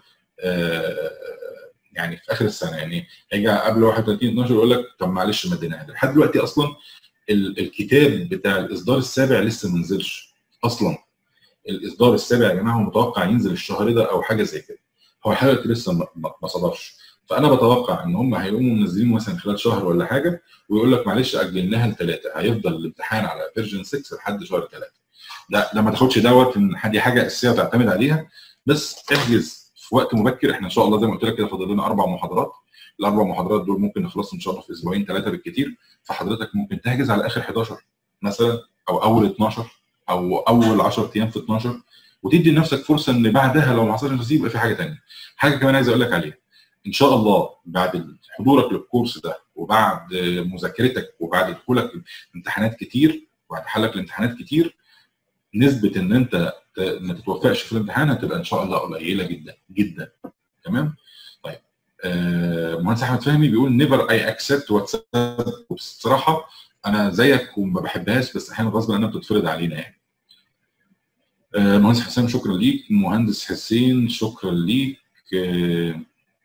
S1: يعني في اخر السنه. يعني هيجي قبل واحد وثلاثين اتناشر يقول لك طب معلش مديناها. لحد دلوقتي اصلا الكتاب بتاع الاصدار السابع لسه ما نزلش اصلا. الاصدار السابع يا جماعه متوقع ينزل الشهر ده او حاجه زي كده، هو حاجه لسه ما صدرش. فانا بتوقع ان هم هيقوموا منزلين مثلا خلال شهر ولا حاجه ويقول لك معلش اجلناها لثلاثه، هيفضل الامتحان على فيرجن ستة لحد شهر ثلاثه. لا لا ما تاخدش دوت ان دي حاجه اساسيه تعتمد عليها، بس احجز في وقت مبكر. احنا ان شاء الله زي ما قلت لك كده فاضل لنا اربع محاضرات، الاربع محاضرات دول ممكن نخلصهم ان شاء الله في اسبوعين ثلاثه بالكثير، فحضرتك ممكن تحجز على اخر حداشر مثلا او اول اتناشر او اول عشرة ايام في اتناشر وتدي لنفسك فرصه ان بعدها لو ما حصلش نصيب يبقى في حاجه ثانيه. حاجه كمان عايز اقول لك عليها، ان شاء الله بعد حضورك للكورس ده وبعد مذاكرتك وبعد دخولك امتحانات كتير وبعد حلك الامتحانات كتير نسبه ان انت ما تتوفقش في الامتحان هتبقى ان شاء الله قليله جدا جدا. تمام؟ طيب آه مهندس احمد فهمي بيقول نيفر اي اكسبت واتساب. بصراحه انا زيك وما بحبهاش بس احيانا غصب عننا بتتفرض علينا يعني. آه مهندس حسام شكرا ليك. مهندس حسين شكرا ليك. آه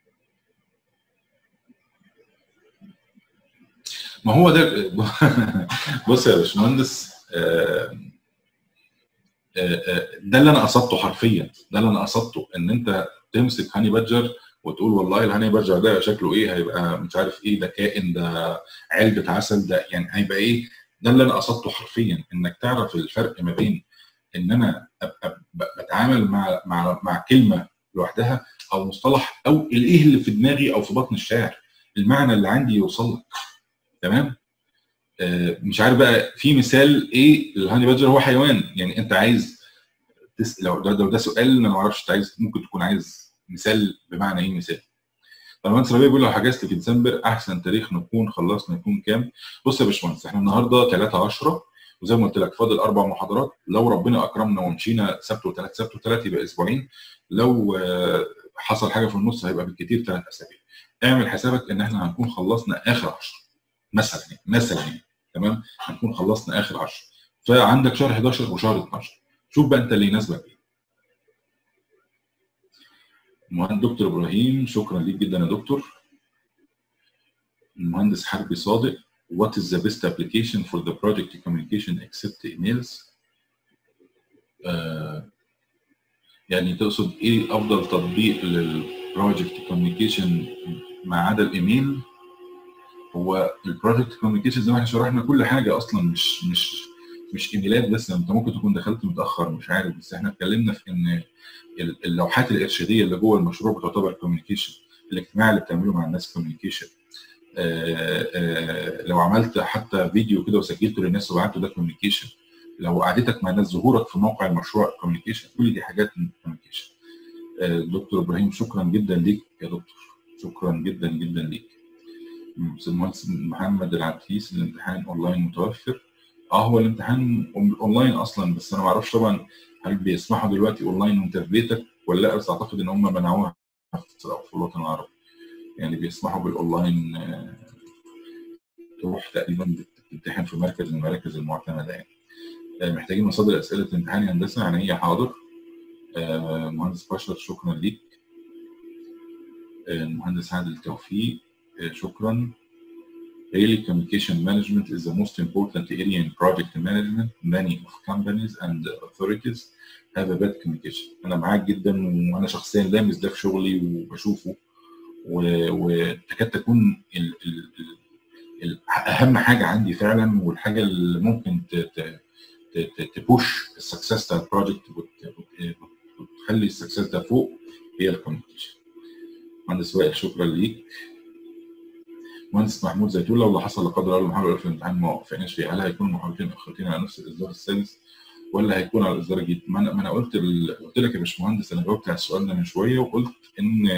S1: ما هو ده بص يا باشمهندس آه ده اللي انا قصدته حرفيا، ده اللي انا قصدته ان انت تمسك هاني بادجر وتقول والله الهاني بادجر ده شكله ايه، هيبقى مش عارف ايه، ده كائن، ده علبه عسل، ده يعني هيبقى ايه. ده اللي انا قصدته حرفيا، انك تعرف الفرق ما بين ان انا ابقى بتعامل مع مع مع كلمه لوحدها او مصطلح او الايه اللي في دماغي او في بطن الشاعر، المعنى اللي عندي يوصل لك. تمام؟ مش عارف بقى في مثال ايه الهاني بادجر هو حيوان، يعني انت عايز تس... لو ده, ده, ده سؤال انا ما اعرفش، انت عايز ممكن تكون عايز مثال بمعنى ايه مثال. فالمهندس ربيع بيقول لو حجزت في ديسمبر احسن تاريخ نكون خلصنا يكون كام؟ بص يا باشمهندس احنا النهارده ثلاثة عشرة وزي ما قلت لك فاضل اربع محاضرات، لو ربنا اكرمنا ومشينا سبت وثلاث سبت وثلاث يبقى اسبوعين، لو حصل حاجه في النص هيبقى بالكثير ثلاث اسابيع. اعمل حسابك ان احنا هنكون خلصنا اخر عشرة مثلا يعني مثلا يعني تمام، هنكون خلصنا اخر عشرة، فعندك شهر حداشر وشهر اتناشر، شوف بقى انت اللي يناسبك ايه. المهندس دكتور ابراهيم شكرا ليك جدا يا دكتور. المهندس حربي صادق what is the best application for the project communication except emails؟ آه يعني تقصد ايه افضل تطبيق للبروجكت كوميونيكيشن ما عدا الايميل؟ هو البروجكت كوميونيكيشن زي ما احنا شرحنا كل حاجه اصلا مش مش مش ايميلات بس، انت ممكن تكون دخلت متاخر مش عارف، بس احنا اتكلمنا في ان اللوحات الارشاديه اللي جوه المشروع بتعتبر كوميونيكيشن، الاجتماع اللي بتعمله مع الناس كوميونيكيشن، لو عملت حتى فيديو كده وسجلته للناس وبعته ده كوميونيكيشن، لو قعدتك مع ناس، ظهورك في موقع المشروع كوميونيكيشن، كل دي حاجات من الكوميونيكيشن. دكتور ابراهيم شكرا جدا ليك يا دكتور، شكرا جدا جدا ليك. استاذ المهندس محمد العتيس، الامتحان اونلاين متوفر؟ اه هو الامتحان اونلاين اصلا، بس انا ما اعرفش طبعا هل بيسمحوا دلوقتي اونلاين وانت في بيتك ولا لا، بس اعتقد ان هم منعوها في الوطن العربي، يعني بيسمحوا بالاونلاين. تروح تقريبا بتمتحن في مركز من المراكز المعتمده يعني. محتاجين مصادر اسئله امتحان هندسه، يعني هي حاضر. مهندس بشر شكرا ليك. المهندس عادل توفيق شكرا. Really, communication management is the most important area in project management. Many of companies and authorities have a bad communication. أنا معاك جدا، وأنا شخصيا لامس ده في شغلي وبشوفه، وتكاد تكون ال ال ال أهم حاجة عندي فعلا، والحاجة اللي ممكن تبوش السكسس بتاع البروجكت وتخلي السكسس ده فوق، هي الكوميونيكيشن. مهندس وائل شكرا ليك. مهندس محمود زيتون، لو حصل لا قدر الله المحاولة في الامتحان ما وفقناش فيه، هل هيكون المحاولتين اخرتين على نفس الاصدار السادس ولا هيكون على الاصدار الجديد؟ ما انا ما انا قلت ال... قلت لك يا باشمهندس، انا جاوبت على السؤال ده من شويه، وقلت ان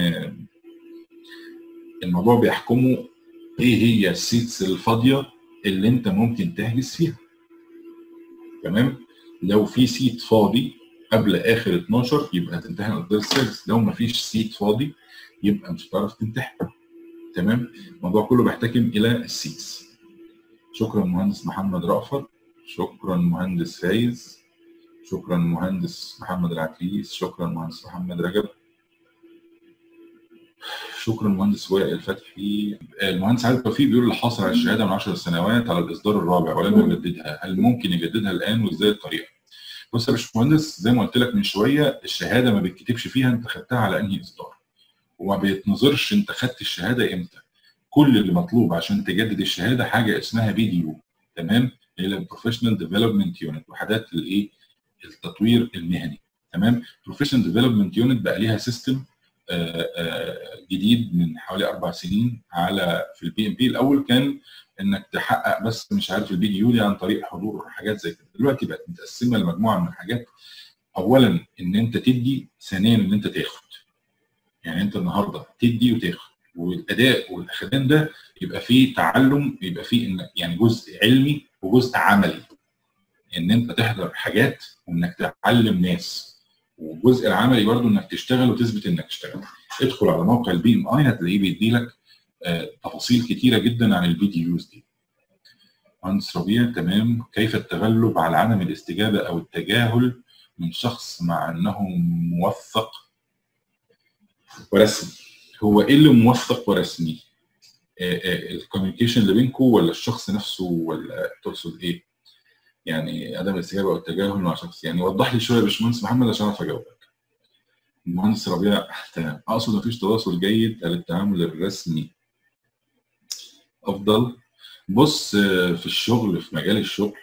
S1: الموضوع بيحكمه ايه هي السيتس الفاضيه اللي انت ممكن تحجز فيها. تمام؟ لو في سيت فاضي قبل اخر اتناشر يبقى هتمتحن الاصدار السادس، لو ما فيش سيت فاضي يبقى مش هتعرف تمتحن. تمام؟ الموضوع كله بيحتكم الى السيتس. شكرا مهندس محمد رأفت، شكرا مهندس فايز، شكرا مهندس محمد العتيس، شكرا مهندس محمد رجب، شكرا مهندس وائل فتحي. المهندس عادل توفيق بيقول اللي حاصل على الشهاده من عشر سنوات على الاصدار الرابع ولم يجددها، هل ممكن يجددها الان وازاي الطريقه؟ بص يا باشمهندس، زي ما قلت لك من شويه، الشهاده ما بيتكتبش فيها انت خدتها على انهي اصدار، وما بيتنظرش انت خدت الشهاده امتى. كل اللي مطلوب عشان تجدد الشهاده حاجه اسمها بي دي يو. تمام؟ اللي هي البروفيشنال ديفلوبمنت يونت، وحدات الايه؟ التطوير المهني. تمام؟ بروفيشنال ديفلوبمنت يونت بقى ليها سيستم جديد من حوالي اربع سنين على في البي ام بي. الاول كان انك تحقق بس مش عارف البي دي يو دي عن طريق حضور حاجات زي كده، دلوقتي بقت متقسمه لمجموعه من الحاجات. اولا ان انت تدي، ثانيا ان انت تاخد. يعني انت النهارده تدي وتاخد، والاداء والاخدان ده يبقى فيه تعلم، يبقى فيه انك يعني جزء علمي وجزء عملي، ان انت تحضر حاجات وانك تعلم ناس، والجزء العملي برضو انك تشتغل وتثبت انك اشتغلت. ادخل على موقع البي ام اي هتلاقيه بيدي لك آه تفاصيل كتيره جدا عن البي دي يوز دي. مهندس ربيع تمام. كيف التغلب على عدم الاستجابه او التجاهل من شخص مع انه موثق ورسمي؟ هو ايه اللي موثق ورسمي؟ الكوميونيكيشن اللي بينكم ولا الشخص نفسه، ولا تقصد ايه؟ يعني عدم الاستجابه او التجاهل مع شخص، يعني وضح لي شويه يا باشمهندس محمد عشان اعرف اجاوبك. المهندس ربيع تمام. اقصد مفيش تواصل جيد، هل التعامل الرسمي افضل؟ بص، في الشغل، في مجال الشغل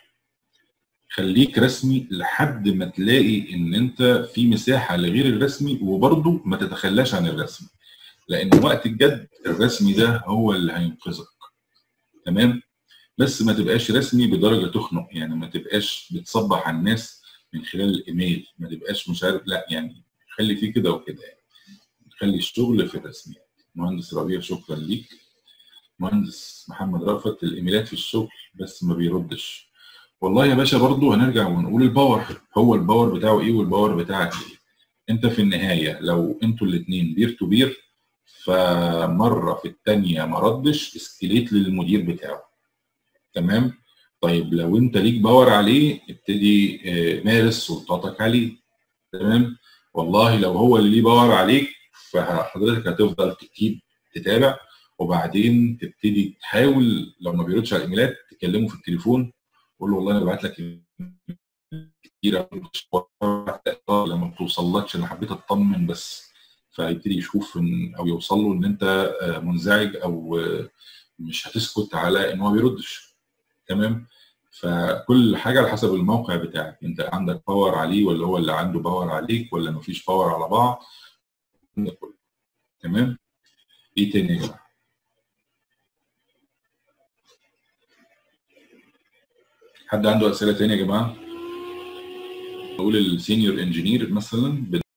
S1: خليك رسمي لحد ما تلاقي ان انت في مساحه لغير الرسمي، وبرضه ما تتخلاش عن الرسمي، لان وقت الجد الرسمي ده هو اللي هينقذك. تمام؟ بس ما تبقاش رسمي بدرجه تخنق، يعني ما تبقاش بتصبح على الناس من خلال الايميل، ما تبقاش مش عارف، لا يعني خلي فيه كده وكده، يعني خلي الشغل في الرسميات. مهندس ربيع شكرا ليك. مهندس محمد رأفت، الايميلات في الشغل بس ما بيردش. والله يا باشا برضه هنرجع ونقول الباور، هو الباور بتاعه ايه والباور بتاعك ايه؟ انت في النهايه لو انتوا الاثنين بير تو بير، فمره في الثانيه ما ردش، اسكليت للمدير بتاعه. تمام؟ طيب لو انت ليك باور عليه، ابتدي مارس سلطاتك عليه. تمام؟ والله لو هو اللي ليه باور عليك، فحضرتك هتفضل تكتب تتابع، وبعدين تبتدي تحاول لو ما بيردش على الايميلات تكلمه في التليفون، قول له والله انا ببعت لك كتير لما ما بتوصلكش، انا حبيت اطمن بس، فيبتدي يشوف او يوصل له ان انت منزعج او مش هتسكت على ان هو ما بيردش. تمام؟ فكل حاجه على حسب الموقع بتاعك، انت عندك باور عليه ولا هو اللي عنده باور عليك، ولا مفيش باور على بعض. تمام؟ ايه تاني يا جماعه؟ حد عنده اسئله تاني يا جماعه؟ اقول السينيور انجينير مثلا